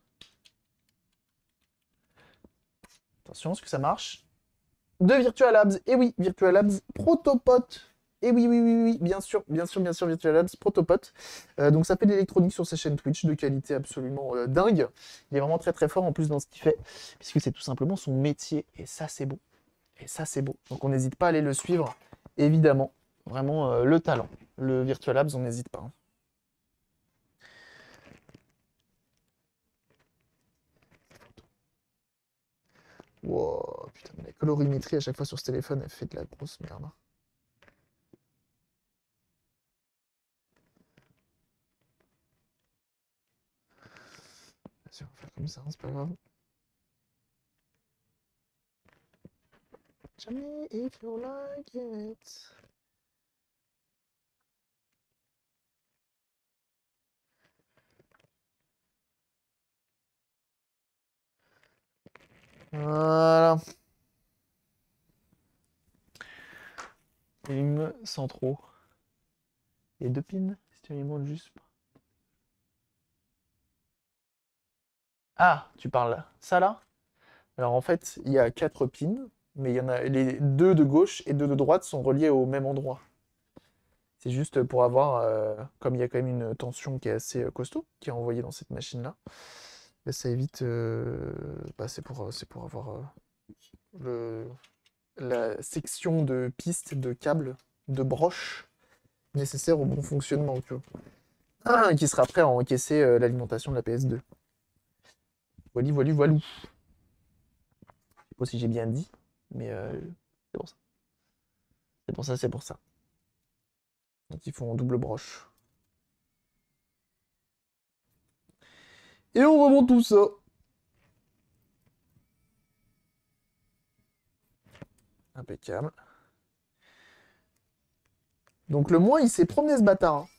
Attention, est-ce que ça marche? De Virtual Labs. Et oui, Virtual Labs Protopot. Et oui, oui, oui, oui, bien sûr, bien sûr, bien sûr, Virtual Labs Protopot. Euh, donc ça fait de l'électronique sur sa chaîne Twitch de qualité absolument euh, dingue. Il est vraiment très très fort en plus dans ce qu'il fait, puisque c'est tout simplement son métier. Et ça, c'est beau. Et ça, c'est beau. Donc on n'hésite pas à aller le suivre, évidemment. Vraiment euh, le talent. Le Virtual Labs, on n'hésite pas. Hein. Wow, putain, mais la colorimétrie à chaque fois sur ce téléphone, elle fait de la grosse merde. Hein. Vas-y, on va faire comme ça, hein, c'est pas grave. Tell me if you like it. Voilà. Élimine sans trop. Il y a deux pins, si tu élimines juste. Ah, tu parles ça là? Alors en fait, il y a quatre pins, mais il y en a les deux de gauche et deux de droite sont reliés au même endroit. C'est juste pour avoir, euh, comme il y a quand même une tension qui est assez euh, costaud, qui est envoyée dans cette machine-là, bah, ça évite. Euh, bah, c'est pour, euh, c'est pour avoir euh, le, la section de piste, de câble, de broche nécessaire au bon fonctionnement, tu vois. Ah, qui sera prêt à encaisser euh, l'alimentation de la P S deux. Voilà, voilà, voilà. Je sais pas si j'ai bien dit, mais euh, c'est pour ça. C'est pour ça, c'est pour ça. Donc ils font en double broche. Et on remonte tout ça. Impeccable. Donc le moins, il s'est promené ce bâtard. Hein.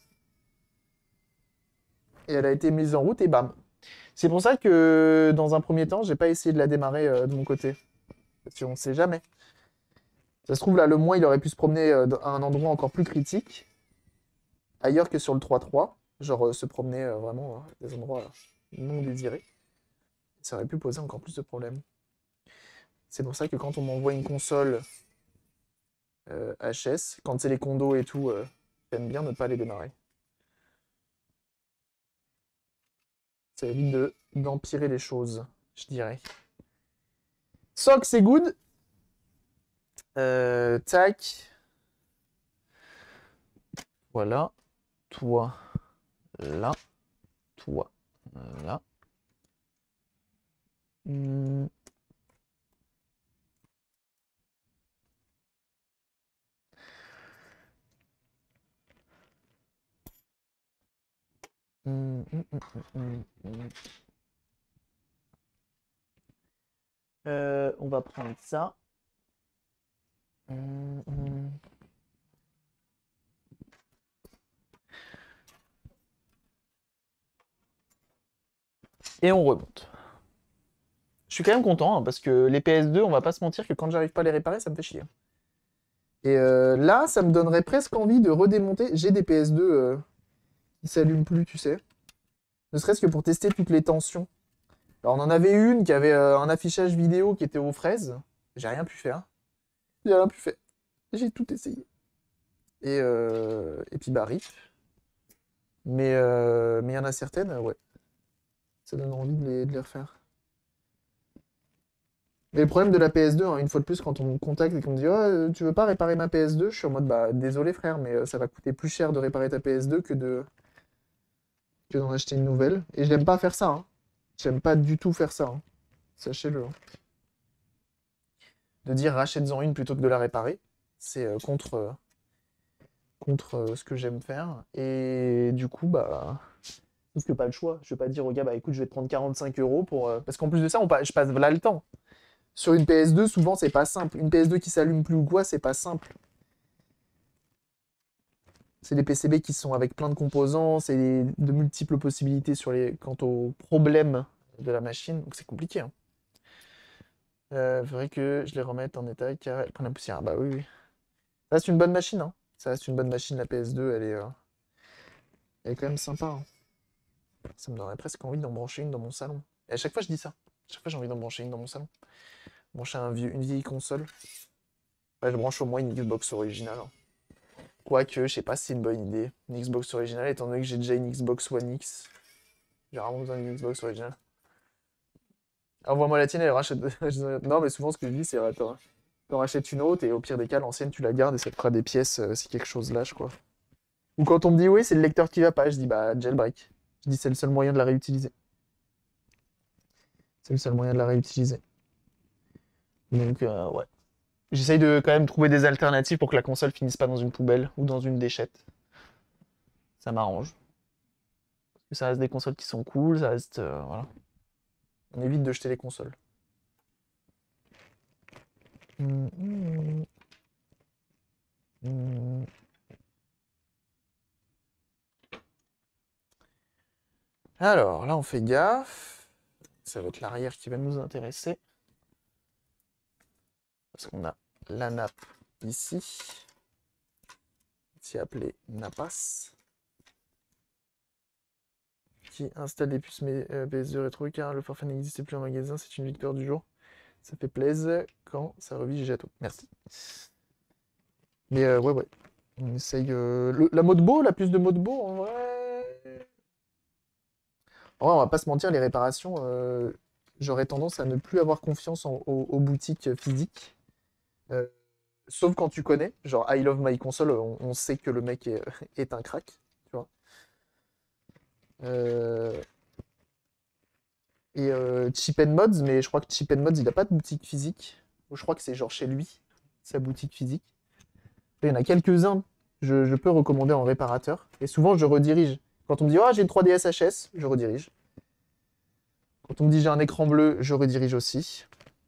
Et elle a été mise en route et bam. C'est pour ça que dans un premier temps, j'ai pas essayé de la démarrer euh, de mon côté. Parce qu'on sait jamais. Ça se trouve là, le moins, il aurait pu se promener euh, à un endroit encore plus critique. Ailleurs que sur le trois trois. Genre euh, se promener euh, vraiment à des endroits euh, non désirés. Ça aurait pu poser encore plus de problèmes. C'est pour ça que quand on m'envoie une console euh, H S, quand c'est les condos et tout, euh, j'aime bien ne pas les démarrer. Ça évite de, d'empirer les choses, je dirais. Sock, c'est good. Euh, tac. Voilà. Toi, là. Toi, là. Hmm. Hum, hum, hum, hum, hum. Euh, on va prendre ça. Hum, hum. Et on remonte. Je suis quand même content hein, parce que les P S deux, on va pas se mentir que quand j'arrive pas à les réparer, ça me fait chier. Et euh, là, ça me donnerait presque envie de redémonter. J'ai des P S deux euh, qui s'allument plus, tu sais. Ne serait-ce que pour tester toutes les tensions. Alors, on en avait une qui avait euh, un affichage vidéo qui était aux fraises. J'ai rien pu faire. J'ai rien pu faire. J'ai tout essayé. Et, euh, et puis, bah, rip. Mais euh, mais il y en a certaines, ouais. Ça donne envie de les, de les refaire. Mais le problème de la P S deux, hein, une fois de plus, quand on me contacte et qu'on me dit oh, euh, tu veux pas réparer ma P S deux, je suis en mode bah désolé frère, mais euh, ça va coûter plus cher de réparer ta P S deux que de que d'en acheter une nouvelle. Et j'aime pas faire ça. Hein. J'aime pas du tout faire ça. Hein. Sachez-le. Hein. De dire rachète-en une plutôt que de la réparer, c'est euh, contre euh, contre euh, ce que j'aime faire. Et du coup bah sauf que pas le choix. Je vais pas dire au gars bah écoute je vais te prendre quarante-cinq euros pour euh, parce qu'en plus de ça on pa- je passe là le temps. Sur une P S deux, souvent, c'est pas simple. Une P S deux qui s'allume plus ou quoi, c'est pas simple. C'est des P C B qui sont avec plein de composants, c'est de multiples possibilités sur les... quant aux problèmes de la machine, donc c'est compliqué. Hein. Euh, faudrait que je les remette en état car elle prend la poussière. Ah bah oui, oui. Ça reste une bonne machine, hein. Ça reste une bonne machine, la P S deux, elle est, euh, elle est quand même sympa. Hein. Ça me donnerait presque envie d'en brancher une dans mon salon. Et à chaque fois, je dis ça. À chaque fois, j'ai envie d'en brancher une dans mon salon. Brancher un vieux, une vieille console. Ouais, je branche au moins une Xbox originale. Hein. Quoique, je sais pas si c'est une bonne idée. Une Xbox originale, étant donné que j'ai déjà une Xbox One X. J'ai vraiment besoin d'une Xbox originale. Envoie-moi la tienne et rachète. Non, mais souvent, ce que je dis, c'est attends, t'en rachètes une autre et au pire des cas, l'ancienne, tu la gardes et ça te fera des pièces euh, si quelque chose lâche, quoi. Ou quand on me dit oui, c'est le lecteur qui va pas, je dis bah jailbreak. Je dis c'est le seul moyen de la réutiliser. C'est le seul moyen de la réutiliser. Donc, euh, ouais. J'essaye de quand même trouver des alternatives pour que la console finisse pas dans une poubelle ou dans une déchette. Ça m'arrange. Ça reste des consoles qui sont cool, ça reste. Euh, voilà. On évite de jeter les consoles. Mmh, mmh, mmh. Alors, là, on fait gaffe. Ça va être l'arrière qui va nous intéresser. Parce qu'on a la nappe ici. Ici appelée napas. Qui installe des puces euh, P S deux rétro car le forfait n'existait plus en magasin. C'est une victoire du jour. Ça fait plaisir quand ça revit Jato. Merci. Mais euh, ouais, ouais. On essaye. Euh, le- la mode beau, la puce de mode beau, en vrai. En vrai, on va pas se mentir, les réparations, euh, j'aurais tendance à ne plus avoir confiance en- aux, aux boutiques physiques. Euh, sauf quand tu connais. Genre, I Love My Console, on, on sait que le mec est, est un crack. Tu vois. Euh, et euh, Cheap and Mods, mais je crois que Cheap and Mods, il a pas de boutique physique. Ou je crois que c'est genre chez lui, sa boutique physique. Il y en a quelques-uns, je, je peux recommander en réparateur. Et souvent, je redirige. Quand on me dit, oh, j'ai une trois D S H S, je redirige. Quand on me dit, j'ai un écran bleu, je redirige aussi.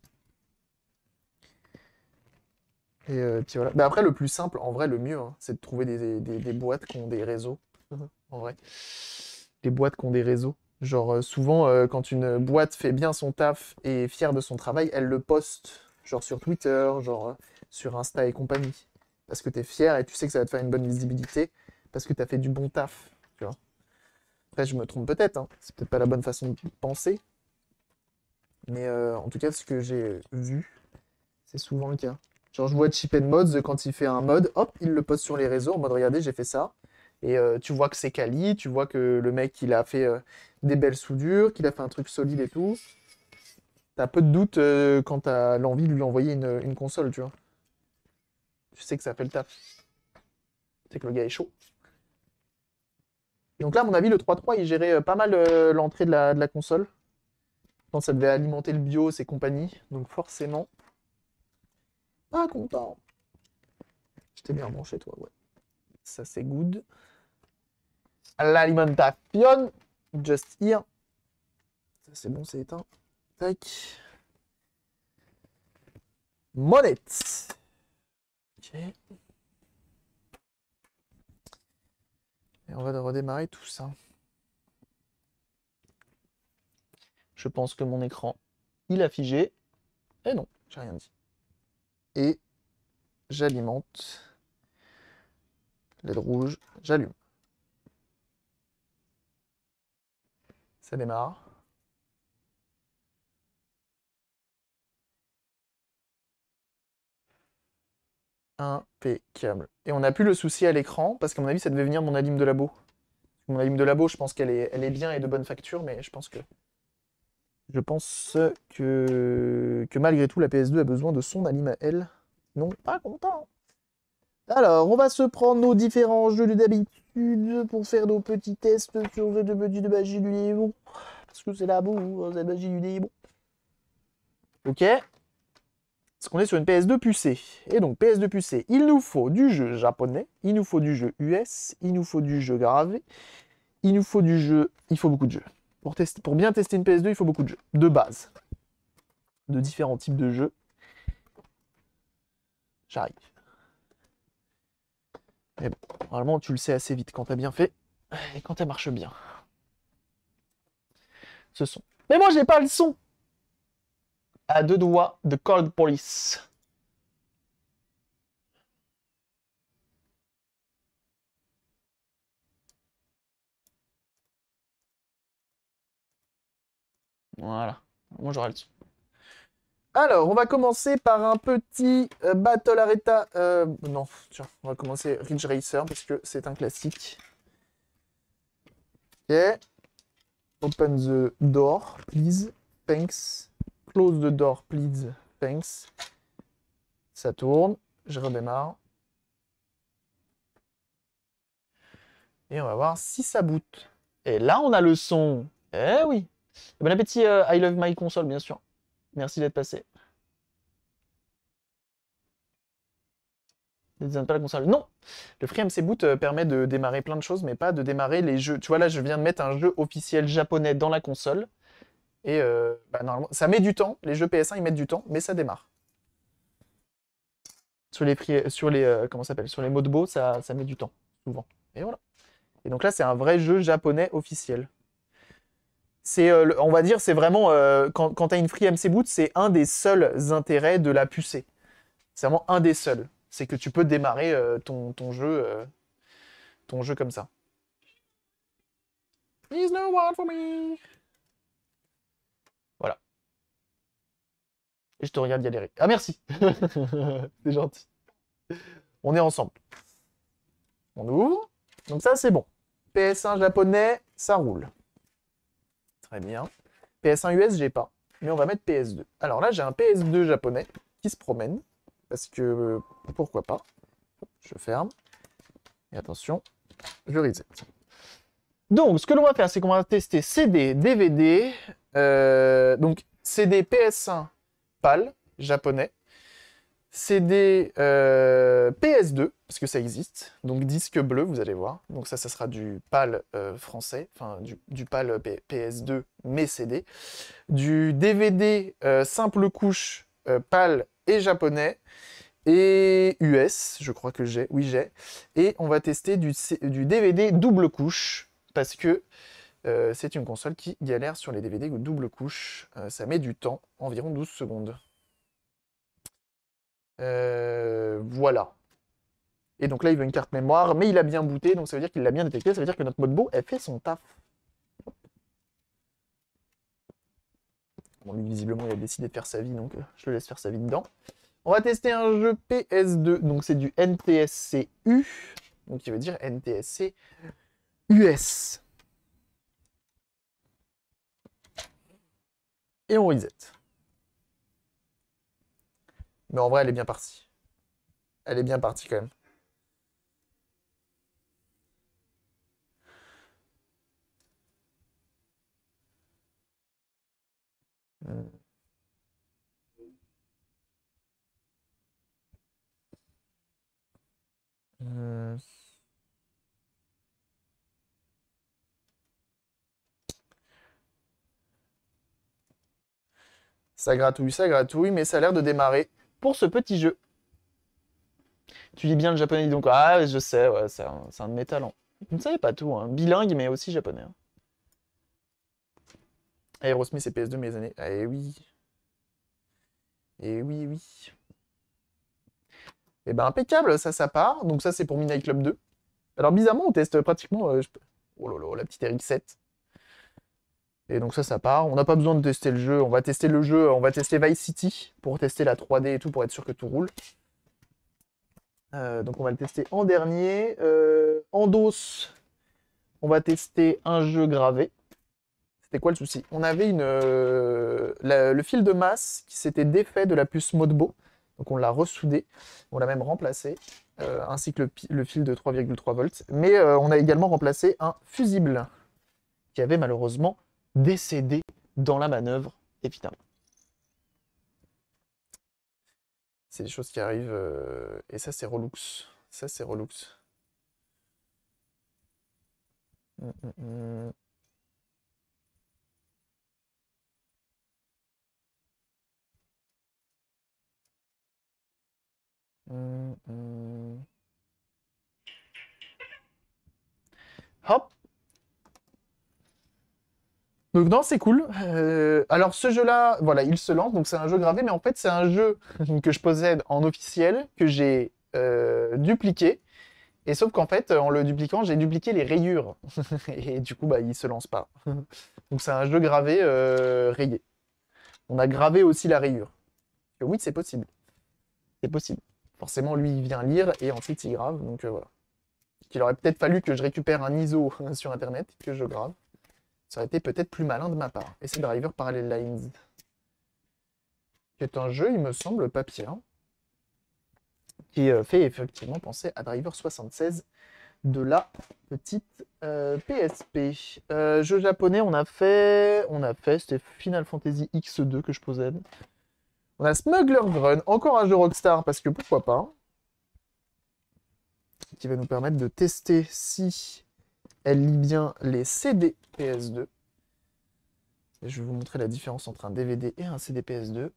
Et euh, puis voilà. Mais après, le plus simple, en vrai, le mieux, hein, c'est de trouver des, des- des boîtes qui ont des réseaux. En vrai. Des boîtes qui ont des réseaux. Genre, euh, souvent, euh, quand une boîte fait bien son taf et est fière de son travail, elle le poste. Genre sur Twitter, genre euh, sur Insta et compagnie. Parce que t'es fier et tu sais que ça va te faire une bonne visibilité. Parce que t'as fait du bon taf. Tu vois. Après, je me trompe peut-être. Hein. C'est peut-être pas la bonne façon de penser. Mais euh, en tout cas, ce que j'ai vu, c'est souvent le cas. Genre, je vois Cheap and Mods, quand il fait un mod, hop, il le poste sur les réseaux en mode regardez, j'ai fait ça. Et euh, tu vois que c'est quali, tu vois que le mec, il a fait euh, des belles soudures, qu'il a fait un truc solide et tout. T'as peu de doute euh, quand t'as l'envie de lui envoyer une, une console, tu vois. Tu sais que ça fait le taf. Tu sais que le gars est chaud. Donc là, à mon avis, le trois point trois, il gérait euh, pas mal euh, l'entrée de la, de la console. Je pense que ça devait alimenter le BIOS et compagnie. Donc forcément, pas content. Je t'ai bien branché, toi, ouais. Ça, c'est good. L'alimentation. Just here. Ça c'est bon, c'est éteint. Tac. Monette. Ok. Et on va redémarrer tout ça. Je pense que mon écran, il a figé. Et non, j'ai rien dit. Et j'alimente. L E D rouge, j'allume. Ça démarre. Impeccable. Et on n'a plus le souci à l'écran, parce qu'à mon avis, ça devait venir mon alim de labo. Mon alim de labo, je pense qu'elle est, elle est bien et de bonne facture, mais je pense que... Je pense que, que malgré tout, la P S deux a besoin de son alim à elle. Non, pas content. Alors, on va se prendre nos différents jeux de d'habitude pour faire nos petits tests sur cette petite magie du démon. Parce que c'est la boue, cette magie du démon. Ok. Parce qu'on est sur une P S deux pucée. Et donc, P S deux pucée, il nous faut du jeu japonais, il nous faut du jeu U S, il nous faut du jeu gravé, il nous faut du jeu... Il faut beaucoup de jeux. Pour, tester, pour bien tester une P S deux, il faut beaucoup de jeux. De base. De différents types de jeux. J'arrive. Mais bon, normalement, tu le sais assez vite quand t'as bien fait et quand elle marche bien. Ce son. Mais moi, j'ai pas le son. À deux doigts de Cold Police. Voilà. Moi, j'aurai le son. Alors, on va commencer par un petit euh, Battle Arena. Euh, non, tiens, on va commencer Ridge Racer parce que c'est un classique. Ok. Open the door, please. Thanks. Close the door, please. Thanks. Ça tourne. Je redémarre. Et on va voir si ça boot. Et là, on a le son. Eh oui. Bon appétit, euh, I love my console, bien sûr. Merci d'être passé. Ne désigne pas la console. Non. Le FreeMC Boot euh, permet de démarrer plein de choses, mais pas de démarrer les jeux. Tu vois, là, je viens de mettre un jeu officiel japonais dans la console. Et euh, bah, normalement, ça met du temps. Les jeux P S un, ils mettent du temps, mais ça démarre. Sur les, free... sur les, euh, comment ça s'appelle, sur les modebos, ça, ça met du temps, souvent. Et voilà. Et donc là, c'est un vrai jeu japonais officiel. C'est, euh, on va dire, c'est vraiment, euh, quand, quand tu as une FreeMC Boot, c'est un des seuls intérêts de la pucée. C'est vraiment un des seuls. C'est que tu peux démarrer euh, ton, ton, jeu, euh, ton jeu comme ça. There's no one for me. Voilà. Et je te regarde galérer. Ah, merci. C'est gentil. On est ensemble. On ouvre. Donc ça, c'est bon. P S un japonais, ça roule. Très bien. P S un U S, j'ai pas. Mais on va mettre P S deux. Alors là, j'ai un P S deux japonais qui se promène. Parce que, euh, pourquoi pas. Je ferme. Et attention, je reset. Donc, ce que l'on va faire, c'est qu'on va tester C D, D V D. Euh, donc, C D P S un PAL, japonais. C D euh, P S deux, parce que ça existe. Donc, disque bleu, vous allez voir. Donc ça, ça sera du PAL euh, français. Enfin, du, du PAL P S deux, mais C D. Du D V D euh, simple couche euh, PAL et japonais. Et U S, je crois que j'ai. Oui, j'ai. Et on va tester du, C du D V D double couche, parce que euh, c'est une console qui galère sur les D V D double couche. Euh, ça met du temps, environ douze secondes. Euh, voilà. Et donc là, il veut une carte mémoire, mais il a bien booté, donc ça veut dire qu'il l'a bien détecté. Ça veut dire que notre modebo, elle fait son taf. Bon, lui, visiblement, il a décidé de faire sa vie, donc euh, je le laisse faire sa vie dedans. On va tester un jeu P S deux, donc c'est du N T S C U, donc qui veut dire N T S C U S. Et on reset. Mais en vrai, elle est bien partie. Elle est bien partie quand même. Hmm. Hmm. Ça gratouille, ça gratouille, mais ça a l'air de démarrer pour ce petit jeu. Tu lis bien le japonais, dis donc. Ah, je sais, ouais, c'est un, c'est un de mes talents. Vous ne savez pas tout, hein. Bilingue, mais aussi japonais. Hein. Aerosmith et P S deux, mes années. Eh oui. Eh oui, oui. Eh ben, impeccable, ça, ça part. Donc ça, c'est pour Midnight Club deux. Alors, bizarrement, on teste pratiquement... euh, je... Oh là là, la petite R X sept. Et donc ça, ça part. On n'a pas besoin de tester le jeu. On va tester le jeu, on va tester Vice City pour tester la trois D et tout, pour être sûr que tout roule. Euh, donc on va le tester en dernier. Euh, en dos, on va tester un jeu gravé. C'était quoi le souci? On avait une, euh, la- le fil de masse qui s'était défait de la puce Modbo. Donc on l'a ressoudé. On l'a même remplacé. Euh, ainsi que le, le fil de trois virgule trois volts. Mais euh, on a également remplacé un fusible qui avait malheureusement décédé dans la manœuvre, évidemment. C'est des choses qui arrivent. Euh, et ça, c'est relux. Ça, c'est relux. Hum, hum, hum. Hum, hum. Hop. Donc non, c'est cool. Euh, alors ce jeu-là, voilà, il se lance. Donc c'est un jeu gravé, mais en fait c'est un jeu que je possède en officiel, que j'ai euh, dupliqué. Et sauf qu'en fait, en le dupliquant, j'ai dupliqué les rayures. Et du coup, bah, il se lance pas. Donc c'est un jeu gravé euh, rayé. On a gravé aussi la rayure. Et oui, c'est possible. C'est possible. Forcément, lui, il vient lire et ensuite il grave. Donc euh, voilà. Il aurait peut-être fallu que je récupère un I S O sur Internet et que je grave. Ça aurait été peut-être plus malin de ma part. Et c'est Driver Parallel Lines. Qui est un jeu, il me semble, pas pire. Qui euh, fait effectivement penser à Driver soixante-seize de la petite euh, P S P. Euh, jeu japonais, on a fait... On a fait, c'était Final Fantasy X deux que je possède. On a Smuggler's Run, encore un jeu Rockstar, parce que pourquoi pas. Qui va nous permettre de tester si elle lit bien les C D P S deux. Et je vais vous montrer la différence entre un D V D et un C D P S deux.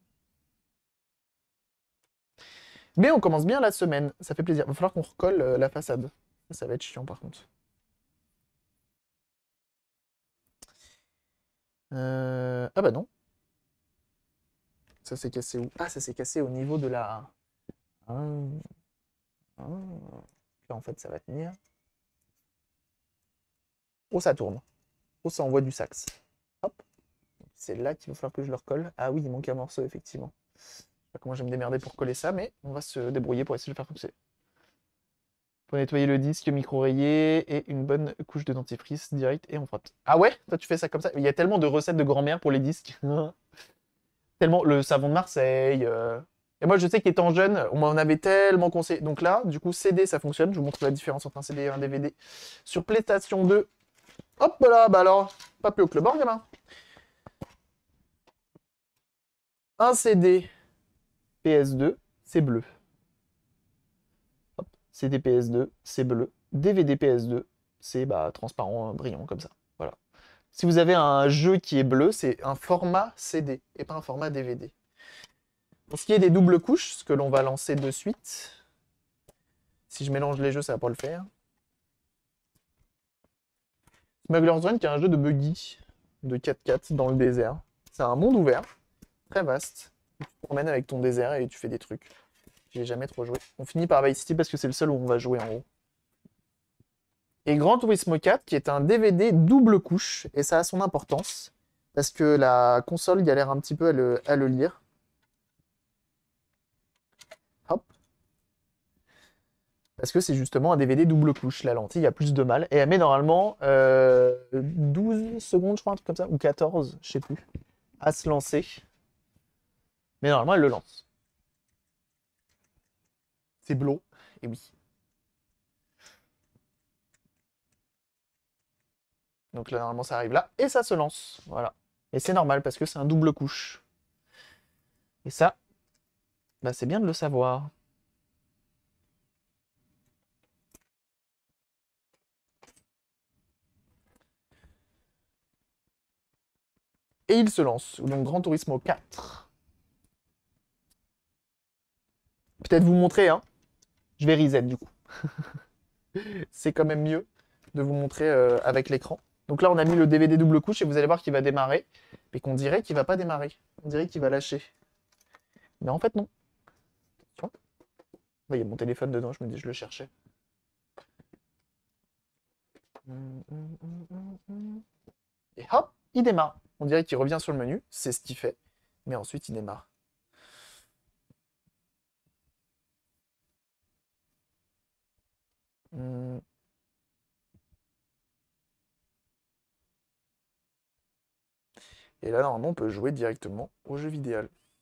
Mais on commence bien la semaine, ça fait plaisir. Il va falloir qu'on recolle euh, la façade. Ça, ça va être chiant par contre. Euh... Ah bah non. Ça s'est cassé où? Ah, ça s'est cassé au niveau de la... Ah. Ah. Là en fait ça va tenir. Oh ça tourne. Oh ça envoie du sax. Hop. C'est là qu'il va falloir que je le recolle. Ah oui, il manque un morceau effectivement. Je sais pas comment je vais me démerder pour coller ça, mais on va se débrouiller pour essayer de le faire fonctionner. Pour nettoyer le disque, micro-rayé et une bonne couche de dentifrice direct et on frotte. Ah ouais? Toi tu fais ça comme ça? Il y a tellement de recettes de grand-mère pour les disques. Tellement le savon de Marseille. Euh... Et moi je sais qu'étant jeune, on m'en avait tellement conseillé. Donc là, du coup, C D ça fonctionne. Je vous montre la différence entre un C D et un D V D. Sur PlayStation deux. Hop là, bah alors, pas plus haut que le bord, gamin. Un C D P S deux, c'est bleu. Hop. C D P S deux, c'est bleu. D V D P S deux, c'est bah, transparent, brillant comme ça. Voilà. Si vous avez un jeu qui est bleu, c'est un format C D et pas un format D V D. Pour ce qui est des doubles couches, ce que l'on va lancer de suite, si je mélange les jeux, ça va pas le faire. Smuggler's Run, qui est un jeu de buggy de quatre quatre dans le désert. C'est un monde ouvert, très vaste. Tu te promènes avec ton désert et tu fais des trucs. J'y ai jamais trop joué. On finit par Vice City parce que c'est le seul où on va jouer en haut. Et Gran Turismo quatre, qui est un D V D double couche, et ça a son importance, parce que la console galère un petit peu à le, à le lire. Hop. Parce que c'est justement un D V D double couche. La lentille a plus de mal. Et elle met normalement euh, douze secondes, je crois, un truc comme ça, ou quatorze, je sais plus, à se lancer. Mais normalement, elle le lance. C'est bleu, et oui. Donc là, normalement, ça arrive là, et ça se lance. Voilà. Et c'est normal, parce que c'est un double couche. Et ça, bah, c'est bien de le savoir. Et il se lance. Donc Gran Turismo quatre. peut-être vous montrer, hein. Je vais reset du coup. C'est quand même mieux de vous montrer euh, avec l'écran. Donc là, on a mis le D V D double couche et vous allez voir qu'il va démarrer, mais qu'on dirait qu'il va pas démarrer. On dirait qu'il va lâcher. Mais en fait, non. Il y a mon téléphone dedans, je me dis, je le cherchais. Et hop, il démarre. On dirait qu'il revient sur le menu, c'est ce qu'il fait. Mais ensuite, il démarre. Hum. Et là, normalement, on peut jouer directement au jeu vidéo.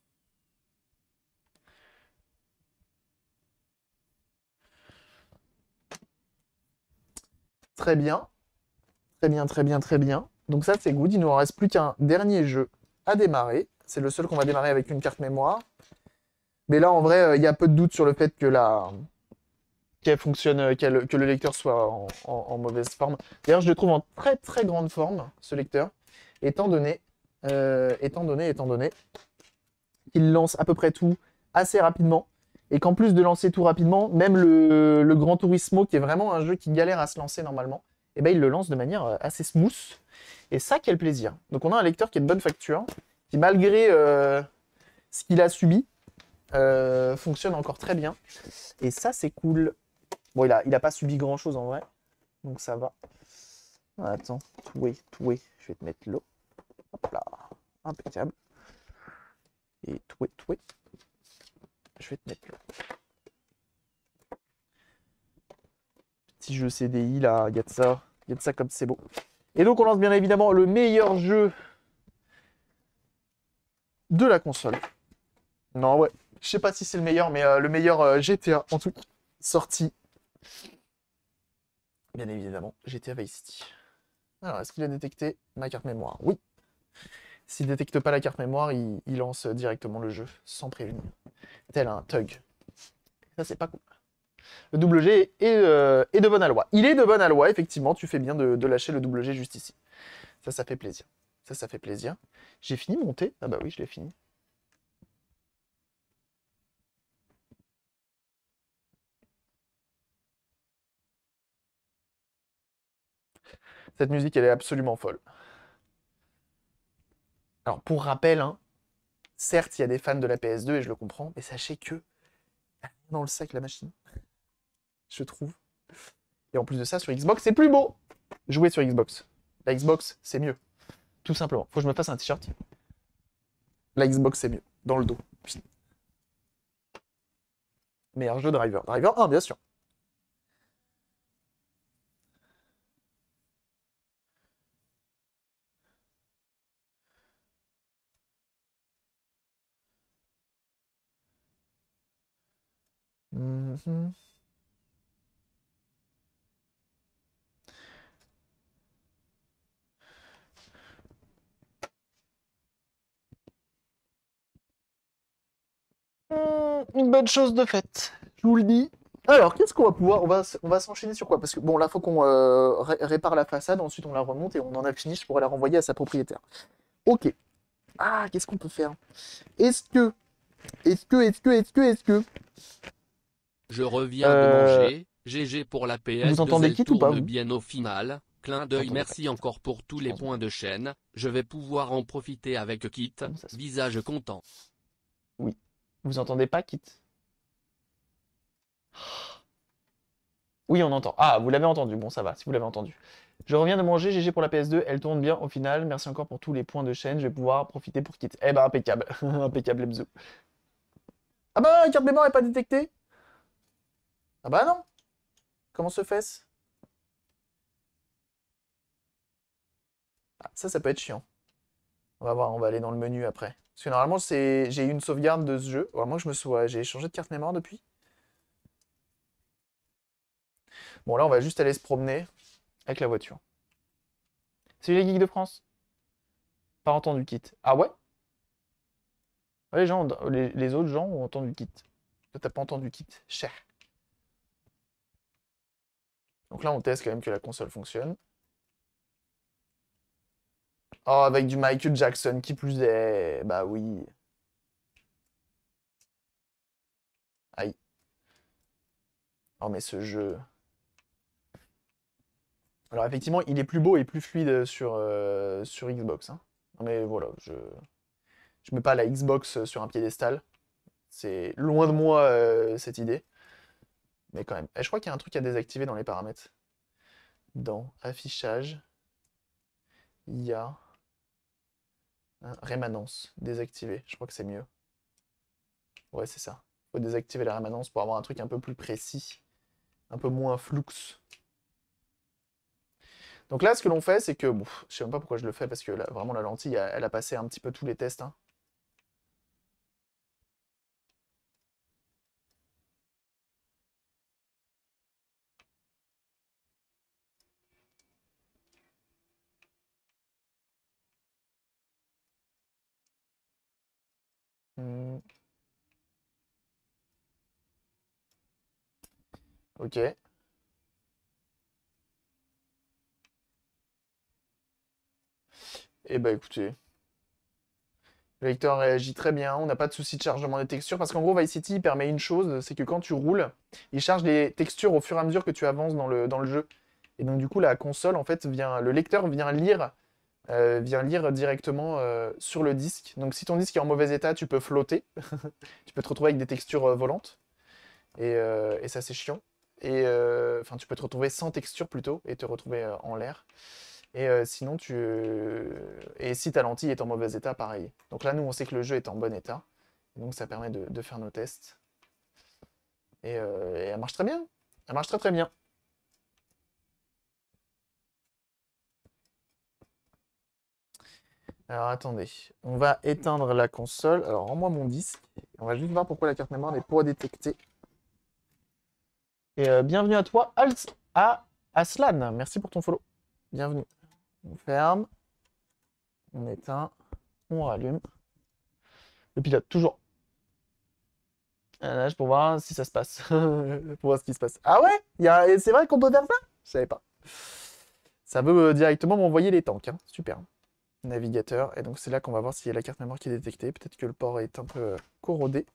Très bien. Très bien, très bien, très bien. Donc ça, c'est good. Il nous en reste plus qu'un dernier jeu à démarrer. C'est le seul qu'on va démarrer avec une carte mémoire. Mais là, en vrai, euh, il y a peu de doute sur le fait que la... qu'elle fonctionne, euh, qu'elle- que le lecteur soit en, en- en mauvaise forme. D'ailleurs, je le trouve en très très grande forme, ce lecteur, étant donné, euh, étant donné, étant donné qu'il lance à peu près tout assez rapidement. Et qu'en plus de lancer tout rapidement, même le, le Gran Turismo, qui est vraiment un jeu qui galère à se lancer normalement, eh ben, il le lance de manière euh, assez smooth. Et ça, quel plaisir. Donc on a un lecteur qui est de bonne facture, qui malgré euh, ce qu'il a subi, euh, fonctionne encore très bien. Et ça, c'est cool. Bon, il a, il a pas subi grand-chose en vrai, donc ça va. Attends, toué, toué. Je vais te mettre l'eau. Hop là, impeccable. Et toué, toué. Je vais te mettre l'eau. Petit jeu C D I là, il y a de ça. Il y a de ça comme c'est beau. Et donc on lance bien évidemment le meilleur jeu de la console. Non, ouais. Je sais pas si c'est le meilleur, mais euh, le meilleur euh, G T A en tout cas sorti. Bien évidemment, G T A Vice City. Alors, est-ce qu'il a détecté ma carte mémoire? Oui. S'il détecte pas la carte mémoire, il, il lance directement le jeu, sans prévenir. Tel un thug. Ça, c'est pas cool. Le double G est, euh, est de bonne aloi. Il est de bonne aloi, effectivement, tu fais bien de, de lâcher le double G juste ici. Ça, ça fait plaisir. Ça, ça fait plaisir. J'ai fini mon thé? Ah bah oui, je l'ai fini. Cette musique, elle est absolument folle. Alors, pour rappel, hein, certes, il y a des fans de la P S deux, et je le comprends, mais sachez que dans le sac, la machine, je trouve. Et en plus de ça, sur Xbox, c'est plus beau. Jouer sur Xbox. La Xbox, c'est mieux. Tout simplement. Faut que je me fasse un t-shirt. La Xbox, c'est mieux. Dans le dos. Putain. Meilleur jeu Driver. Driver un, bien sûr. Mm-hmm. Une bonne chose de faite, je vous le dis. Alors, qu'est-ce qu'on va pouvoir... On va, on va s'enchaîner sur quoi? Parce que, bon, là, il faut qu'on euh, ré répare la façade, ensuite on la remonte et on en a fini, je pourrais la renvoyer à sa propriétaire. Ok. Ah, qu'est-ce qu'on peut faire? Est-ce que... Est-ce que... Est-ce que... Est-ce que... Est-ce que... Je reviens de Euh... manger, G G pour la Vous P S deux, entendez elle Kit ou pas, tourne vous? bien au final. Clin d'œil, J'entendais pas merci Kit. encore pour tous Je les pense points de chaîne, je vais pouvoir en profiter avec Kit, Comment ça se fait? visage content. Oui. Vous entendez pas Kit? Oui, on entend. Ah, vous l'avez entendu. Bon, ça va, si vous l'avez entendu. Je reviens de manger, G G pour la P S deux, elle tourne bien au final. Merci encore pour tous les points de chaîne, je vais pouvoir profiter pour Kit. Eh ben, impeccable. Impeccable, les bisous. Ah bah, la carte mémoire est pas détectée. Ah bah non. Comment se fait-ce? Ah, ça, ça peut être chiant. On va voir, on va aller dans le menu après. Parce que normalement, c'est, j'ai eu une sauvegarde de ce jeu. Vraiment, je me souviens, j'ai changé de carte mémoire depuis. Bon, là, on va juste aller se promener avec la voiture. C'est les geeks de France. Pas entendu Kit. Ah ouais? Ouais, les gens, ont- les, les autres gens ont entendu Kit. Toi, t'as pas entendu Kit. Cher. Donc là, on teste quand même que la console fonctionne. Oh, avec du Michael Jackson, qui plus est. Bah oui. Aïe. Oh, mais ce jeu... Alors, effectivement, il est plus beau et plus fluide sur, euh, sur Xbox. Hein. Non, mais voilà, je... Je mets pas la Xbox sur un piédestal. C'est loin de moi, euh, cette idée. Mais quand même. Et je crois qu'il y a un truc à désactiver dans les paramètres. Dans affichage, il y a hein, rémanence, désactiver. Je crois que c'est mieux. Ouais, c'est ça. Faut désactiver la rémanence pour avoir un truc un peu plus précis. Un peu moins flux. Donc là, ce que l'on fait, c'est que... Bon, je sais même pas pourquoi je le fais, parce que là, vraiment, la lentille, elle a passé un petit peu tous les tests. Hein. Hmm. Ok. Eh ben écoutez, le lecteur réagit très bien, on n'a pas de souci de chargement des textures, parce qu'en gros Vice City il permet une chose, c'est que quand tu roules, il charge les textures au fur et à mesure que tu avances dans le, dans le jeu. Et donc du coup la console, en fait, vient, le lecteur vient lire, euh, vient lire directement euh, sur le disque. Donc si ton disque est en mauvais état, tu peux flotter, tu peux te retrouver avec des textures euh, volantes, et, euh, et ça c'est chiant. Et euh, enfin tu peux te retrouver sans texture plutôt, et te retrouver euh, en l'air. Et euh, sinon, tu... Et si ta lentille est en mauvais état, pareil. Donc là, nous, on sait que le jeu est en bon état. Et donc, ça permet de, de faire nos tests. Et, euh, et elle marche très bien. Elle marche très très bien. Alors, attendez. On va éteindre la console. Alors, rends-moi mon disque. On va juste voir pourquoi la carte mémoire n'est pas détectée. Et euh, bienvenue à toi, Als... à Aslan. Merci pour ton follow. Bienvenue. On ferme. On éteint. On rallume. Le pilote, toujours. Là, pour voir si ça se passe. Pour voir ce qui se passe. Ah ouais y a... C'est vrai qu'on peut faire ça? Je savais pas. Ça veut euh, directement m'envoyer les tanks. Hein. Super. Navigateur. Et donc c'est là qu'on va voir s'il y a la carte mémoire qui est détectée. Peut-être que le port est un peu euh, corrodé.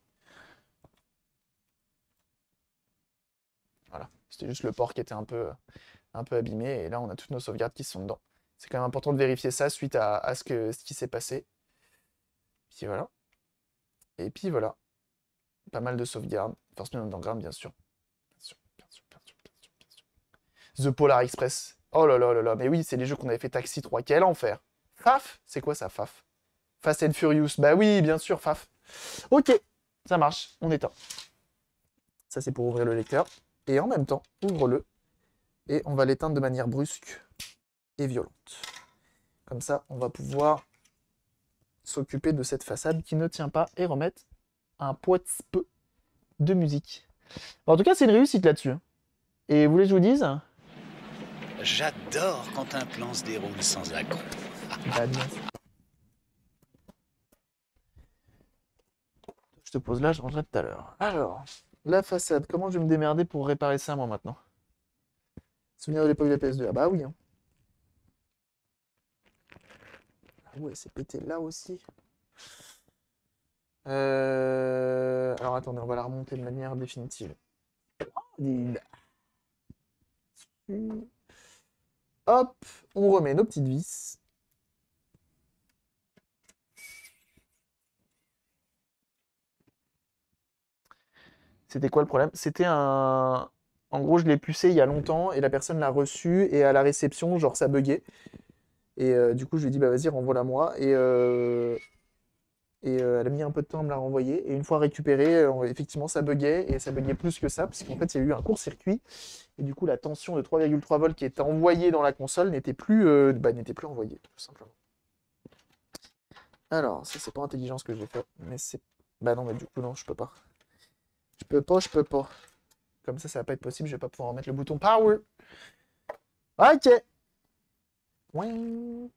Voilà. C'était juste le port qui était un peu, un peu abîmé. Et là, on a toutes nos sauvegardes qui sont dedans. C'est quand même important de vérifier ça suite à, à ce, que, ce qui s'est passé. Puis voilà. Et puis voilà. Pas mal de sauvegardes. First Person Underground, bien sûr. Bien sûr, bien sûr, bien sûr, bien sûr, bien sûr. The Polar Express. Oh là là là là. Mais oui, c'est les jeux qu'on avait fait Taxi trois. Quel enfer. Faf? C'est quoi ça, Faf? Fast and Furious. Bah oui, bien sûr, Faf. Ok, ça marche. On éteint. Ça, c'est pour ouvrir le lecteur. Et en même temps, ouvre-le. Et on va l'éteindre de manière brusque et violente. Comme ça, on va pouvoir s'occuper de cette façade qui ne tient pas et remettre un petit peu de musique. Bon, en tout cas, c'est une réussite là-dessus. Et vous voulez que je vous dise? J'adore quand un plan se déroule sans accroc. Bah, bien sûr. Je te pose là, je rangerai tout à l'heure. Alors, la façade, comment je vais me démerder pour réparer ça moi maintenant? Souvenir de l'époque de la P S deux. Ah bah oui. Hein. Ah ouais, c'est pété là aussi. Euh... Alors attendez, on va la remonter de manière définitive. Hop, on remet nos petites vis. C'était quoi le problème? C'était un... En gros, je l'ai pucé il y a longtemps et la personne l'a reçu et à la réception, genre ça buguait. Et euh, du coup, je lui ai dit, bah vas-y, renvoie-la moi. Et, euh... et euh, elle a mis un peu de temps à me la renvoyer. Et une fois récupérée, euh, effectivement, ça buguait. Et ça buguait plus que ça, parce qu'en fait, il y a eu un court-circuit. Et du coup, la tension de trois virgule trois volts qui était envoyée dans la console n'était plus, euh, bah, n'était plus envoyée, tout simplement. Alors, ça, c'est pas intelligent ce que j'ai fait. Mais c'est... Bah non, mais du coup, non, je peux pas. Je peux pas, je peux pas. Comme ça, ça va pas être possible, je vais pas pouvoir remettre le bouton Power. Ok. Wimp.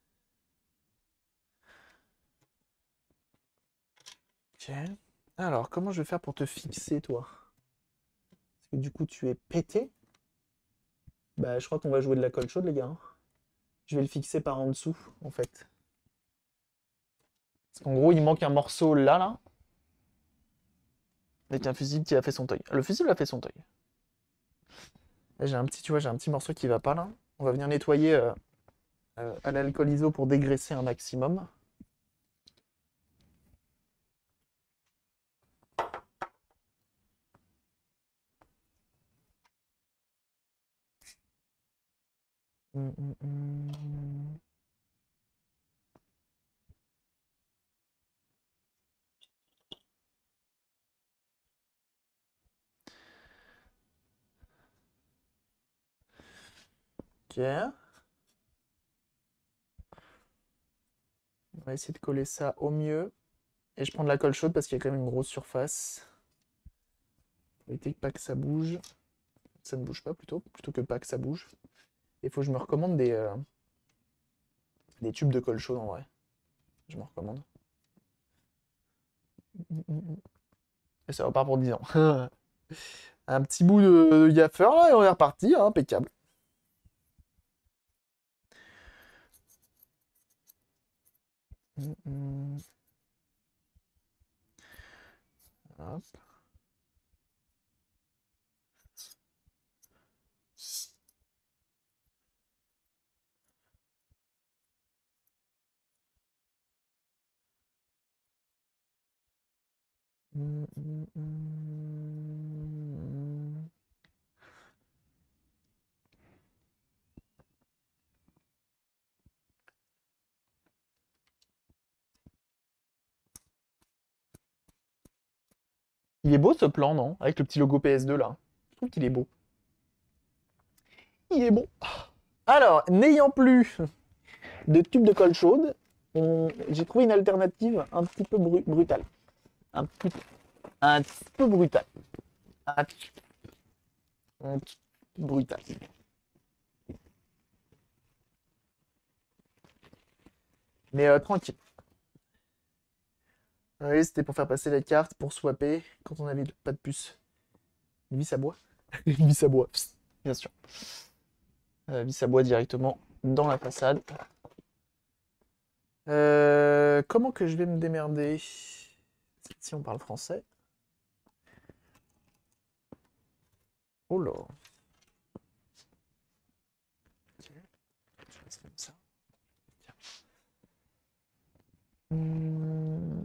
Ok. Alors, comment je vais faire pour te fixer, toi? Parce que du coup, tu es pété. Bah, je crois qu'on va jouer de la colle chaude, les gars. Hein. Je vais le fixer par en dessous, en fait. Parce qu'en gros, il manque un morceau là, là. Avec un fusible qui a fait son toy. Le fusible a fait son toy. Là, j'ai un petit, tu vois, j'ai un petit morceau qui va pas là. On va venir nettoyer euh, euh, à l'alcool iso pour dégraisser un maximum. Hum, hum, hum. Ok. On va essayer de coller ça au mieux. Et je prends de la colle chaude parce qu'il y a quand même une grosse surface. Pour éviter pas que ça bouge. Ça ne bouge pas plutôt, plutôt que pas que ça bouge. Il faut que je me recommande des, euh, des tubes de colle chaude en vrai. Je me recommande. Et ça repart pour dix ans. Un petit bout de, de gaffeur là et on est reparti, hein, impeccable. Hum, hum. Hop. Hum, hum, hum. Il est beau ce plan, non? Avec le petit logo P S deux là. Je trouve qu'il est beau. Il est beau. Alors, n'ayant plus de tube de colle chaude, on- j'ai trouvé une alternative un petit peu bru- brutale. Un petit, un petit peu brutale. Un petit, un petit peu brutale. Mais euh, tranquille. Oui, c'était pour faire passer les cartes, pour swapper, quand on avait pas de puce. Une vis à bois. Une vis à bois, psst, bien sûr. Euh, vis à bois directement dans la façade. Euh, comment que je vais me démerder si on parle français? Oh là. Ok, je laisse comme ça. Tiens. Hmm.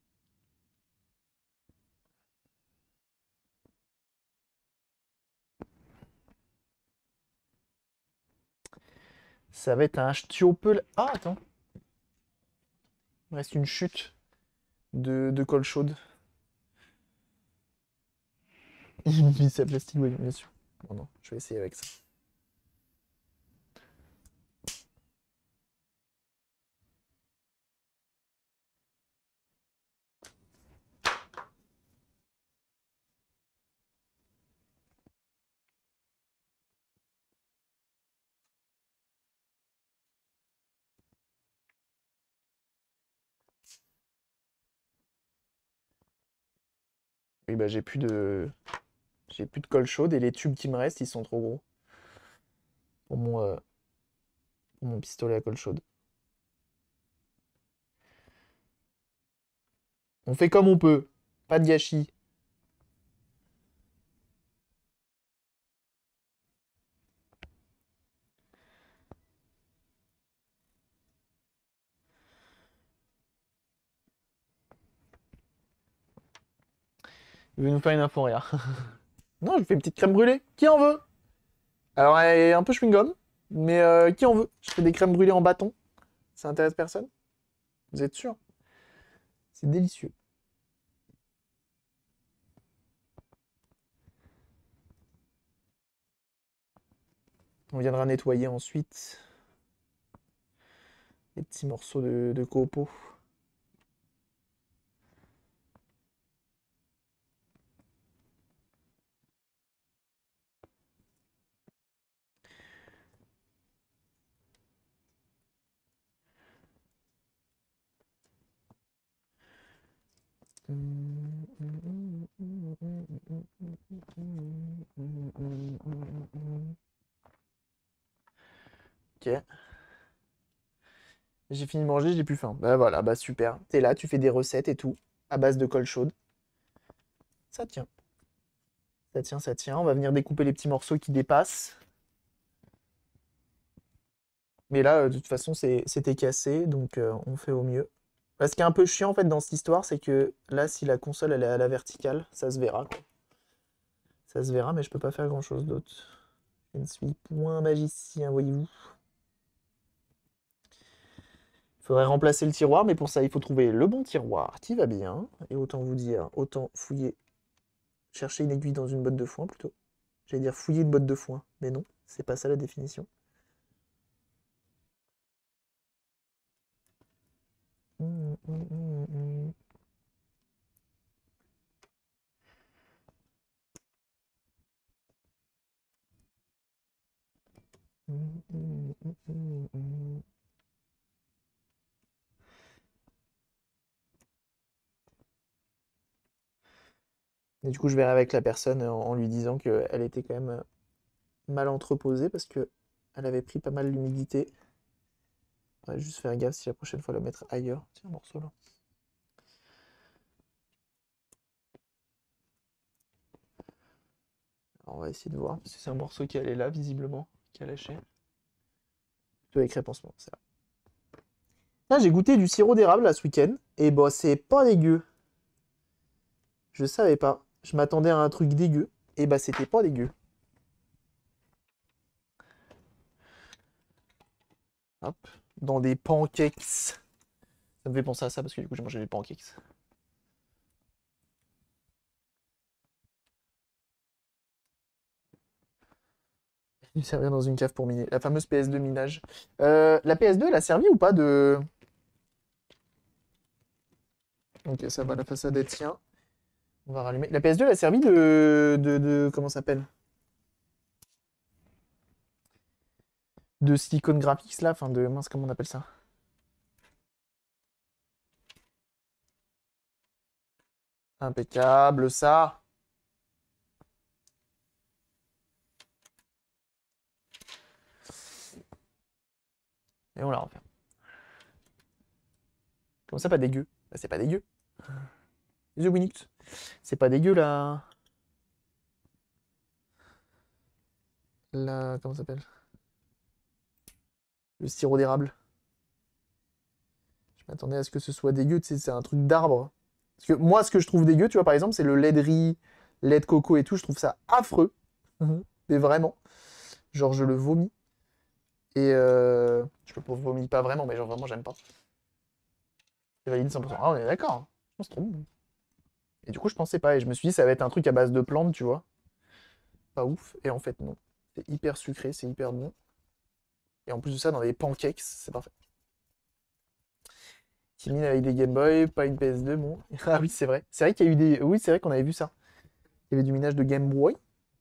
Ça va être un stiople. Ah, attends. Il me reste une chute de, de colle chaude. Une vis à plastique, oui, bien sûr. Bon, non, je vais essayer avec ça. Oui, bah j'ai plus de. J'ai plus de colle chaude et les tubes qui me restent, ils sont trop gros pour mon, euh, pour mon pistolet à colle chaude. On fait comme on peut. Pas de gâchis. Il veut nous faire une info rien. Non, je fais une petite crème brûlée. Qui en veut? Alors, elle est un peu chewing-gum, mais euh, qui en veut? Je fais des crèmes brûlées en bâton. Ça intéresse personne? Vous êtes sûr? C'est délicieux. On viendra nettoyer ensuite les petits morceaux de, de copeaux. Ok. J'ai fini de manger, j'ai plus faim. Bah voilà, bah super. T'es là, tu fais des recettes et tout, à base de colle chaude. Ça tient. Ça tient, ça tient. On va venir découper les petits morceaux qui dépassent. Mais là, euh, de toute façon, c'était cassé, donc euh, on fait au mieux. Là, ce qui est un peu chiant en fait dans cette histoire, c'est que là, si la console elle est à la verticale, ça se verra. Quoi. Ça se verra, mais je peux pas faire grand chose d'autre. Je ne suis point magicien, voyez-vous. Il faudrait remplacer le tiroir, mais pour ça, il faut trouver le bon tiroir qui va bien. Et autant vous dire, autant fouiller, chercher une aiguille dans une botte de foin plutôt. J'allais dire fouiller une botte de foin, mais non, c'est pas ça la définition. Mmh, mmh, mmh, mmh. Mmh, mmh, mmh, mmh. Et du coup, je verrai avec la personne en, en lui disant qu'elle était quand même mal entreposée parce que elle avait pris pas mal d'humidité. On va juste faire gaffe si la prochaine fois la mettre ailleurs. Tiens, un morceau là. Alors, on va essayer de voir. Parce que c'est un morceau qui allait là, visiblement, qui a lâché. Plutôt avec répansement, c'est là. J'ai goûté du sirop d'érable là ce week-end. Et bon, c'est pas dégueu. Je savais pas. Je m'attendais à un truc dégueu. Et bah, c'était pas dégueu. Hop. Dans des pancakes. Ça me fait penser à ça parce que du coup, j'ai mangé des pancakes. Il servir dans une cave pour miner. La fameuse P S deux minage. Euh, la P S deux, elle a servi ou pas de... Ok, ça va, la façade elle tient. On va rallumer. La P S deux, elle a servi de... de, de... Comment ça s'appelle? De Silicon Graphics, là. Enfin, de... Mince, comment on appelle ça? Impeccable, ça. Et on la refait. Comment ça, pas dégueu? Bah, c'est pas dégueu. The Winix. C'est pas dégueu, là. La... Comment ça s'appelle? Le sirop d'érable. Je m'attendais à ce que ce soit dégueu, tu sais, c'est un truc d'arbre. Parce que moi, ce que je trouve dégueu, tu vois, par exemple, c'est le lait de riz, lait de coco et tout, je trouve ça affreux. Mais vraiment. Genre, je le vomis. Et euh... je le vomis pas vraiment, mais genre, vraiment, j'aime pas. C'est valide cent pour cent. Ah, on est d'accord. Hein. C'est trop bon. Et du coup, je pensais pas. Et je me suis dit, ça va être un truc à base de plantes, tu vois. Pas ouf. Et en fait, non. C'est hyper sucré, c'est hyper bon. Et en plus de ça, dans des pancakes, c'est parfait. Qui mine avec des Game Boy, pas une P S deux, bon. Ah oui, c'est vrai. C'est vrai qu'il y a eu des. Oui, c'est vrai qu'on avait vu ça. Il y avait du minage de Game Boy.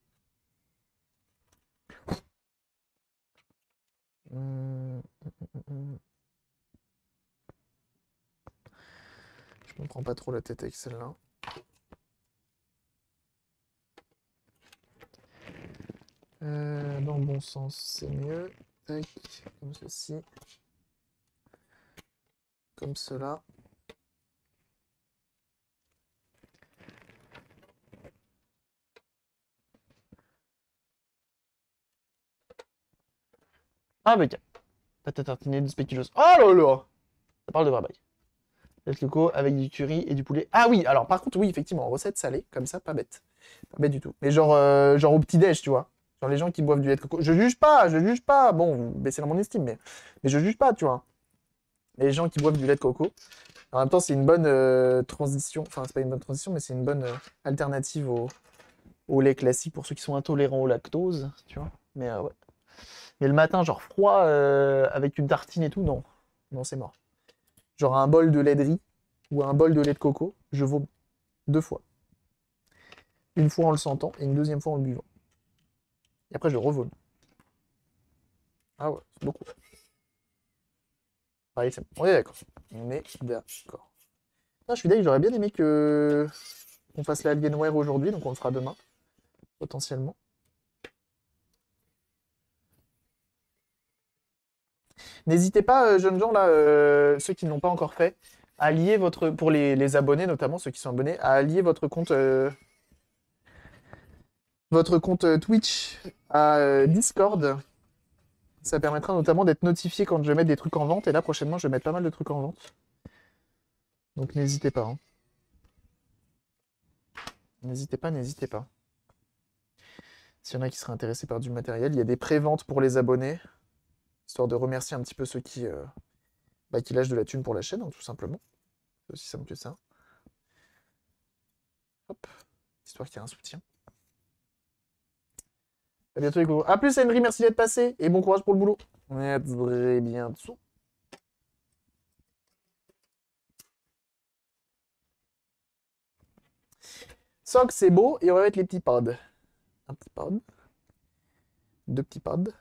Hum, hum, hum. Je me prends pas trop la tête avec celle-là. Euh, dans le bon sens, c'est mieux. Tac, comme ceci. Comme cela. Impeccable. Pâte à tartiner de spéculoos. Oh là là! Ça parle de vrai bail. Avec le co, avec du curry et du poulet. Ah oui, alors par contre, oui, effectivement, recette salée, comme ça, pas bête. Pas bête du tout. Mais genre, euh, genre au petit-déj, tu vois. Genre les gens qui boivent du lait de coco. Je juge pas, je juge pas. Bon, vous baissez dans mon estime, mais, mais je juge pas, tu vois. Les gens qui boivent du lait de coco. En même temps, c'est une bonne euh, transition. Enfin, c'est pas une bonne transition, mais c'est une bonne euh, alternative au, au lait classique pour ceux qui sont intolérants au lactose, tu vois. Mais euh, ouais. Mais le matin, genre froid, euh, avec une tartine et tout, non. Non, c'est mort. Genre un bol de lait de riz ou un bol de lait de coco, je vomis. Deux fois. Une fois en le sentant et une deuxième fois en le buvant. Et après, je revomis. Ah ouais, c'est beaucoup. Pareil, c'est bon. On est d'accord. On est d'accord. Je suis d'accord, j'aurais bien aimé que qu'on fasse l'Alienware aujourd'hui, donc on le fera demain, potentiellement. N'hésitez pas, euh, jeunes gens, là, euh, ceux qui ne l'ont pas encore fait, à lier votre, pour les, les abonnés notamment, ceux qui sont abonnés, à allier votre compte, euh, votre compte Twitch à euh, Discord. Ça permettra notamment d'être notifié quand je vais mettre des trucs en vente. Et là, prochainement, je vais mettre pas mal de trucs en vente. Donc n'hésitez pas. Hein. N'hésitez pas, n'hésitez pas. S'il y en a qui seraient intéressés par du matériel, il y a des pré-ventes pour les abonnés. Histoire de remercier un petit peu ceux qui, euh, bah, qui lâchent de la thune pour la chaîne, hein, tout simplement. C'est aussi simple que ça. Hop. Histoire qu'il y ait un soutien. À bientôt les cours. A plus Henry, merci d'être passé. Et bon courage pour le boulot. À très bientôt. Sock, c'est beau. Et on va mettre les petits pads. Un petit pad. Deux petits pads.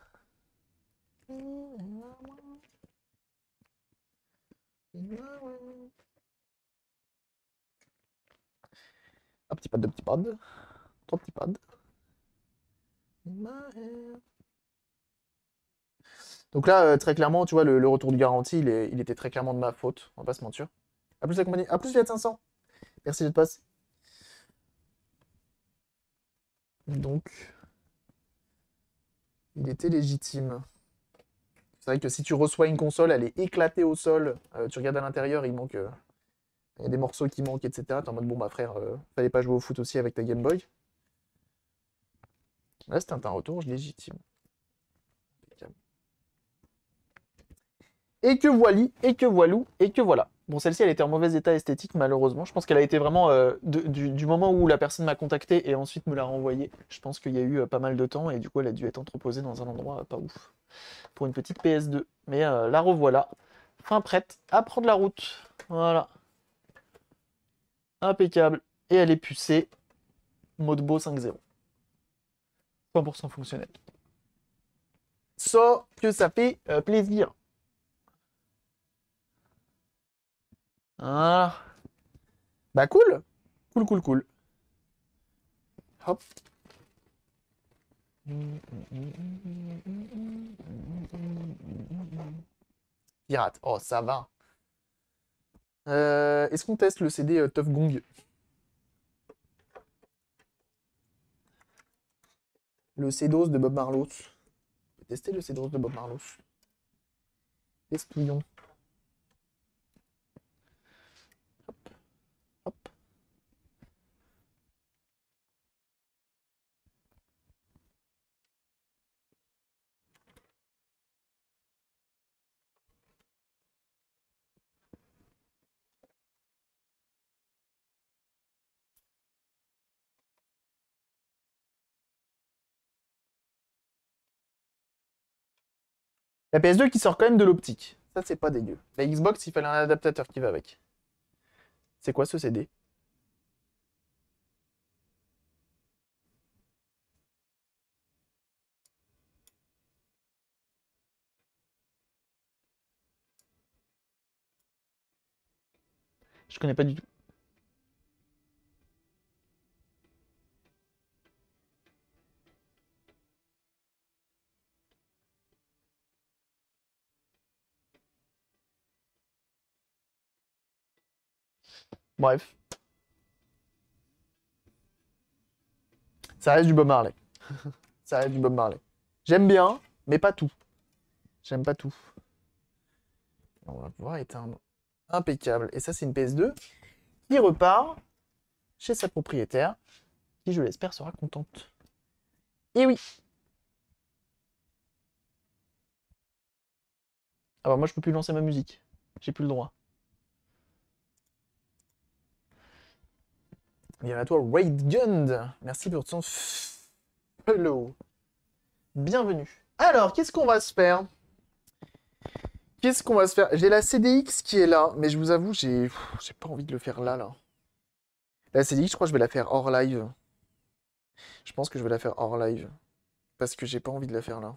Un petit pad, deux petits pads. Trois petits pads. Donc là, euh, très clairement, tu vois, le, le retour de garantie, il, est, il était très clairement de ma faute. On va pas se mentir. A plus la compagnie. A plus, Fiat cinq cents. Merci d'être passé. Donc, il était légitime. C'est vrai que si tu reçois une console, elle est éclatée au sol. Euh, tu regardes à l'intérieur, il manque... Euh, il y a des morceaux qui manquent, et cetera. T'es en mode, bon, bah frère, euh, fallait pas jouer au foot aussi avec ta Game Boy. Là, c'était un retour légitime. Et que voili, et que voilou, et que voilà. Bon, celle-ci, elle était en mauvais état esthétique, malheureusement. Je pense qu'elle a été vraiment... Euh, de, du, du moment où la personne m'a contacté et ensuite me l'a renvoyée, je pense qu'il y a eu euh, pas mal de temps, et du coup, elle a dû être entreposée dans un endroit euh, pas ouf. Pour une petite P S deux. Mais euh, la revoilà. Fin prête à prendre la route. Voilà. Impeccable. Et elle est pucée. Modbo cinq zéro. cent pour cent fonctionnel. Ça, que ça fait euh, plaisir. Ah. Bah cool. Cool, cool, cool. Hop. Pirate. Oh, ça va. Euh, Est-ce qu'on teste le C D euh, Tough Gong? Le C-dos de Bob Marlowe. On peut tester le C-dos de Bob Marlowe. Testouillons. Hop. Hop. La P S deux qui sort quand même de l'optique. Ça, c'est pas dégueu. La Xbox, il fallait un adaptateur qui va avec. C'est quoi ce C D? Je connais pas du tout. Bref. Ça reste du Bob Marley. Ça reste du Bob Marley. J'aime bien, mais pas tout. J'aime pas tout. On va pouvoir éteindre. Impeccable. Et ça, c'est une P S deux qui repart chez sa propriétaire, qui, je l'espère, sera contente. Et oui. Ah bah moi, je peux plus lancer ma musique. J'ai plus le droit. Bien à toi, Raid Gun. Merci pour ton follow. Bienvenue. Alors, qu'est-ce qu'on va se faire? Qu'est-ce qu'on va se faire? J'ai la C D X qui est là, mais je vous avoue, j'ai j'ai pas envie de le faire là, là. La C D X, je crois que je vais la faire hors live. Je pense que je vais la faire hors live. Parce que j'ai pas envie de la faire là.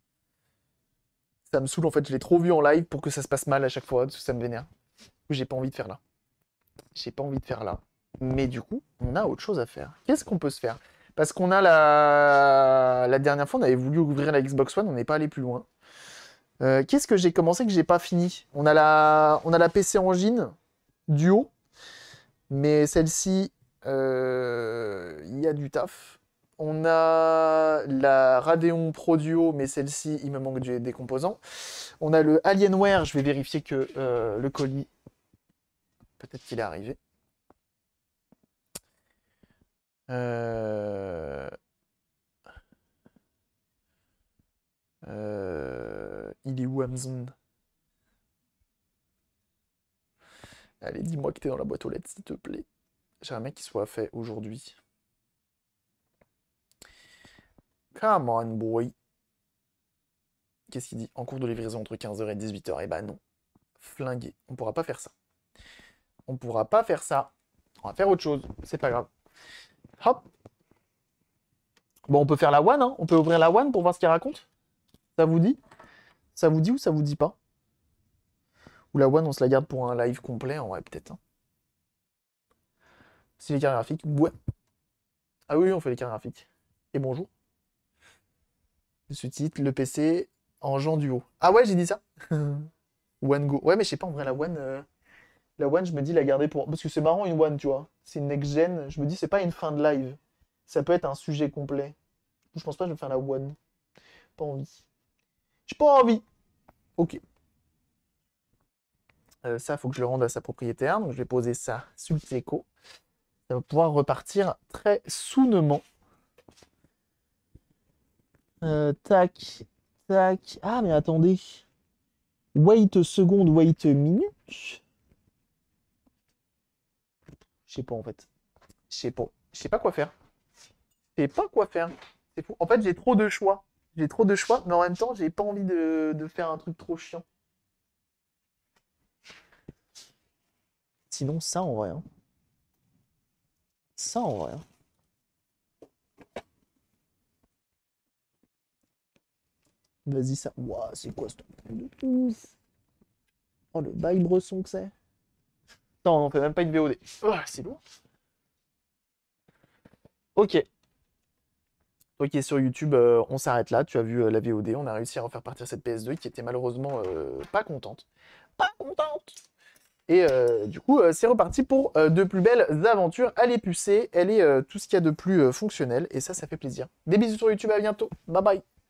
Ça me saoule, en fait, je l'ai trop vu en live pour que ça se passe mal à chaque fois, ça me vénère. J'ai pas envie de faire là. J'ai pas envie de faire là. Mais du coup, on a autre chose à faire. Qu'est-ce qu'on peut se faire? Parce qu'on a la... La dernière fois, on avait voulu ouvrir la Xbox One, on n'est pas allé plus loin. Euh, Qu'est-ce que j'ai commencé que j'ai pas fini? On a la... on a la P C Engine Duo. Mais celle-ci, euh, il y a du taf. On a la Radeon Pro Duo, mais celle-ci, il me manque des des composants. On a le Alienware, je vais vérifier que euh, le colis, peut-être qu'il est arrivé. Euh... Euh... Il est où Amazon? Allez, dis-moi que t'es dans la boîte aux lettres, s'il te plaît. J'aimerais bien qu'il soit fait aujourd'hui. Come on, boy. Qu'est-ce qu'il dit? En cours de livraison entre quinze heures et dix-huit heures. Eh ben non. Flingué. On pourra pas faire ça. On pourra pas faire ça. On va faire autre chose. C'est pas grave. Hop. Bon, on peut faire la one, hein. On peut ouvrir la one pour voir ce qu'elle raconte. Ça vous dit? Ça vous dit ou ça vous dit pas? Ou la one, on se la garde pour un live complet, en vrai, peut-être. Hein. Si les cartes graphiques, ouais. Ah oui, on fait les cartes graphiques. Et bonjour. Le sous-titre, le P C, en Jean Duo. Ah ouais, j'ai dit ça. One Go. Ouais, mais je sais pas, en vrai, la One, euh, la One, je me dis la garder pour... Parce que c'est marrant, une One, tu vois. C'est une next-gen. Je me dis, c'est pas une fin de live. Ça peut être un sujet complet. Je pense pas que je vais faire la One. Pas envie. J'ai pas envie. Ok. Euh, ça, il faut que je le rende à sa propriétaire. Donc, je vais poser ça sur le Teco. Ça va pouvoir repartir très sounement. Euh, tac, tac. Ah, mais attendez. Wait a second, wait a minute. Je sais pas, en fait. Je sais pas. Je sais pas quoi faire. Je sais pas quoi faire. C'est fou. En fait, j'ai trop de choix. J'ai trop de choix, mais en même temps, j'ai pas envie de, de faire un truc trop chiant. Sinon, ça en vrai. Hein. Ça en vrai. Hein. Vas-y, ça. Ouah, c'est quoi ce truc de ouf? Oh, le bail bresson que c'est. Non, on fait même pas une V O D. Oh, c'est lourd. Ok. Toi qui es sur YouTube, euh, on s'arrête là. Tu as vu euh, la V O D. On a réussi à refaire partir cette P S deux qui était malheureusement euh, pas contente. Pas contente. Et euh, du coup, euh, c'est reparti pour euh, de plus belles aventures. Elle est pucée, elle est euh, tout ce qu'il y a de plus euh, fonctionnel. Et ça, ça fait plaisir. Des bisous sur YouTube, à bientôt. Bye bye.